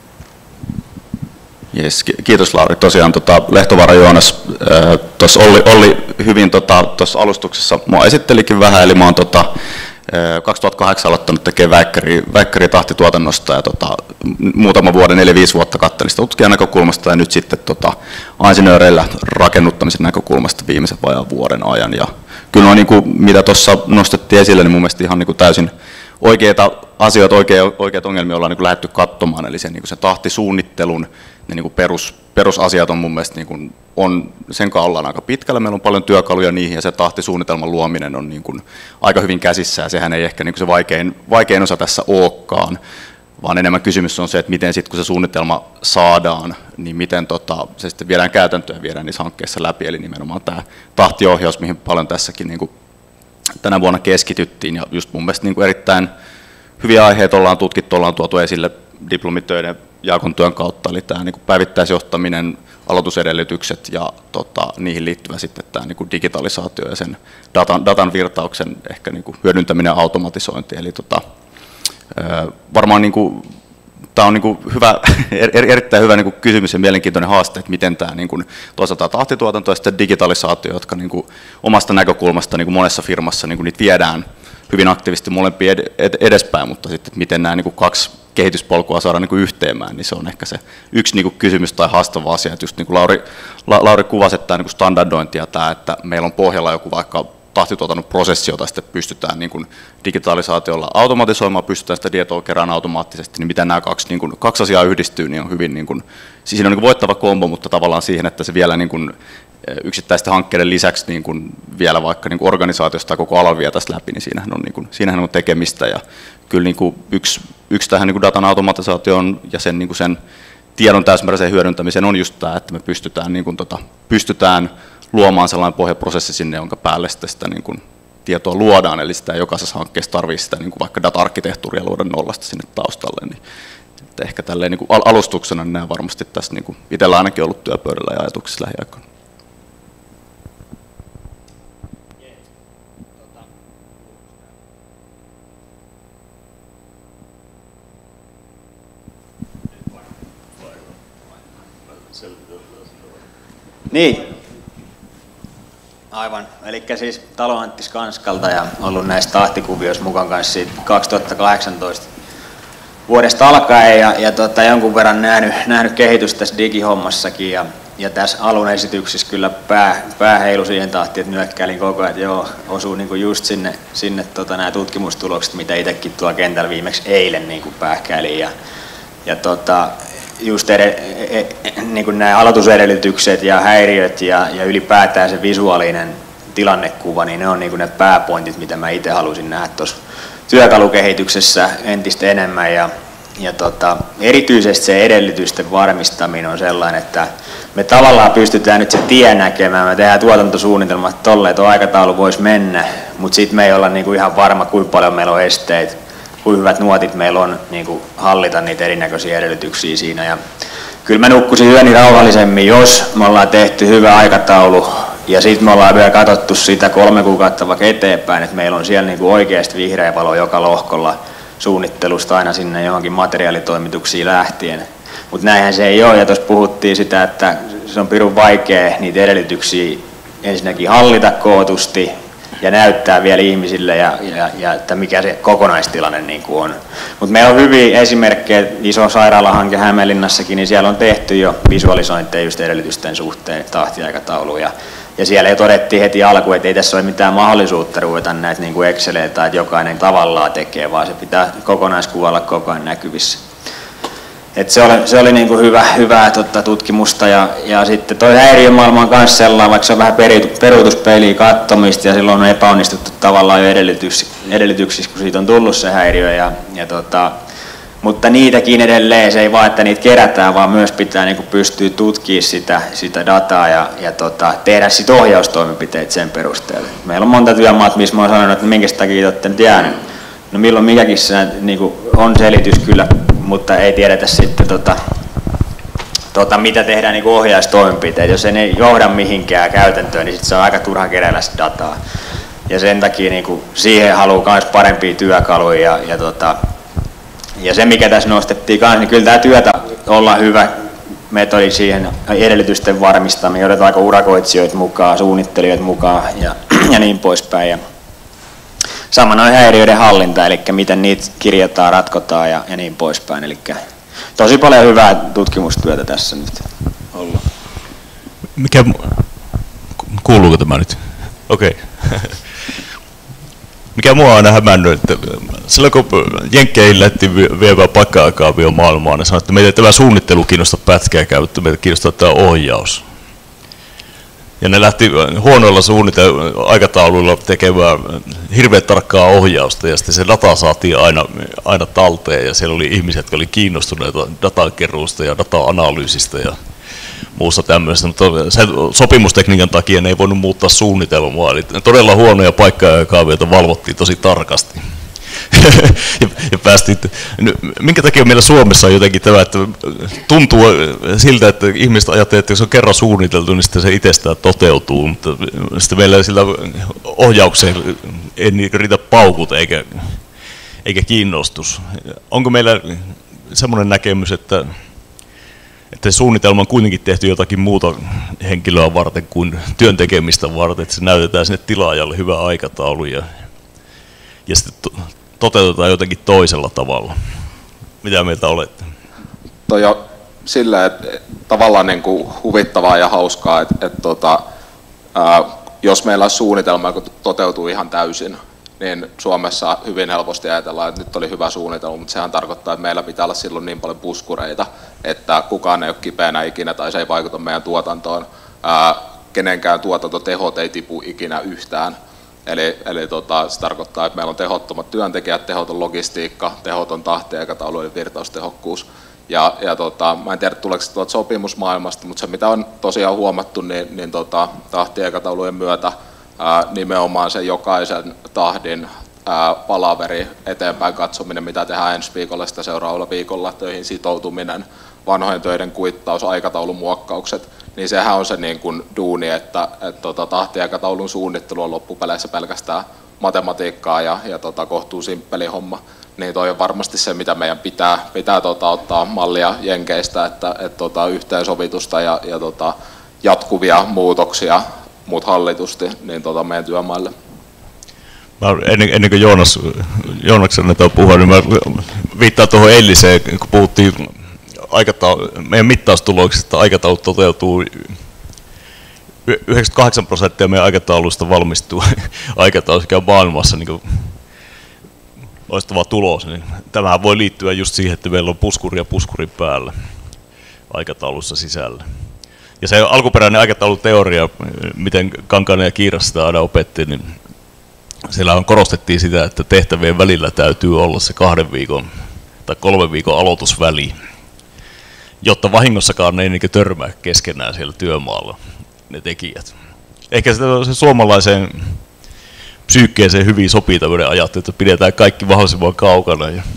Yes, kiitos Lauri. Tosiaan tota, Lehtovaara Joonas tuossa Olli, Olli hyvin tuossa tota, alustuksessa mua esittelikin vähän, eli mä oon tota, kaksituhattakahdeksan aloittanut tekemään väikkäri, väikkäri tahtituotannosta ja tota, muutama vuoden, neljä viisi vuotta katselin sitä tutkijan näkökulmasta ja nyt sitten tota, insinööreillä rakennuttamisen näkökulmasta viimeisen vajaan vuoden ajan. Ja kyllä on, niin kuin, mitä tuossa nostettiin esille, niin mun mielestä ihan niin kuin täysin oikeita asioita, oikeat, oikeat ongelmia ollaan niin kuin lähdetty katsomaan, eli sen, niin kuin sen tahtisuunnittelun ne niin kuin perus, perusasiat on mun mielestä niin kuin on, sen kanssa ollaan aika pitkällä, meillä on paljon työkaluja niihin ja se tahtisuunnitelman luominen on niin kuin aika hyvin käsissä ja sehän ei ehkä niin kuin se vaikein, vaikein osa tässä olekaan, vaan enemmän kysymys on se, että miten sitten kun se suunnitelma saadaan, niin miten tota, se sitten viedään käytäntöön ja viedään niissä hankkeissa läpi, eli nimenomaan tämä tahtiohjaus, mihin paljon tässäkin niin kuin tänä vuonna keskityttiin ja just mun mielestä niin kuin erittäin hyviä aiheita ollaan tutkittu, ollaan tuotu esille diplomitöiden Jaakon työn kautta, eli tämä niin kuin päivittäisjohtaminen, aloitusedellytykset ja tota, niihin liittyvä sitten tämä niin kuin digitalisaatio ja sen datan, datan virtauksen ehkä niin kuin hyödyntäminen ja automatisointi. Eli tota, varmaan niin kuin, tämä on niin kuin hyvä, er, erittäin hyvä niin kuin kysymys ja mielenkiintoinen haaste, että miten tämä niin kuin, toisaalta tahtituotanto ja sitten digitalisaatio, jotka niin kuin, omasta näkökulmasta niin kuin monessa firmassa niin kuin niitä viedään hyvin aktiivisesti molempia ed, ed, edespäin, mutta sitten miten nämä niin kuin kaksi kehityspolkua saadaan niin kuin yhteemään, niin se on ehkä se yksi niin kuin kysymys tai haastava asia, että just niin kuin Lauri, La, Lauri kuvasi, että tämä niin kuin standardointi ja tämä, että meillä on pohjalla joku vaikka tahtituotannon prosessi, jota sitten pystytään niin kuin digitalisaatiolla automatisoimaan, pystytään sitä tietoa kerään automaattisesti, niin miten nämä kaksi, niin kuin, kaksi asiaa yhdistyy, niin on hyvin, niin kuin, siis siinä on niin kuin voittava kombo, mutta tavallaan siihen, että se vielä niin kuin, yksittäisten hankkeiden lisäksi niin kuin vielä vaikka niin kuin organisaatiosta tai koko alan vie tästä läpi, niin siinähän on, niin kuin, siinähän on tekemistä ja kyllä niin kuin yksi, yksi tähän niin kuin datan automatisaatioon ja sen, niin kuin sen tiedon täysimääräiseen hyödyntämiseen on just tämä, että me pystytään, niin kuin, tota, pystytään luomaan sellainen pohjaprosessi sinne, jonka päälle sitä, sitä niin kuin tietoa luodaan, eli sitä jokaisessa hankkeessa tarvitsee sitä niin kuin vaikka data-arkkitehtuuria luoda nollasta sinne taustalle, niin ehkä tälleen niin kuin alustuksena niin nämä varmasti tässä niin kuin itsellä ainakin ollut työpöydällä ja ajatuksissa lähiaikoina. Niin. Aivan. Eli siis Talo Antti Skanskalta ja ollut näissä tahtikuvioissa mukaan kanssa siitä kaksituhattakahdeksantoista vuodesta alkaen ja, ja tota, jonkun verran nähnyt, nähnyt kehitystä tässä digihommassakin ja, ja tässä alun esityksessä kyllä pää, pää heilu siihen tahtiin, että nyökkäilin koko ajan, että joo, osuu niinku just sinne, sinne tota, nämä tutkimustulokset, mitä itsekin tuolla kentällä viimeksi eilen niinku pähkäilin ja, ja tota, just ed- e- e- niin kuin nämä aloitusedellytykset ja häiriöt ja, ja ylipäätään se visuaalinen tilannekuva, niin ne on niin kuin ne pääpointit, mitä mä itse halusin nähdä tuossa työkalukehityksessä entistä enemmän. Ja, ja tota, erityisesti se edellytysten varmistaminen on sellainen, että me tavallaan pystytään nyt se tie näkemään, me tehdään tuotantosuunnitelmat tolleen, että aikataulu voisi mennä, mutta sitten me ei olla niin kuin ihan varma, kuinka paljon meillä on esteitä. Kuinka hyvät nuotit meillä on niin kuin hallita niitä erinäköisiä edellytyksiä siinä. Ja kyllä mä nukkusin yöni rauhallisemmin, jos me ollaan tehty hyvä aikataulu ja sitten me ollaan vielä katsottu sitä kolme kuukautta vaikka eteenpäin, että meillä on siellä niin kuin oikeasti vihreä valo joka lohkolla suunnittelusta aina sinne johonkin materiaalitoimituksiin lähtien. Mutta näinhän se ei ole ja tuossa puhuttiin sitä, että se on pirun vaikea niitä edellytyksiä ensinnäkin hallita kootusti ja näyttää vielä ihmisille ja, ja, ja että mikä se kokonaistilanne niin kuin on. Mutta meillä on hyviä esimerkkejä, iso sairaalahanke Hämeenlinnassakin, niin siellä on tehty jo visualisointeja just edellytysten suhteen, tahtiaikatauluja. Ja siellä jo todettiin heti alkuun, että ei tässä ole mitään mahdollisuutta ruveta näitä niin kuin Exceleitä, että jokainen tavallaan tekee, vaan se pitää kokonaiskuvalla koko ajan näkyvissä. Et se oli, se oli niinku hyvä, hyvää tota, tutkimusta ja, ja sitten toi häiriömaailma on myös sellainen, vaikka se on vähän peruutuspeliä katsomista ja silloin on epäonnistuttu tavallaan jo edellytyksissä, edellytyksissä kun siitä on tullut se häiriö. Ja, ja tota, mutta niitäkin edelleen, se ei vaan, että niitä kerätään, vaan myös pitää niinku pystyä tutkimaan sitä, sitä dataa ja, ja tota, tehdä sit ohjaustoimenpiteitä sen perusteella. Meillä on monta työmaata, missä mä oon sanonut, että minkä takia olette nyt jäänyt. No milloin mikäkin se niinku, on selitys kyllä, mutta ei tiedetä sitten, tota, tota, mitä tehdään niinku ohjaustoimenpiteitä. Jos ei ne johda mihinkään käytäntöön, niin sit se on aika turha keräillä sitä dataa. Ja sen takia niinku, siihen haluaa myös parempia työkaluja. Ja, ja, tota, ja se, mikä tässä nostettiin kanssa, niin kyllä tämä työtä olla hyvä metodi siihen edellytysten varmistaminen. Odotetaanko urakoitsijoita mukaan, suunnittelijoita mukaan ja, ja niin poispäin. Ja sama noin häiriöiden hallinta, eli miten niitä kirjataan, ratkotaan ja, ja niin poispäin. Eli tosi paljon hyvää tutkimustyötä tässä nyt ollut. Mikä, kuuluuko tämä nyt? Okei. Okay. Mikä mua on aina hämännyt, että silloin kun jenkkeihin lähti viemään paikka-aikaa biomaailmaan, ne sanoi, että meitä tämä suunnittelu kiinnostaa pätkää käyttö, meitä kiinnostaa tämä ohjaus. Ja ne lähti huonoilla suunnitelmilla aikatauluilla tekemään hirveän tarkkaa ohjausta ja sitten se data saatiin aina, aina talteen ja siellä oli ihmiset, jotka oli kiinnostuneita datankeruusta ja data-analyysistä ja muusta tämmöistä, mutta sen sopimustekniikan takia ne ei voinut muuttaa suunnitelmaa, eli todella huonoja paikkoja ja kaavioita valvottiin tosi tarkasti. ja, ja päästiin, minkä takia meillä Suomessa on jotenkin tämä, että tuntuu siltä, että ihmiset ajattelee, että jos on kerran suunniteltu, niin sitten se itsestään toteutuu, mutta sitten meillä sillä ohjaukseen ei riitä paukut eikä, eikä kiinnostus. Onko meillä semmoinen näkemys, että että suunnitelma on kuitenkin tehty jotakin muuta henkilöä varten kuin työn tekemistä varten, että se näytetään sinne tilaajalle hyvä aikataulu ja, ja sitten toteutetaan jotenkin toisella tavalla. Mitä mieltä olette? Toi on sillä, että tavallaan niin kuin huvittavaa ja hauskaa, että, että tota, ää, jos meillä on suunnitelma, joka toteutuu ihan täysin, niin Suomessa hyvin helposti ajatellaan, että nyt oli hyvä suunnitelma, mutta sehän tarkoittaa, että meillä pitää olla silloin niin paljon puskureita, että kukaan ei ole kipeänä ikinä tai se ei vaikuta meidän tuotantoon. Ää, kenenkään tuotantotehot ei tipu ikinä yhtään. Eli, eli tota, se tarkoittaa, että meillä on tehottomat työntekijät, tehoton logistiikka, tehoton tahtiaikataulu eli virtaustehokkuus. Ja, ja tota, mä en tiedä, tuleeko se tuolta sopimusmaailmasta, mutta se mitä on tosiaan huomattu, niin, niin tota, tahtiaikataulujen myötä ää, nimenomaan se jokaisen tahdin ää, palaveri, eteenpäin katsominen, mitä tehdään ensi viikolla, sitä seuraavalla viikolla, töihin sitoutuminen, vanhojen töiden kuittaus, aikataulumuokkaukset, niin sehän on se niin kuin duuni, että et, tota, tahtiaikataulun suunnittelu on loppupeleissä pelkästään matematiikkaa ja, ja tota, kohtuu simppeli homma. Niin toi on varmasti se, mitä meidän pitää, pitää tota, ottaa mallia jenkeistä, että et, tota, yhteensovitusta ja, ja tota, jatkuvia muutoksia, muut hallitusti, niin tota, meidän työmaille. Mä ennen, ennen kuin Joonas, Joonaksen näitä puhua, niin mä viittaan tuohon eiliseen, kun puhuttiin aikataulu, meidän mittaustuloksista, aikataulu toteutuu, yhdeksänkymmentäkahdeksan prosenttia meidän aikataulusta valmistuu aikataulu sekä maailmassa niin kuin loistava tulos, niin tämähän voi liittyä just siihen, että meillä on puskuri ja puskurin päällä aikataulussa sisällä. Ja se alkuperäinen aikatauluteoria, miten Kankainen ja Kiiras sitä aina opetti, niin siellä on korostettiin sitä, että tehtävien välillä täytyy olla se kahden viikon tai kolmen viikon aloitusväli, jotta vahingossakaan ne ei niin törmää keskenään siellä työmaalla ne tekijät. Ehkä se, se suomalaiseen psyykkeeseen hyvin sopii tämmöinen ajattelu, että pidetään kaikki mahdollisimman kaukana. Ja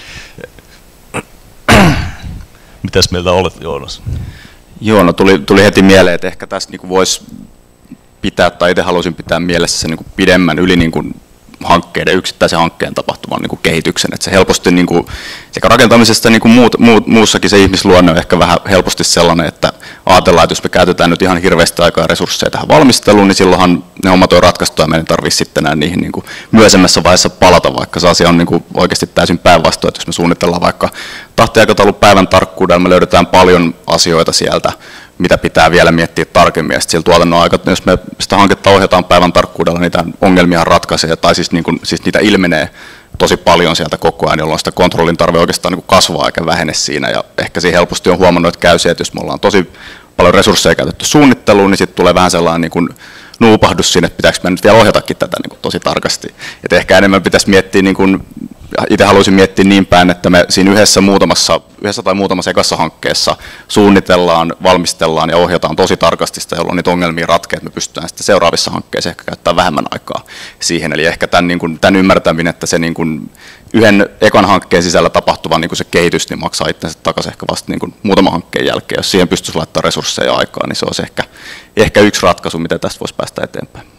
mitäs mieltä olet, Joonas? Joo, no tuli, tuli heti mieleen, että ehkä tässä niin voisi pitää, tai itse haluaisin pitää mielessä sen niin kuin pidemmän yli niin kuin hankkeiden, yksittäisen hankkeen tapahtuvan niin kuin kehityksen. Että se helposti niin kuin, sekä rakentamisesta niin kuin muut, muut, muussakin se ihmisluonne on ehkä vähän helposti sellainen, että ajatellaan, että jos me käytetään nyt ihan hirveästi aikaa ja resursseja tähän valmisteluun, niin silloinhan ne hommat on ratkaistu ja meidän ei tarvitse sitten enää niihin niin kuin myöhemmässä vaiheessa palata, vaikka se asia on niin kuin oikeasti täysin päinvastoin, että jos me suunnitellaan vaikka tahtiaikataulun päivän tarkkuudella, me löydetään paljon asioita sieltä, mitä pitää vielä miettiä tarkemmin. Ja sitten tuotannon aikana, jos me sitä hanketta ohjataan päivän tarkkuudella, niitä ongelmia ratkaisee, tai siis, niin kuin, siis niitä ilmenee tosi paljon sieltä koko ajan, jolloin sitä kontrollin tarve oikeastaan niin kuin kasvaa eikä vähene siinä. Ja ehkä siinä helposti on huomannut, että käy se, että jos me ollaan tosi paljon resursseja käytetty suunnitteluun, niin sitten tulee vähän sellainen niin kuin nuupahdus siinä, että pitääkö me nyt vielä ohjatakin tätä niin kuin tosi tarkasti. Et ehkä enemmän pitäisi miettiä, niin kuin, itse haluaisin miettiä niin päin, että me siinä yhdessä, muutamassa, yhdessä tai muutamassa ekassa hankkeessa suunnitellaan, valmistellaan ja ohjataan tosi tarkasti sitä, jolloin niitä ongelmia ratkeaa, että me pystytään sitten seuraavissa hankkeissa ehkä käyttämään vähemmän aikaa siihen. Eli ehkä tämän, niin kuin, tämän ymmärtäminen, että se niin kuin, yhden ekan hankkeen sisällä tapahtuva niin kuin se kehitys niin maksaa itsensä takaisin ehkä vasta niin kuin muutaman hankkeen jälkeen. Jos siihen pystyisi laittamaan resursseja aikaa, niin se olisi ehkä, ehkä yksi ratkaisu, miten tästä voisi päästä eteenpäin.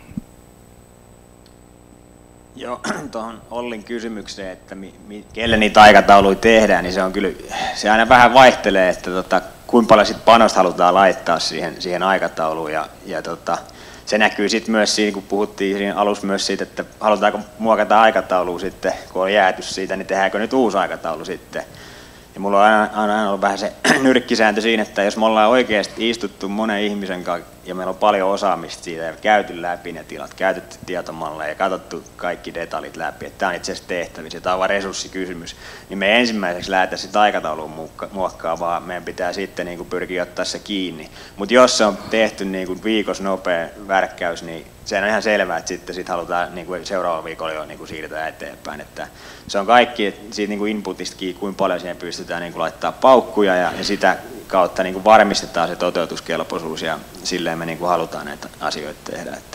Joo, tuohon Ollin kysymykseen, että mi, mi, kelle niitä aikatauluja tehdään, niin se on kyllä, se aina vähän vaihtelee, että tota, kuinka paljon sit panosta halutaan laittaa siihen, siihen aikatauluun ja, ja tota, se näkyy sitten myös siinä, kun puhuttiin siinä alussa myös siitä, että halutaanko muokata aikataulua sitten, kun on jääty siitä, niin tehdäänkö nyt uusi aikataulu sitten. Ja mulla on aina, aina ollut vähän se nyrkkisääntö siinä, että jos me ollaan oikeasti istuttu monen ihmisen kanssa ja meillä on paljon osaamista siitä ja käyty läpi ne tilat, käytetty tietomalleja ja katsottu kaikki detaljit läpi, että tämä on itse asiassa tehtävissä ja tämä on vain resurssikysymys, niin me ensimmäiseksi lähdetään sitä aikataulun muokkaa, vaan meidän pitää sitten niin kuin pyrkiä ottaa se kiinni. Mutta jos se on tehty niin kuin viikossa nopea värkkäys, niin se on ihan selvää, että sitten sit halutaan niin kuin seuraavalla viikolla jo niin kuin siirtää eteenpäin. Että se on kaikki siitä niin kuin inputistakin, kuinka paljon siihen pystytään niin kuin laittaa paukkuja ja, ja sitä kautta niin kuin varmistetaan se toteutuskelpoisuus ja silleen me niin kuin halutaan näitä asioita tehdä. Että.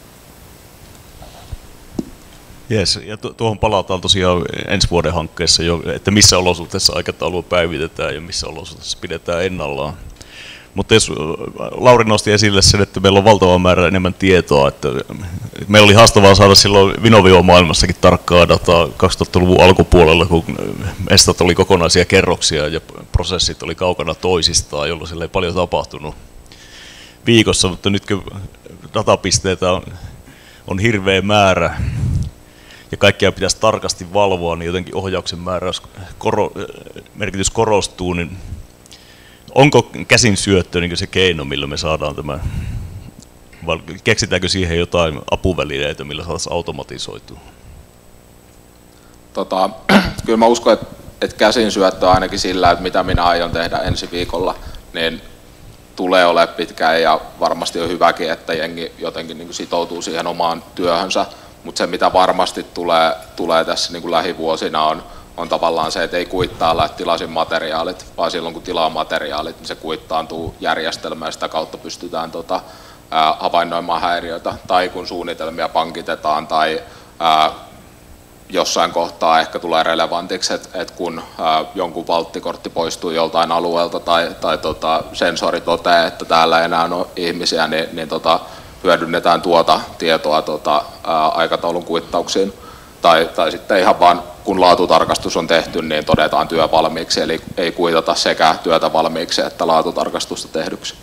Yes, ja tuohon palataan tosiaan ensi vuoden hankkeessa jo, että missä olosuhteissa aikataulua päivitetään ja missä olosuhteissa pidetään ennallaan. Mutta jos Lauri nosti esille sen, että meillä on valtava määrä enemmän tietoa, että meillä oli haastavaa saada silloin Vinovio-maailmassakin tarkkaa dataa kaksituhattaluvun alkupuolella, kun mestat oli kokonaisia kerroksia ja prosessit oli kaukana toisistaan, jolloin sillä ei paljon tapahtunut viikossa, mutta nyt kun datapisteitä on, on hirveä määrä ja kaikkia pitäisi tarkasti valvoa, niin jotenkin ohjauksen määräys, koro, merkitys korostuu, niin onko käsin syöttö niin se keino, millä me saadaan tämä, vai keksitäänkö siihen jotain apuvälineitä, millä saataisiin automatisoitua? Tota, kyllä mä uskon, että, että käsin syöttö ainakin sillä, että mitä minä aion tehdä ensi viikolla, niin tulee olemaan pitkään ja varmasti on hyväkin, että jengi jotenkin niin kuin sitoutuu siihen omaan työhönsä, mutta se mitä varmasti tulee, tulee tässä niin kuin lähivuosina on on tavallaan se, että ei kuittailla, että tilasin materiaalit, vaan silloin kun tilaa materiaalit, niin se kuittaantuu järjestelmään ja sitä kautta pystytään tota, ää, havainnoimaan häiriöitä. Tai kun suunnitelmia pankitetaan tai ää, jossain kohtaa ehkä tulee relevantiksi, että, että kun ää, jonkun valttikortti poistuu joltain alueelta tai, tai tota, sensori toteaa, että täällä ei enää ole ihmisiä, niin, niin tota, hyödynnetään tuota tietoa tota, ää, aikataulun kuittauksiin. Tai, tai sitten ihan vaan kun laatutarkastus on tehty, niin todetaan työ valmiiksi, eli ei kuitata sekä työtä valmiiksi että laatutarkastusta tehdyksi.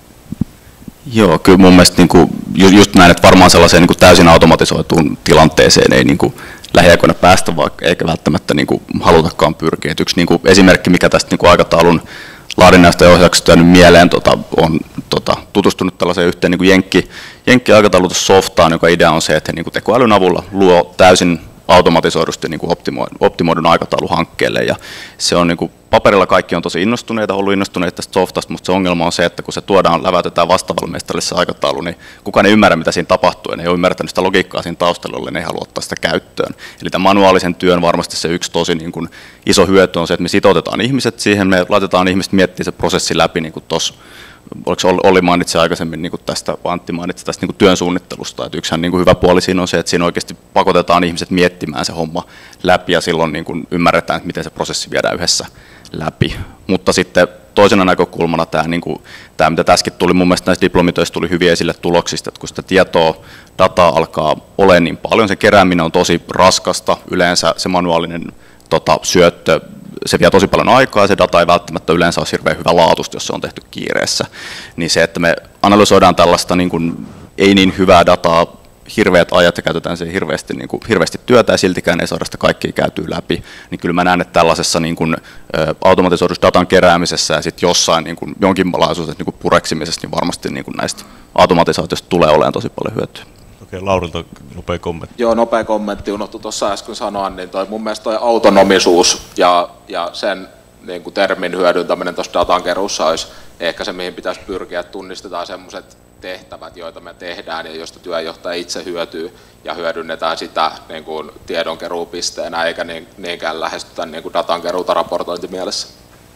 Joo, kyllä mun mielestä niin kuin, just näin, että varmaan sellaiseen niin kuin täysin automatisoituun tilanteeseen ei niin kuin lähiaikoina päästä, vaikka eikä välttämättä niin kuin halutakaan pyrkiä. Et yksi niin kuin esimerkki, mikä tästä niin kuin aikataulun laadinnasta ja ohjauksesta on mieleen, tota, on tota, tutustunut tällaiseen yhteen niin kuin jenkki, jenkki-aikataulutussoftaan, joka idea on se, että niin kuin tekoälyn avulla luo täysin automatisoidusti niin kuin optimoidun aikataulu hankkeelle. Ja se on niin kuin, paperilla kaikki on tosi innostuneita, ollut innostuneita tästä softasta, mutta se ongelma on se, että kun se tuodaan, läväytetään vastavalmistajille se aikataulu, niin kukaan ei ymmärrä, mitä siinä tapahtuu, ja ne ei ole ymmärtänyt sitä logiikkaa siinä taustalla, jolle ne ei halua ottaa sitä käyttöön. Eli tämän manuaalisen työn varmasti se yksi tosi niin kuin iso hyöty on se, että me sitoutetaan ihmiset siihen, me laitetaan ihmiset miettimään se prosessi läpi, niin kuin tuossa, oliko Olli mainitsi aikaisemmin niin kuin tästä, Antti mainitsi tästä niin kuin työn suunnittelusta, että yksihän niin kuin hyvä puoli siinä on se, että siinä oikeasti pakotetaan ihmiset miettimään se homma läpi, ja silloin niin kuin ymmärretään, että miten se prosessi viedään yhdessä läpi. Mutta sitten toisena näkökulmana tämä, niin kuin, tämä mitä tässäkin tuli, mun mielestä näissä diplomitöissä tuli hyvin esille tuloksista, että kun sitä tietoa, dataa alkaa olemaan niin paljon, se kerääminen on tosi raskasta, yleensä se manuaalinen tota, syöttö, se vie tosi paljon aikaa ja se data ei välttämättä yleensä ole hirveän hyvä laatusta, jos se on tehty kiireessä. Niin se, että me analysoidaan tällaista niin kuin, ei niin hyvää dataa, hirveät ajat ja käytetään siihen hirveästi, niin kuin, hirveästi työtä ja siltikään ei saada sitä kaikkia käytyä läpi, niin kyllä mä näen, että tällaisessa niin kuin, ä, automatisoidussa datan keräämisessä ja sitten jossain niin kuin, jonkinlaisuudessa niin kuin pureksimisessa, niin varmasti niin kuin näistä automatisaatioista tulee olemaan tosi paljon hyötyä. Okei, Laurilta nopea kommentti. Joo, nopea kommentti unohtui tuossa äsken sanoa, niin toi, mun mielestä toi autonomisuus ja, ja sen niin kuin termin hyödyntäminen tuossa datankeruussa olisi ehkä se, mihin pitäisi pyrkiä, että tunnistetaan sellaiset tehtävät, joita me tehdään ja joista työjohtaja itse hyötyy ja hyödynnetään sitä niin kuin tiedonkeruupisteenä eikä niin, niinkään lähestytä niin kuin datankeruuta raportointimielessä.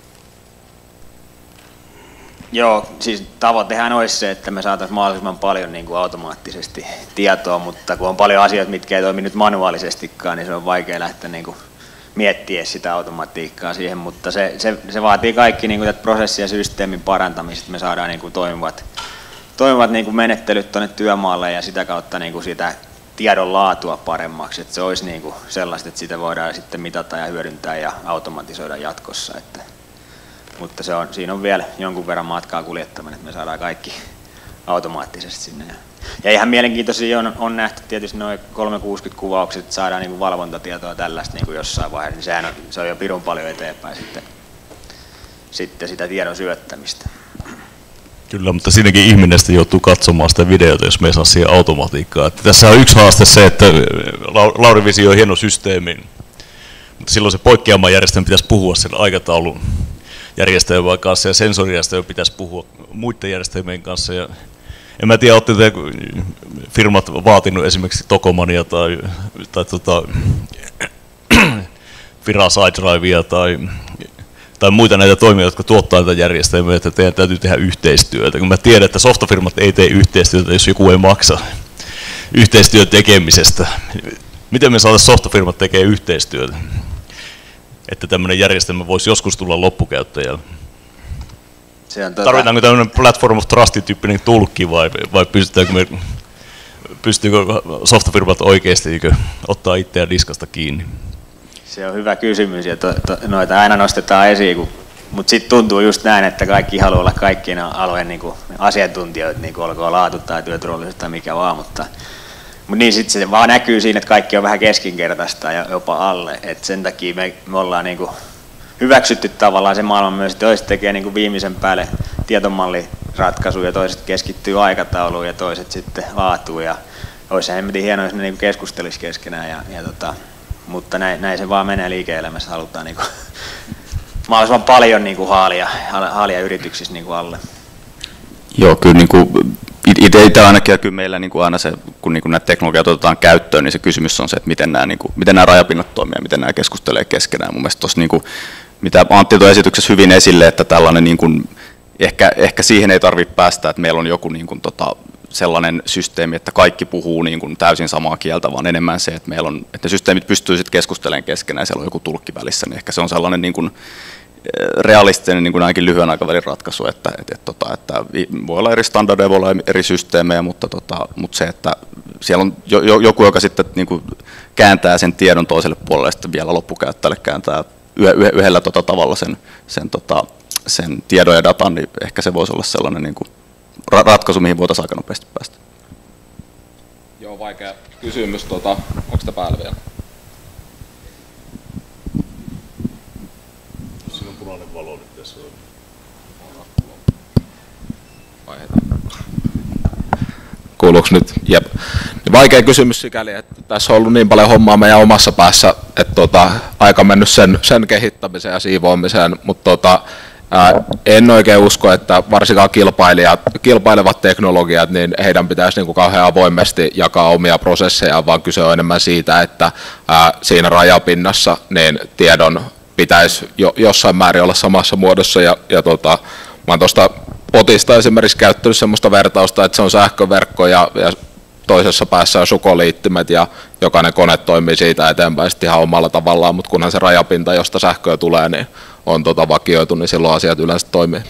Joo, siis tavoitehan olisi se, että me saataisiin mahdollisimman paljon niin kuin automaattisesti tietoa, mutta kun on paljon asioita, mitkä ei toimi nyt manuaalisestikaan, niin se on vaikea lähteä niin kuin miettiä sitä automatiikkaa siihen, mutta se, se, se vaatii kaikki niin kuin tätä prosessi- ja systeemin parantamista, että me saadaan niin kuin toimivat, toimivat niin kuin menettelyt tuonne työmaalle ja sitä kautta niin kuin sitä tiedon laatua paremmaksi, että se olisi niin kuin sellaista, että sitä voidaan sitten mitata ja hyödyntää ja automatisoida jatkossa. Että, mutta se on, siinä on vielä jonkun verran matkaa kuljettaminen, että me saadaan kaikki automaattisesti sinne. Ja ihan mielenkiintoisia on, on nähty tietysti noin kolmesataakuusikymmentä-kuvaukset, että saadaan niin kuin valvontatietoa tällaista niin kuin jossain vaiheessa, niin sehän on, se on jo pirun paljon eteenpäin sitten, sitten sitä tiedon syöttämistä. Kyllä, mutta siinäkin ihminen sitten joutuu katsomaan sitä videota, jos me ei saa siihen automatiikkaa. Että tässä on yksi haaste se, että Lauri visioi hieno systeemi, mutta silloin se poikkeamajärjestelmä pitäisi puhua sen aikataulun järjestelmän kanssa ja sensorijärjestelmän pitäisi puhua muiden järjestelmien kanssa. Ja en mä tiedä, olette te firmat vaatinut esimerkiksi Tocomania tai, tai tota, Vira SideDrivea tai, tai muita näitä toimijoita, jotka tuottaa näitä järjestelmiä, että teidän täytyy tehdä yhteistyötä. Kun mä tiedän, että softafirmat ei tee yhteistyötä, jos joku ei maksa yhteistyön tekemisestä. Miten me saataisiin softafirmat tekemään yhteistyötä? Että tämmöinen järjestelmä voisi joskus tulla loppukäyttäjälle. Tuota... Tarvitaanko tämmöinen platform of trust-tyyppinen tulkki vai, vai pystytäänkö me, pystyykö softafirmat oikeasti ottaa itseään diskasta kiinni? Se on hyvä kysymys ja to, to, noita aina nostetaan esiin, kun, mutta sitten tuntuu just näin, että kaikki haluaa olla kaikkien alueen niin kuin asiantuntijoita, niin kuin olkoon laatu tai työturvallisuus tai mikä vaan, mutta Mutta niin sitten se vaan näkyy siinä, että kaikki on vähän keskinkertaista ja jopa alle. Et sen takia me, me ollaan niinku hyväksytty tavallaan se maailma myös, että toiset tekee niinku viimeisen päälle tietomalliratkaisuja, toiset keskittyy aikatauluun ja toiset sitten laatuun. Ja olisi hemmetin hienoa, jos ne niinku keskustelisi keskenään. Ja, ja tota, mutta näin, näin se vaan menee liike-elämässä, halutaan niinku mahdollisimman paljon niinku haalia, haalia yrityksissä niinku alle. Joo, kyllä niinku itse ainakin ja kyllä meillä niin kuin aina se, kun niin kuin näitä teknologiat otetaan käyttöön, niin se kysymys on se, että miten nämä, niin kuin, miten nämä rajapinnat toimii ja miten nämä keskustelee keskenään. Mun mielestä tuossa, niin kuin, mitä Antti toi esityksessä hyvin esille, että tällainen, niin kuin, ehkä, ehkä siihen ei tarvitse päästä, että meillä on joku niin kuin, tota, sellainen systeemi, että kaikki puhuu niin kuin, täysin samaa kieltä, vaan enemmän se, että, meillä on, että ne systeemit pystyy sitten keskustelemaan keskenään ja siellä on joku tulkki välissä, niin ehkä se on sellainen niin kuin, realistinen niin kuin ainakin lyhyen aikavälin ratkaisu, että, että, että, että voi olla eri standardeja, voi olla eri systeemejä, mutta, tota, mutta se, että siellä on jo, jo, joku, joka sitten niin kuin kääntää sen tiedon toiselle puolelle ja sitten vielä loppukäyttäjälle kääntää yhdellä tota tavalla sen, sen, tota, sen tiedon ja datan, niin ehkä se voisi olla sellainen niin kuin ratkaisu, mihin voitaisiin aika nopeasti päästä. Joo, vaikea kysymys. Tota, onko sitä päällä vielä? Kuuluuko nyt? Jep. Vaikea kysymys sikäli, että tässä on ollut niin paljon hommaa meidän omassa päässä, että tota, aika mennyt sen, sen kehittämiseen ja siivoamiseen, mutta tota, ää, en oikein usko, että varsinkaan kilpailijat, kilpailevat teknologiat, niin heidän pitäisi niin kuin kauhean avoimesti jakaa omia prosesseja, vaan kyse on enemmän siitä, että ää, siinä rajapinnassa niin tiedon pitäisi jo, jossain määrin olla samassa muodossa ja, ja tota, mä oon tuosta potista esimerkiksi käyttänyt sellaista vertausta, että se on sähköverkko ja, ja toisessa päässä on sukoliittimet ja jokainen kone toimii siitä eteenpäin sitten ihan omalla tavallaan, mutta kunhan se rajapinta, josta sähköä tulee, niin on tota vakioitu, niin silloin asiat yleensä toimii.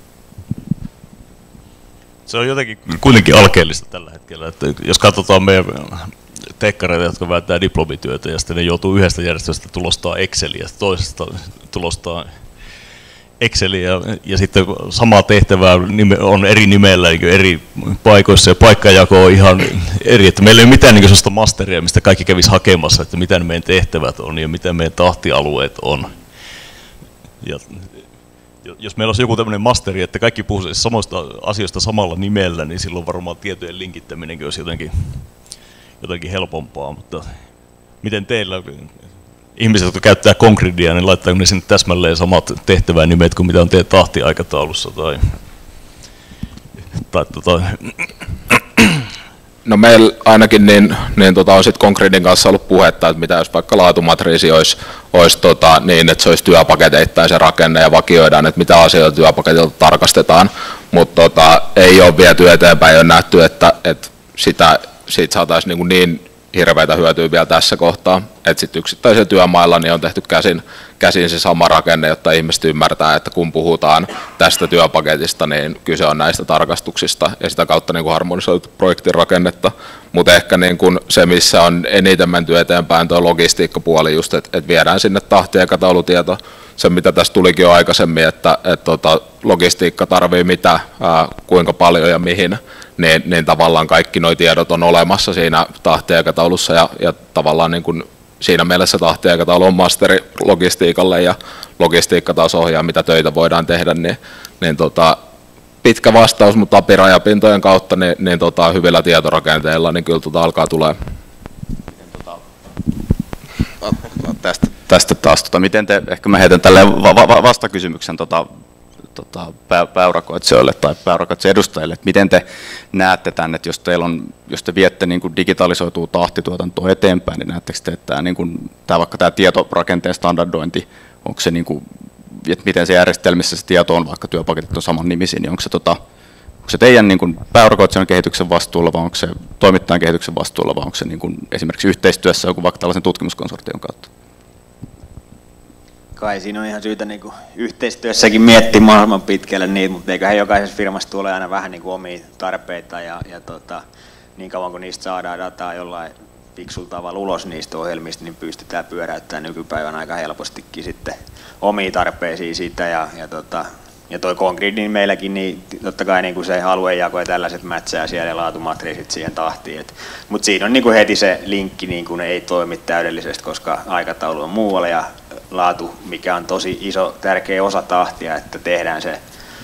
Se on jotenkin kuitenkin alkeellista tällä hetkellä, että jos katsotaan meidän tekkareita, jotka väittää diplomityötä ja sitten ne joutuu yhdestä järjestelmästä tulostaa Exceliä, toisesta tulostaa Exceliä ja, ja sitten samaa tehtävää on eri nimellä niin eri paikoissa ja paikkajako on ihan eri, että meillä ei ole mitään niin sellaista masteria, mistä kaikki kävisi hakemassa, että mitä meidän tehtävät on ja mitä meidän tahtialueet on. Ja jos meillä olisi joku tämmöinen masteri, että kaikki puhuu samoista asioista samalla nimellä, niin silloin varmaan tietojen linkittäminenkin olisi jotenkin jotenkin helpompaa, mutta miten teillä ihmiset, jotka käyttää Congridia, niin laittaako ne sinne täsmälleen samat tehtävänimet kuin mitä on teidän tahtiaikataulussa? Tai, tai, tota... No meillä ainakin niin, niin tota, on sitten Congridin kanssa ollut puhetta, että mitä jos vaikka laatumatriisi olisi, olisi tota, niin, että se olisi työpaketeittain se rakenne ja vakioidaan, että mitä asioita työpaketilta tarkastetaan, mutta tota, ei ole viety eteenpäin, ei ole nähty, että, että sitä, siitä saataisiin niin, niin hirveitä hyötyä vielä tässä kohtaa, että sitten yksittäisillä työmailla niin on tehty käsin, käsin se sama rakenne, jotta ihmiset ymmärtää, että kun puhutaan tästä työpaketista, niin kyse on näistä tarkastuksista ja sitä kautta niin kuin harmonisoitu projektin rakennetta, mutta ehkä niin kuin se, missä on eniten menty eteenpäin, tuo logistiikkapuoli just, että et viedään sinne tahtiaikataulutieto, se mitä tässä tulikin jo aikaisemmin, että et tota, logistiikka tarvii mitä, ää, kuinka paljon ja mihin, niin, niin tavallaan kaikki nuo tiedot on olemassa siinä tahtiaikataulussa ja, ja tavallaan niin kuin siinä mielessä tahtiaikataulu on masteri logistiikalle ja logistiikka taas ohjaa, mitä töitä voidaan tehdä, niin, niin tota, pitkä vastaus, mutta A P I-rajapintojen kautta niin, niin tota, hyvillä tietorakenteilla niin kyllä tota alkaa tulee. Tästä, tästä taas, tota, miten te, ehkä mä heitän tälleen va- va- vastakysymyksen tota, tota, pääurakoitsijoille tai pääurakoitsijoiden edustajille, että miten te näette tämän, että jos, teillä on, jos te viette niin kuin digitalisoituu tahtituotantoa eteenpäin, niin näettekö te, että tämä, niin kuin, tämä, vaikka tämä tietorakenteen standardointi, onko se, niin kuin, että miten se järjestelmissä se tieto on, vaikka työpaketit on saman nimisiä, niin onko se, tota, onko se teidän niin kuin pääurakoitsijan kehityksen vastuulla vai onko se toimittajan kehityksen vastuulla vai onko se niin kuin esimerkiksi yhteistyössä joku vaikka tällaisen tutkimuskonsortion kautta? Kai siinä on ihan syytä niin kuin yhteistyössäkin miettiä mahdollisimman pitkälle niitä, mutta eiköhän jokaisessa firmassa tule aina vähän niin kuin omia tarpeita ja, ja tota, niin kauan kun niistä saadaan dataa jollain fiksulla tavalla ulos niistä ohjelmista, niin pystytään pyöräyttämään nykypäivän aika helpostikin sitten omia tarpeisiin siitä ja, ja, tota, ja toi Congrid niin meilläkin, niin totta kai niin kuin se aluejako ja tällaiset mätsää siellä ja laatumatriisit siihen tahtiin, mutta siinä on niin kuin heti se linkki, niin kuin ne ei toimi täydellisesti, koska aikataulu on muualla ja laatu, mikä on tosi iso, tärkeä osa tahtia, että tehdään se,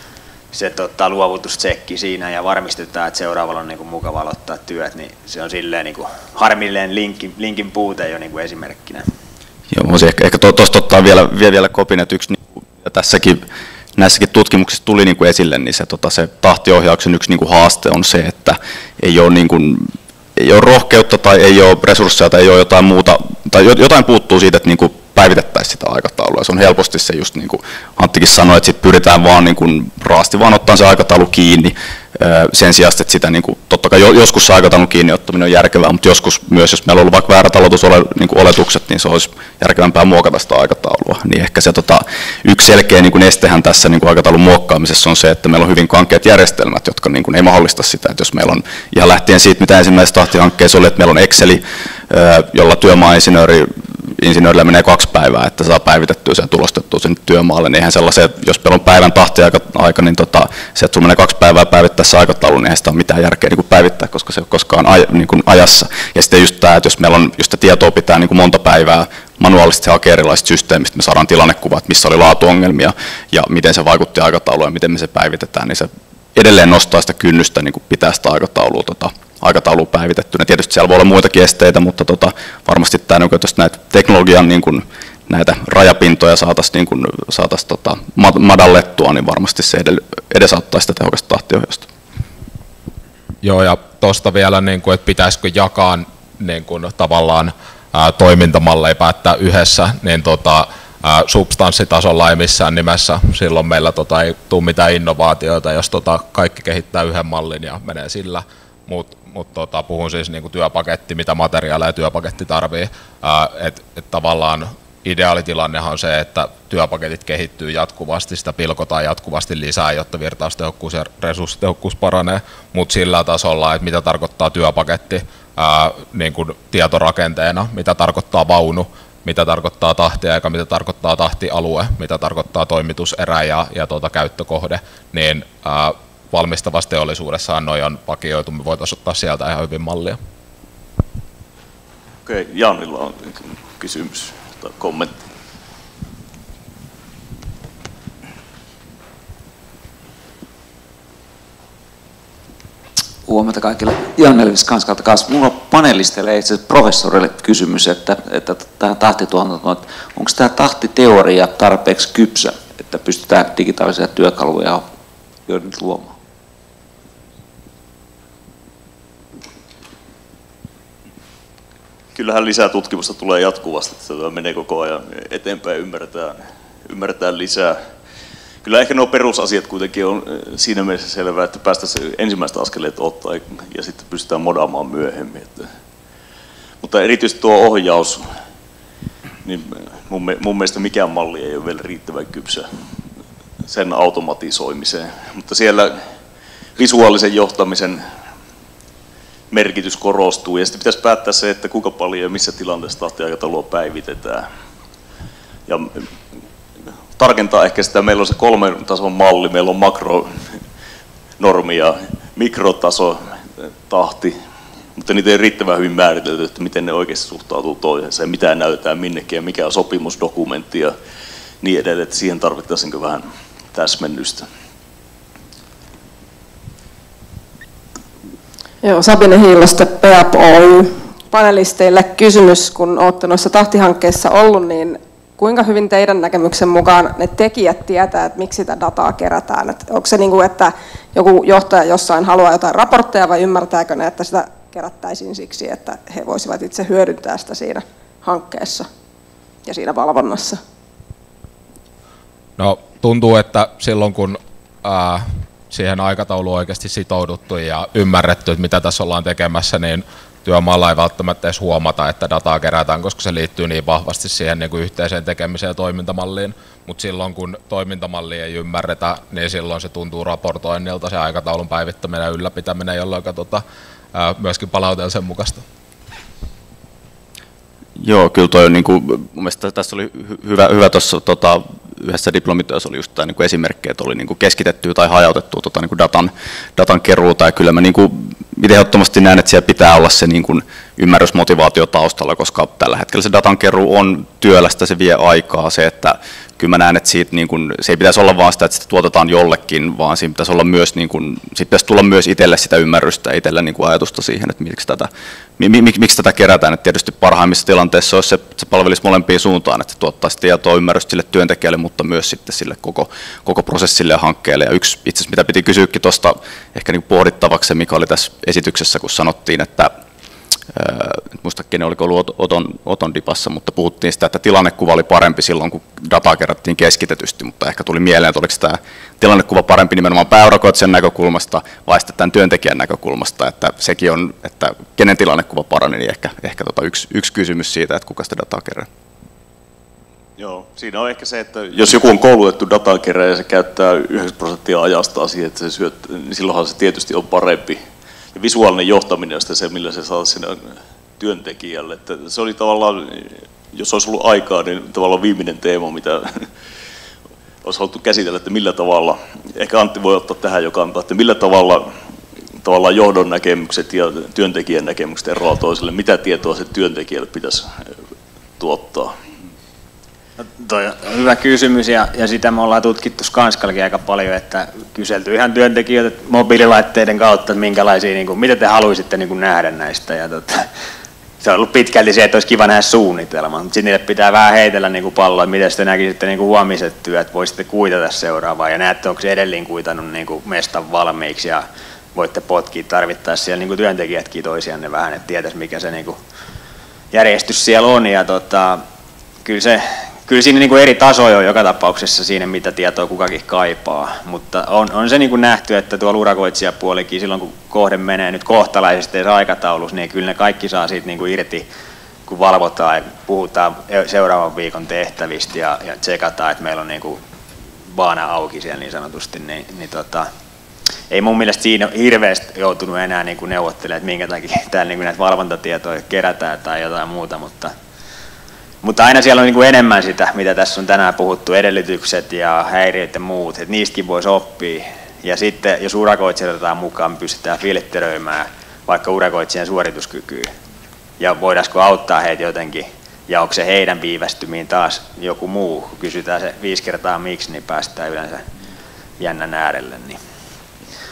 se tota, luovutustsekki siinä ja varmistetaan, että seuraavalla on niin kuin mukava aloittaa työt, niin se on silleen niin kuin harmillinen linkin, linkin puute jo niin kuin esimerkkinä. Joo, voisi ehkä, ehkä tuosta ottaa vielä, vielä, vielä kopin, että yksi, ja tässäkin, näissäkin tutkimuksissa tuli niin kuin esille, niin se, tota, se tahtiohjauksen yksi niin kuin haaste on se, että ei ole, niin kuin, ei ole rohkeutta tai ei ole resursseja tai ei ole jotain muuta, tai jotain puuttuu siitä, että niin kuin päivitettäisiin sitä aikataulua. Se on helposti se just niin kuin Anttikin sanoi, että sit pyritään vaan niin kuin raasti vaan ottaa se aikataulu kiinni sen sijaan, että sitä niin kuin, totta kai joskus se aikataulun kiinni ottaminen on järkevää, mutta joskus myös, jos meillä on ollut vaikka väärät aloitusoletukset, niin se olisi järkevämpää muokata sitä aikataulua. Niin ehkä se tota, yksi selkeä niin kuin estehän tässä niin kuin aikataulun muokkaamisessa on se, että meillä on hyvin kankeat järjestelmät, jotka niin kuin ei mahdollista sitä, että jos meillä on ihan lähtien siitä, mitä ensimmäisessä tahtihankkeessa oli, että meillä on Exceli, jolla työmaa-insinööri insinöörillä menee kaksi päivää, että saa päivitettyä sen tulostettua sen työmaalle, niin eihän sellaisen, jos meillä on päivän tahtiaika, niin tota, se, että sulla menee kaksi päivää päivittää se aikataulu, niin eihän sitä ole mitään järkeä niin kuin päivittää, koska se ei ole koskaan aj, niin kuin ajassa. Ja sitten just tämä, että jos meillä on, jos sitä tietoa pitää niin kuin monta päivää manuaalisesti hakea erilaisista systeemistä, me saadaan tilannekuva, että missä oli laatuongelmia ja miten se vaikutti aikatauluun ja miten me se päivitetään, niin se edelleen nostaa sitä kynnystä niin kuin pitää sitä aikataulua tota, aikatauluun päivitettynä. Tietysti siellä voi olla muitakin esteitä, mutta tota, varmasti tämä, jos näitä teknologian niin kuin, näitä rajapintoja saataisiin niin kuin, saatais, tota, madallettua, niin varmasti se edesauttaa sitä tehokasta tahtiohjausta. Joo, ja tuosta vielä, niin kuin, että pitäisikö jakaa niin kuin, tavallaan ää, toimintamalleja päättää yhdessä, niin tota, ää, substanssitasolla ei missään nimessä. Silloin meillä tota, ei tule mitään innovaatioita, jos tota, kaikki kehittää yhden mallin ja menee sillä. Mutta mut tota, puhun siis niinku työpaketti, mitä materiaaleja työpaketti tarvii. Että et tavallaan ideaalitilannehan on se, että työpaketit kehittyy jatkuvasti, sitä pilkotaan jatkuvasti lisää, jotta virtaustehokkuus ja resurssitehokkuus paranee. Mutta sillä tasolla, että mitä tarkoittaa työpaketti ää, niin kuin tietorakenteena, mitä tarkoittaa vaunu, mitä tarkoittaa tahtiaika, mitä tarkoittaa tahtialue, mitä tarkoittaa toimituserä ja, ja tuota, käyttökohde, niin ää, valmistavassa teollisuudessaan noi on vakioitu, me voitaisiin ottaa sieltä ihan hyvin mallia. Okei, Janilla on kysymys tai kommentti. Huomenta kaikille. Jan Elvis Kanskalta kanssa. Minulla on panelisteille ja itse asiassa professorille kysymys, että, että tähän tahtituotantoon, että onko tämä tahtiteoria tarpeeksi kypsä, että pystytään digitaalisia työkaluja jo nyt luomaan? Kyllähän lisää tutkimusta tulee jatkuvasti, että tämä menee koko ajan eteenpäin ja ymmärretään, ymmärretään lisää. Kyllä ehkä nuo perusasiat kuitenkin on siinä mielessä selvää, että päästään ensimmäistä askeleet ottaa ja sitten pystytään modaamaan myöhemmin. Että. Mutta erityisesti tuo ohjaus, niin mun, mun mielestä mikään malli ei ole vielä riittävän kypsä sen automatisoimiseen. Mutta siellä visuaalisen johtamisen merkitys korostuu ja sitten pitäisi päättää se, että kuinka paljon ja missä tilanteessa tahtiaikataulua päivitetään. Ja tarkentaa ehkä sitä, meillä on se kolmen tason malli, meillä on makronormi ja mikrotaso tahti, mutta niitä ei riittävän hyvin määritelty, että miten ne oikeasti suhtautuu toisensa ja mitä näytetään minnekin ja mikä on sopimusdokumentti ja niin edelleen, että siihen tarvittaisiin vähän täsmennystä. Joo, Sabine Hiiloste, P A P Oy. Panelisteille kysymys, kun olette noissa tahtihankkeissa ollut, niin kuinka hyvin teidän näkemyksen mukaan ne tekijät tietää, että miksi sitä dataa kerätään? Että onko se niin kuin, että joku johtaja jossain haluaa jotain raportteja vai ymmärtääkö ne, että sitä kerättäisiin siksi, että he voisivat itse hyödyntää sitä siinä hankkeessa ja siinä valvonnassa? No tuntuu, että silloin kun ää, siihen aikatauluun oikeasti sitouduttu ja ymmärretty, että mitä tässä ollaan tekemässä, niin työmaalla ei välttämättä edes huomata, että dataa kerätään, koska se liittyy niin vahvasti siihen niin kuin yhteiseen tekemiseen ja toimintamalliin. Mutta silloin kun toimintamallia ei ymmärretä, niin silloin se tuntuu raportoinnilta, se aikataulun päivittäminen ja ylläpitäminen, jolloin tota, ää, myöskin palaute on sen mukaista. Joo, kyllä toi on, niin kuin, mun mielestä tässä oli hyvä, hyvä tuossa tota, yhdessä diplomityössä oli just tämä niin esimerkki, että oli niin kuin keskitettyä tai hajautettua tota, niin kuin datan, datan keruuta, ja kyllä mä niin kuin, itse ehdottomasti näen, että siellä pitää olla se niin kuin ymmärrysmotivaatio taustalla, koska tällä hetkellä se datan keruu on työlästä, se vie aikaa, se, että kyllä mä näen, että siitä, niin kuin, se ei pitäisi olla vaan sitä, että sitä tuotetaan jollekin, vaan siinä pitäisi olla myös, niin kuin, siitä pitäisi tulla myös itselle sitä ymmärrystä ja itselle niin kuin ajatusta siihen, että miksi tätä, mik, miksi tätä kerätään. Että tietysti parhaimmissa tilanteissa olisi se, että se palvelisi molempiin suuntaan, että se tuottaisi tietoa ymmärrystä sille työntekijälle, mutta myös sitten sille koko, koko prosessille ja hankkeelle. Ja yksi itse asiassa, mitä piti kysyäkin tuosta ehkä niin pohdittavaksi, mikä oli tässä esityksessä, kun sanottiin, että en muista, kenen oliko ollut Oton, Oton dipassa, mutta puhuttiin sitä, että tilannekuva oli parempi silloin, kun dataa kerättiin keskitetysti, mutta ehkä tuli mieleen, että oliko tämä tilannekuva parempi nimenomaan pääurakoitsijan näkökulmasta vai sitten tämän työntekijän näkökulmasta, että sekin on, että kenen tilannekuva parani, niin ehkä, ehkä tota yksi, yksi kysymys siitä, että kuka sitä dataa kerää. Joo, siinä on ehkä se, että jos joku on koulutettu dataa kerää ja se käyttää yhdeksänkymmentä prosenttia ajastaan siihen, että se syöt, niin silloinhan se tietysti on parempi. Ja visuaalinen johtaminen on sitten se, millä se saa sinne työntekijälle. Että se oli tavallaan, jos olisi ollut aikaa, niin tavallaan viimeinen teema, mitä olisi haluttu käsitellä, että millä tavalla, ehkä Antti voi ottaa tähän jo kantaa, että millä tavalla tavallaan johdon näkemykset ja työntekijän näkemykset eroavat toiselle, mitä tietoa se työntekijälle pitäisi tuottaa. No, toi on hyvä kysymys ja, ja sitä me ollaan tutkittu Skanskallakin aika paljon, että kyselty ihan työntekijöitä mobiililaitteiden kautta, että minkälaisia, niin kuin, mitä te haluaisitte niin kuin nähdä näistä. Ja tota, se on ollut pitkälti se, että olisi kiva nähdä suunnitelma, mutta sitten niille pitää vähän heitellä niin kuin palloa, että miten te näkisitte niin kuin huomiset työt, voisitte kuitata seuraavaa ja näette, onko se edelleen kuitannut niin kuin mestan valmiiksi ja voitte potkia tarvittaessa siellä niin kuin työntekijätkin toisianne vähän, että tietäisi mikä se niin kuin järjestys siellä on ja tota, kyllä se Kyllä siinä niin kuin eri tasoja on joka tapauksessa siinä, mitä tietoa kukakin kaipaa, mutta on, on se niin kuin nähty, että tuolla urakoitsijapuolikin silloin, kun kohde menee nyt kohtalaisesti aikataulussa, niin kyllä ne kaikki saa siitä niin kuin irti, kun valvotaan ja puhutaan seuraavan viikon tehtävistä ja, ja tsekataan, että meillä on niin kuin baana auki siellä niin sanotusti, niin, niin tota, ei mun mielestä siinä hirveästi joutunut enää niin kuin neuvottelemaan, että minkä takia täällä niin kuin näitä valvontatietoja kerätään tai jotain muuta, mutta Mutta aina siellä on niin kuin enemmän sitä, mitä tässä on tänään puhuttu, edellytykset ja häiriöt ja muut, että niistäkin voisi oppia. Ja sitten jos urakoitsijat otetaan mukaan, me pystytään filtteröimään vaikka urakoitsijan suorituskykyä. Ja voidaanko auttaa heitä jotenkin, ja onko se heidän viivästymiin taas joku muu. Kun kysytään se viisi kertaa miksi, niin päästään yleensä jännän äärelle. Niin.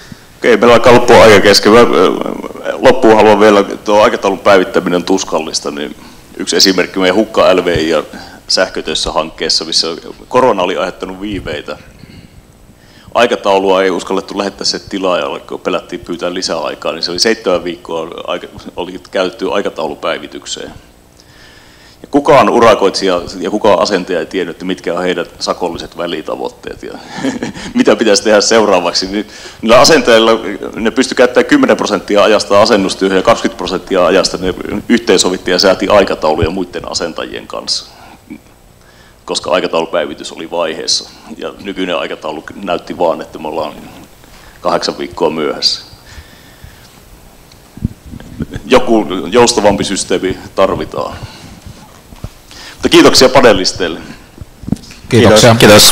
Okei, meillä alkaa loppua aika kesken. Loppuun haluan vielä, tuo aikataulun päivittäminen on tuskallista, niin yksi esimerkki meidän Hukka L V I ja sähkötöissä hankkeessa, missä korona oli aiheuttanut viiveitä. Aikataulua ei uskallettu lähettää se tilaajalle, kun pelättiin pyytää lisää aikaa, niin se oli seitsemän viikkoa oli käytetty aikataulupäivitykseen. Ja kukaan urakoitsija ja kukaan asentaja ei tiennyt, että mitkä on heidän sakolliset välitavoitteet ja mitä pitäisi tehdä seuraavaksi. Niillä asentajilla ne pystyi käyttämään kymmenen prosenttia ajasta asennustyöhön ja kaksikymmentä prosenttia ajasta ne yhteensovitti ja sääti aikatauluja muiden asentajien kanssa, koska aikataulupäivitys oli vaiheessa. Ja nykyinen aikataulu näytti vaan, että me ollaan kahdeksan viikkoa myöhässä. Joku joustavampi systeemi tarvitaan. Mutta kiitoksia panelisteille. Kiitoksia. Kiitos.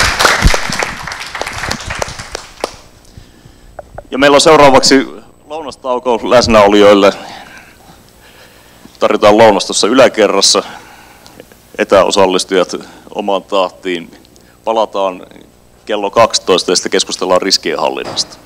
Ja meillä on seuraavaksi lounastauko läsnäolijoille. Tarjotaan lounas tuossa yläkerrassa. Etäosallistujat omaan tahtiin. Palataan kello kaksitoista ja sitten keskustellaan riskienhallinnasta.